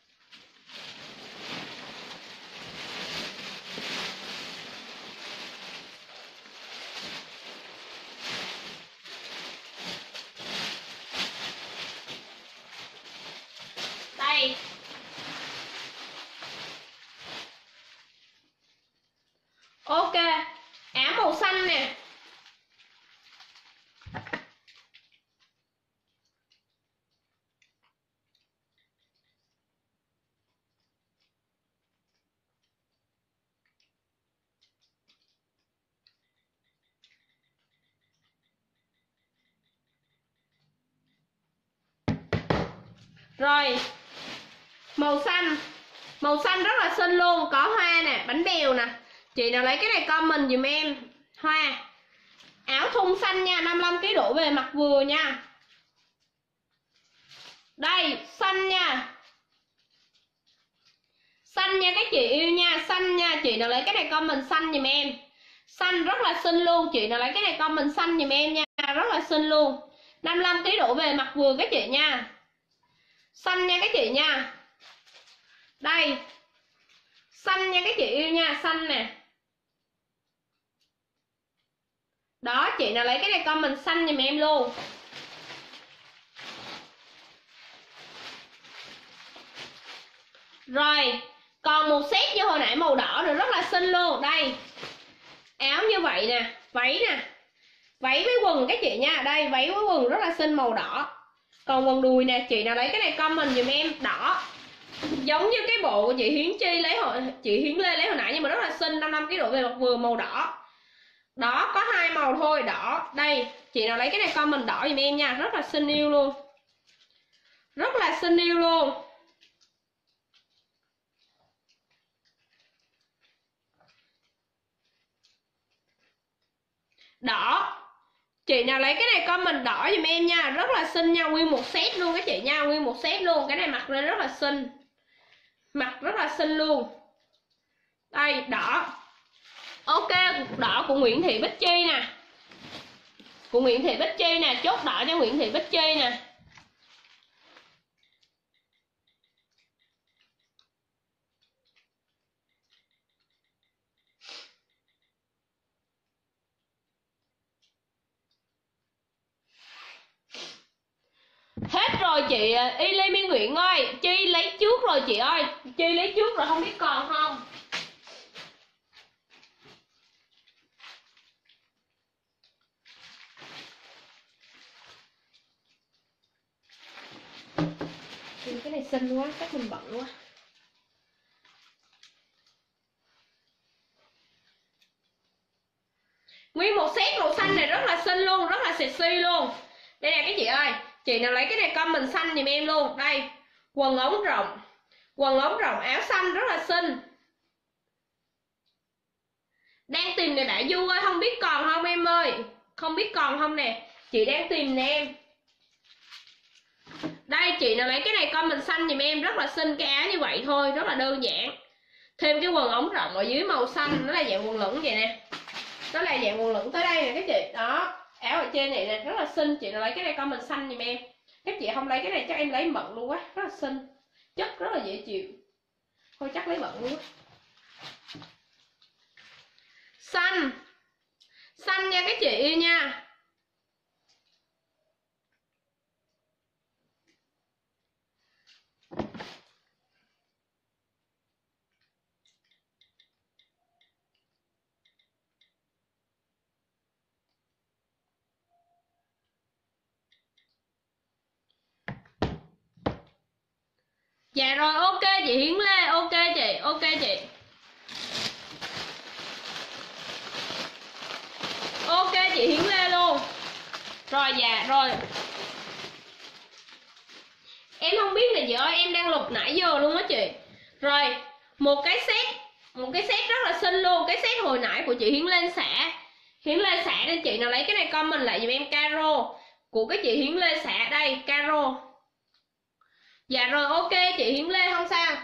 Đây. Ok. Áo màu xanh nè. Rồi. Màu xanh. Màu xanh rất là xinh luôn. Có hoa nè, bánh bèo nè. Chị nào lấy cái này comment dùm em. Hoa. Áo thun xanh nha, năm mươi lăm ki lô gam đổ về mặt vừa nha. Đây, xanh nha. Xanh nha các chị yêu nha, xanh nha. Chị nào lấy cái này comment xanh dùm em. Xanh rất là xinh luôn. Chị nào lấy cái này comment xanh dùm em nha. Rất là xinh luôn. năm mươi lăm ki lô gam đổ về mặt vừa các chị nha. Xanh nha các chị nha. Đây. Xanh nha các chị yêu nha, xanh nè. Đó, chị nào lấy cái này comment xanh giùm em luôn. Rồi, còn một set như hồi nãy màu đỏ nữa rất là xinh luôn. Đây. Áo như vậy nè, váy nè. Váy với quần các chị nha. Đây, váy với quần rất là xinh màu đỏ. Còn quần đùi nè, chị nào lấy cái này comment giùm em. Đỏ. Giống như cái bộ của chị Hiến Chi lấy hồi chị Hiến Lê lấy hồi nãy nhưng mà rất là xinh, năm mươi lăm ki lô gam đổ về mặt vừa màu đỏ. Đó, có hai màu thôi, đỏ. Đây, chị nào lấy cái này comment đỏ giùm em nha, rất là xinh yêu luôn. Rất là xinh yêu luôn. Đỏ. Chị nào lấy cái này comment đỏ giùm em nha, rất là xinh nha, nguyên một set luôn các chị nha, nguyên một set luôn. Cái này mặc lên rất là xinh. Mặc rất là xinh luôn. Đây, đỏ. Ok, đỏ của Nguyễn Thị Bích Chi nè. Của Nguyễn Thị Bích Chi nè, chốt đỏ cho Nguyễn Thị Bích Chi nè. Hết rồi chị Y Lê Miên Nguyện ơi. Chi lấy trước rồi chị ơi. Chi lấy trước rồi, không biết còn không. Cái này xinh quá, chắc mình bận quá. Nguyên một set màu xanh này rất là xinh luôn, rất là sexy luôn. Đây nè các chị ơi, chị nào lấy cái này comment xanh giùm em luôn. Đây, quần ống rộng, quần ống rộng áo xanh rất là xinh. Đang tìm nè Bảo Du ơi, không biết còn không em ơi, không biết còn không nè, chị đang tìm nè em. Đây, chị nào lấy cái này comment xanh giùm em, rất là xinh, cái áo như vậy thôi, rất là đơn giản. Thêm cái quần ống rộng ở dưới màu xanh, nó là dạng quần lửng vậy nè. Nó là dạng quần lửng tới đây nè các chị. Đó, áo ở trên này nè, rất là xinh. Chị nào lấy cái này comment xanh giùm em. Các chị không lấy cái này chắc em lấy mận luôn quá, rất là xinh. Chất rất là dễ chịu. Thôi chắc lấy mận luôn á. Xanh. Xanh nha các chị yêu nha. Dạ rồi, ok chị Hiến Lê, ok chị, ok chị. Ok chị Hiến Lê luôn. Rồi dạ rồi. Em không biết là chị ơi, em đang lục nãy giờ luôn á chị. Rồi, một cái set, một cái set rất là xinh luôn, cái set hồi nãy của chị Hiến Lên xả. Hiến Lê xả nên chị nào lấy cái này comment lại giùm em caro của cái chị Hiến Lê xả đây, caro. Dạ rồi ok chị Hiến Lê không sao.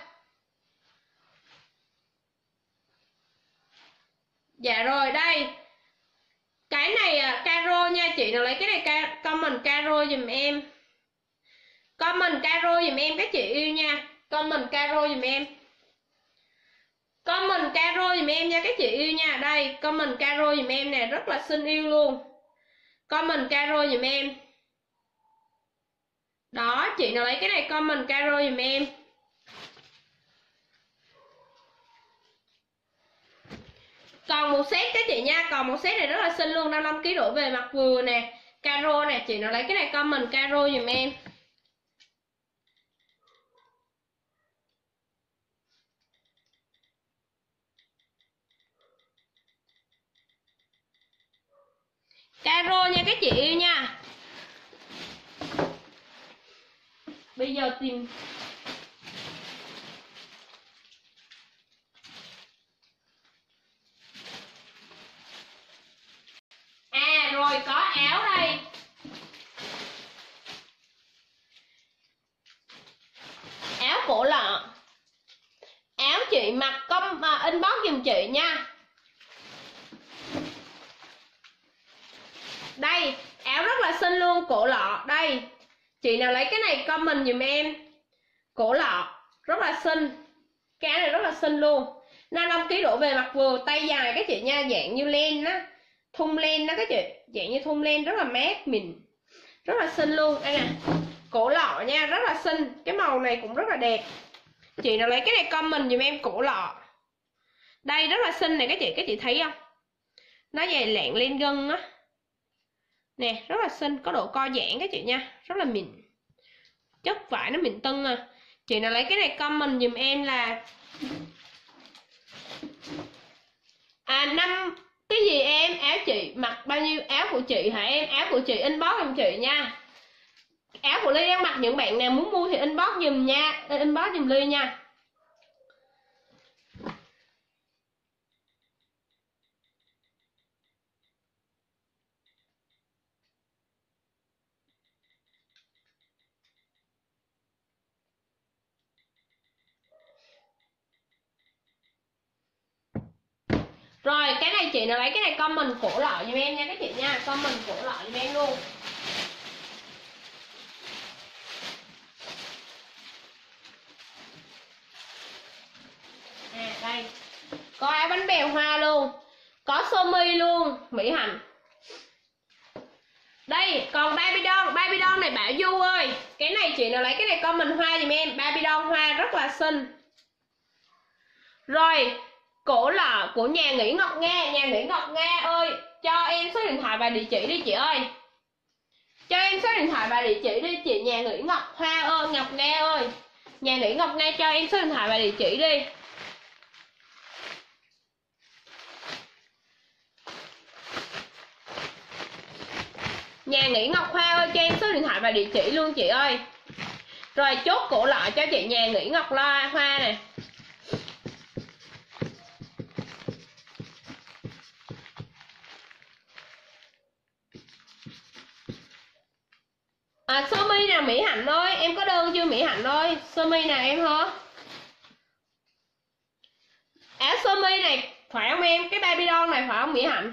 Dạ rồi đây. Cái này caro nha, chị nào lấy cái này comment caro giùm em. Comment caro giùm em các chị yêu nha. Comment caro giùm em. Comment caro giùm em nha các chị yêu nha. Đây, comment caro giùm em nè, rất là xinh yêu luôn. Comment caro giùm em. Đó, chị nào lấy cái này comment caro giùm em. Còn một set các chị nha, còn một set này rất là xinh luôn, năm mươi lăm ki lô gam đổ về mặt vừa nè, caro nè, chị nào lấy cái này comment caro giùm em. Caro nha các chị yêu nha. Bây giờ tìm à rồi có áo đây. Áo cổ lọ. Áo chị mặc công à, inbox giùm chị nha. Đây, áo rất là xinh luôn, cổ lọ đây. Chị nào lấy cái này comment giùm em. Cổ lọ rất là xinh. Cái áo này rất là xinh luôn. năm mươi lăm ki lô gam đổ về mặt vừa, tay dài các chị nha, dạng như len á, thun len đó các chị, dạng như thun len rất là mát mịn, rất là xinh luôn. Đây nè, cổ lọ nha, rất là xinh, cái màu này cũng rất là đẹp. Chị nào lấy cái này comment giùm em cổ lọ. Đây rất là xinh này các chị, các chị thấy không? Nó dày lạng lên gân á. Nè, rất là xinh, có độ co giãn các chị nha, rất là mịn. Chất vải nó mịn tưng à. Chị nào lấy cái này comment giùm em là à năm cái gì em, áo chị mặc bao nhiêu, áo của chị hả em? Áo của chị inbox giùm chị nha. Áo của Ly đang mặc, những bạn nào muốn mua thì inbox giùm nha, inbox giùm Ly nha. Rồi cái này chị nào lấy cái này comment cổ lọ giùm em nha các chị nha, comment cổ lọ giùm em luôn. À đây, có áo bánh bèo hoa luôn, có sơ mi luôn, Mỹ Hạnh. Đây còn baby doll, baby doll này Bảo Du ơi, cái này chị nào lấy cái này comment hoa giùm em, baby doll hoa rất là xinh. Rồi cổ lọ của nhà nghỉ Ngọc Nga, nhà nghỉ Ngọc Nga ơi, cho em số điện thoại và địa chỉ đi chị ơi. Cho em số điện thoại và địa chỉ đi chị nhà nghỉ Ngọc Hoa ơi, Ngọc Nga ơi. Nhà nghỉ Ngọc Nga cho em số điện thoại và địa chỉ đi. Nhà nghỉ Ngọc Hoa ơi, cho em số điện thoại và địa chỉ luôn chị ơi. Rồi chốt cổ lọ cho chị nhà nghỉ Ngọc Loa Hoa nè. À, sơ mi nào Mỹ Hạnh ơi, em có đơn chưa Mỹ Hạnh ơi? Sơ mi nào em hả? Áo sơ mi này phải không em? Cái baby doll này phải không Mỹ Hạnh?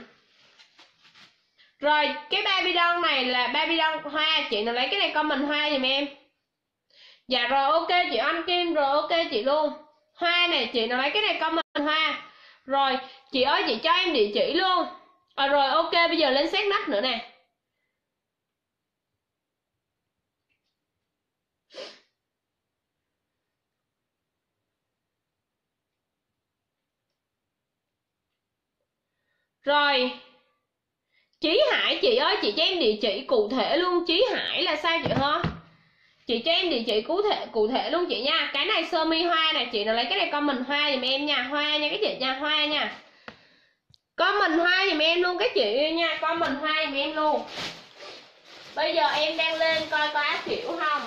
Rồi cái baby doll này là baby doll hoa, chị nào lấy cái này comment hoa giùm em. Dạ rồi ok chị Anh Kim, rồi ok chị luôn. Hoa này chị nào lấy cái này comment hoa. Rồi chị ơi chị cho em địa chỉ luôn. À, rồi ok bây giờ lên set nắp nữa nè. Rồi Chí Hải chị ơi, chị cho em địa chỉ cụ thể luôn. Chí Hải là sao chị hả? Chị cho em địa chỉ cụ thể cụ thể luôn chị nha. Cái này sơ mi hoa nè, chị nào lấy cái này comment hoa giùm em nha. Hoa nha các chị nha, hoa nha. Comment hoa giùm em luôn các chị nha, comment hoa giùm em luôn. Bây giờ em đang lên coi có áo kiểu không.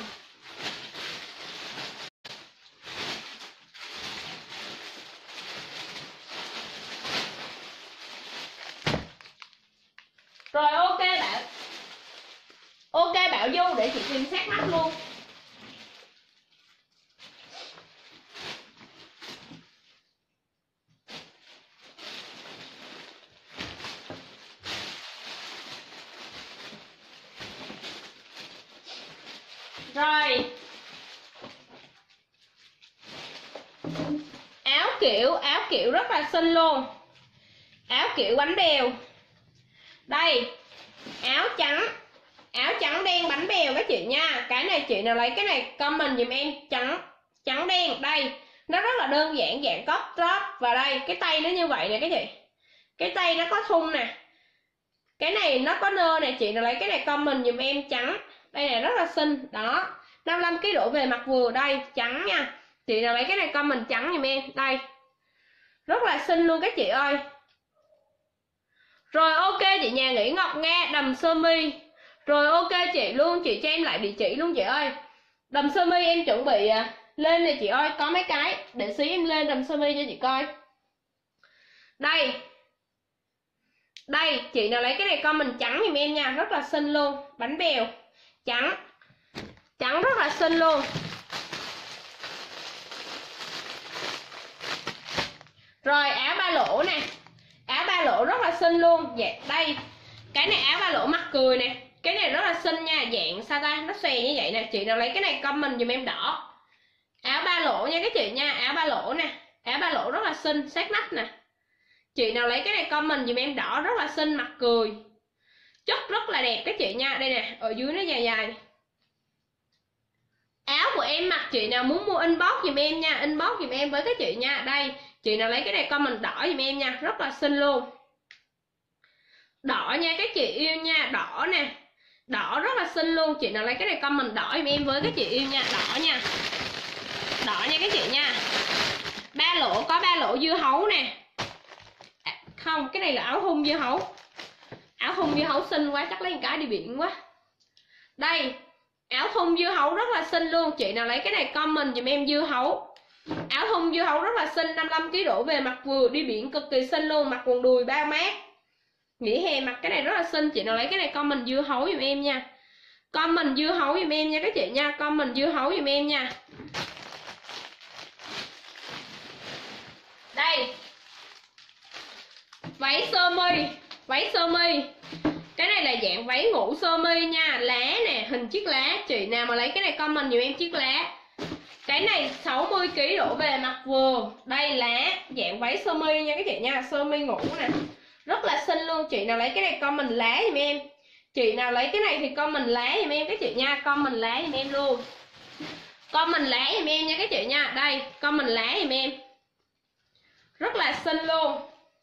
Rồi ok Bảo. Ok Bảo Du để chị tìm sát mắt luôn. Rồi áo kiểu, áo kiểu rất là xinh luôn. Áo kiểu bánh bèo. Đây áo trắng, áo trắng đen bánh bèo các chị nha. Cái này chị nào lấy cái này comment giùm em. Trắng trắng đen. Đây nó rất là đơn giản, dạng crop top. Và đây cái tay nó như vậy nè các chị, cái tay nó có thun nè, cái này nó có nơ nè. Chị nào lấy cái này comment giùm em. Trắng đây này rất là xinh đó. năm mươi lăm ki lô gam đổ về mặt vừa. Đây trắng nha. Chị nào lấy cái này comment trắng giùm em. Đây rất là xinh luôn các chị ơi. Rồi ok chị nhà nghỉ Ngọc Nga đầm sơ mi. Rồi ok chị luôn, chị cho em lại địa chỉ luôn chị ơi. Đầm sơ mi em chuẩn bị lên nè chị ơi, có mấy cái để xí em lên đầm sơ mi cho chị coi. Đây đây chị nào lấy cái này comment trắng giùm em nha, rất là xinh luôn. Bánh bèo trắng, trắng rất là xinh luôn. Rồi áo ba lỗ nè, áo ba lỗ rất là xinh luôn. Dạ đây cái này áo ba lỗ mặt cười nè, cái này rất là xinh nha. Dạng sao ta, nó xòe như vậy nè. Chị nào lấy cái này comment giùm em đỏ. Áo ba lỗ nha các chị nha, áo ba lỗ nè, áo ba lỗ rất là xinh, sát nách nè. Chị nào lấy cái này comment giùm em đỏ, rất là xinh, mặt cười, chất rất là đẹp các chị nha. Đây nè, ở dưới nó dài dài. Áo của em mặc chị nào muốn mua inbox giùm em nha, inbox giùm em với các chị nha. Đây chị nào lấy cái này comment đỏ giùm em nha, rất là xinh luôn. Đỏ nha các chị yêu nha, đỏ nè, đỏ rất là xinh luôn. Chị nào lấy cái này comment đỏ giùm em với các chị yêu nha, đỏ nha, đỏ nha các chị nha. Ba lỗ, có ba lỗ dưa hấu nè. À, không, cái này là áo thun dưa hấu. Áo thun dưa hấu xinh quá, chắc lấy một cái đi biển quá. Đây áo thun dưa hấu rất là xinh luôn. Chị nào lấy cái này comment giùm em dưa hấu. Áo thun dưa hấu rất là xinh, năm mươi lăm ki lô gam đổ về mặt vừa, đi biển cực kỳ xinh luôn, mặc quần đùi bao mát, nghỉ hè mặc cái này rất là xinh. Chị nào lấy cái này comment dưa hấu giùm em nha, comment dưa hấu giùm em nha các chị nha, comment dưa hấu giùm em nha. Đây váy sơ mi, váy sơ mi, cái này là dạng váy ngủ sơ mi nha. Lá nè, hình chiếc lá. Chị nào mà lấy cái này comment giùm em chiếc lá. Cái này sáu mươi ki lô gam đổ về mặt vừa. Đây lá, dạng váy sơ mi nha các chị nha, sơ mi ngủ nè, rất là xinh luôn. Chị nào lấy cái này comment lá giùm em. Chị nào lấy cái này thì comment lá giùm em các chị nha, comment lá giùm em luôn, comment lá giùm em nha các chị nha. Đây comment lá giùm em, rất là xinh luôn.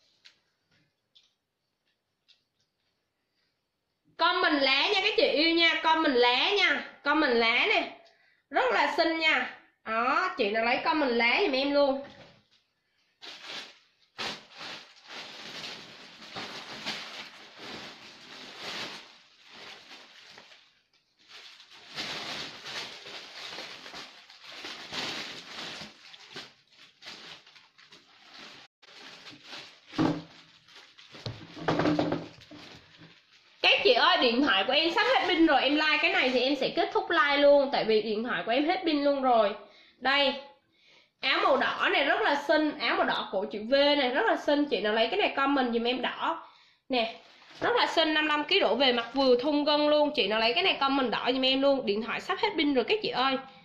Comment lá nha các chị yêu nha, comment lá nha, comment lá nè, rất là xinh nha. Đó, chị nào lấy comment lá giùm em luôn. Các chị ơi, điện thoại của em sắp hết pin rồi, em like cái này thì em sẽ kết thúc like luôn, tại vì điện thoại của em hết pin luôn rồi. Đây, áo màu đỏ này rất là xinh, áo màu đỏ cổ chữ V này rất là xinh, chị nào lấy cái này comment dùm em đỏ nè, rất là xinh, năm mươi lăm ki lô gam đổ về, mặt vừa thun gân luôn. Chị nào lấy cái này comment đỏ dùm em luôn. Điện thoại sắp hết pin rồi các chị ơi.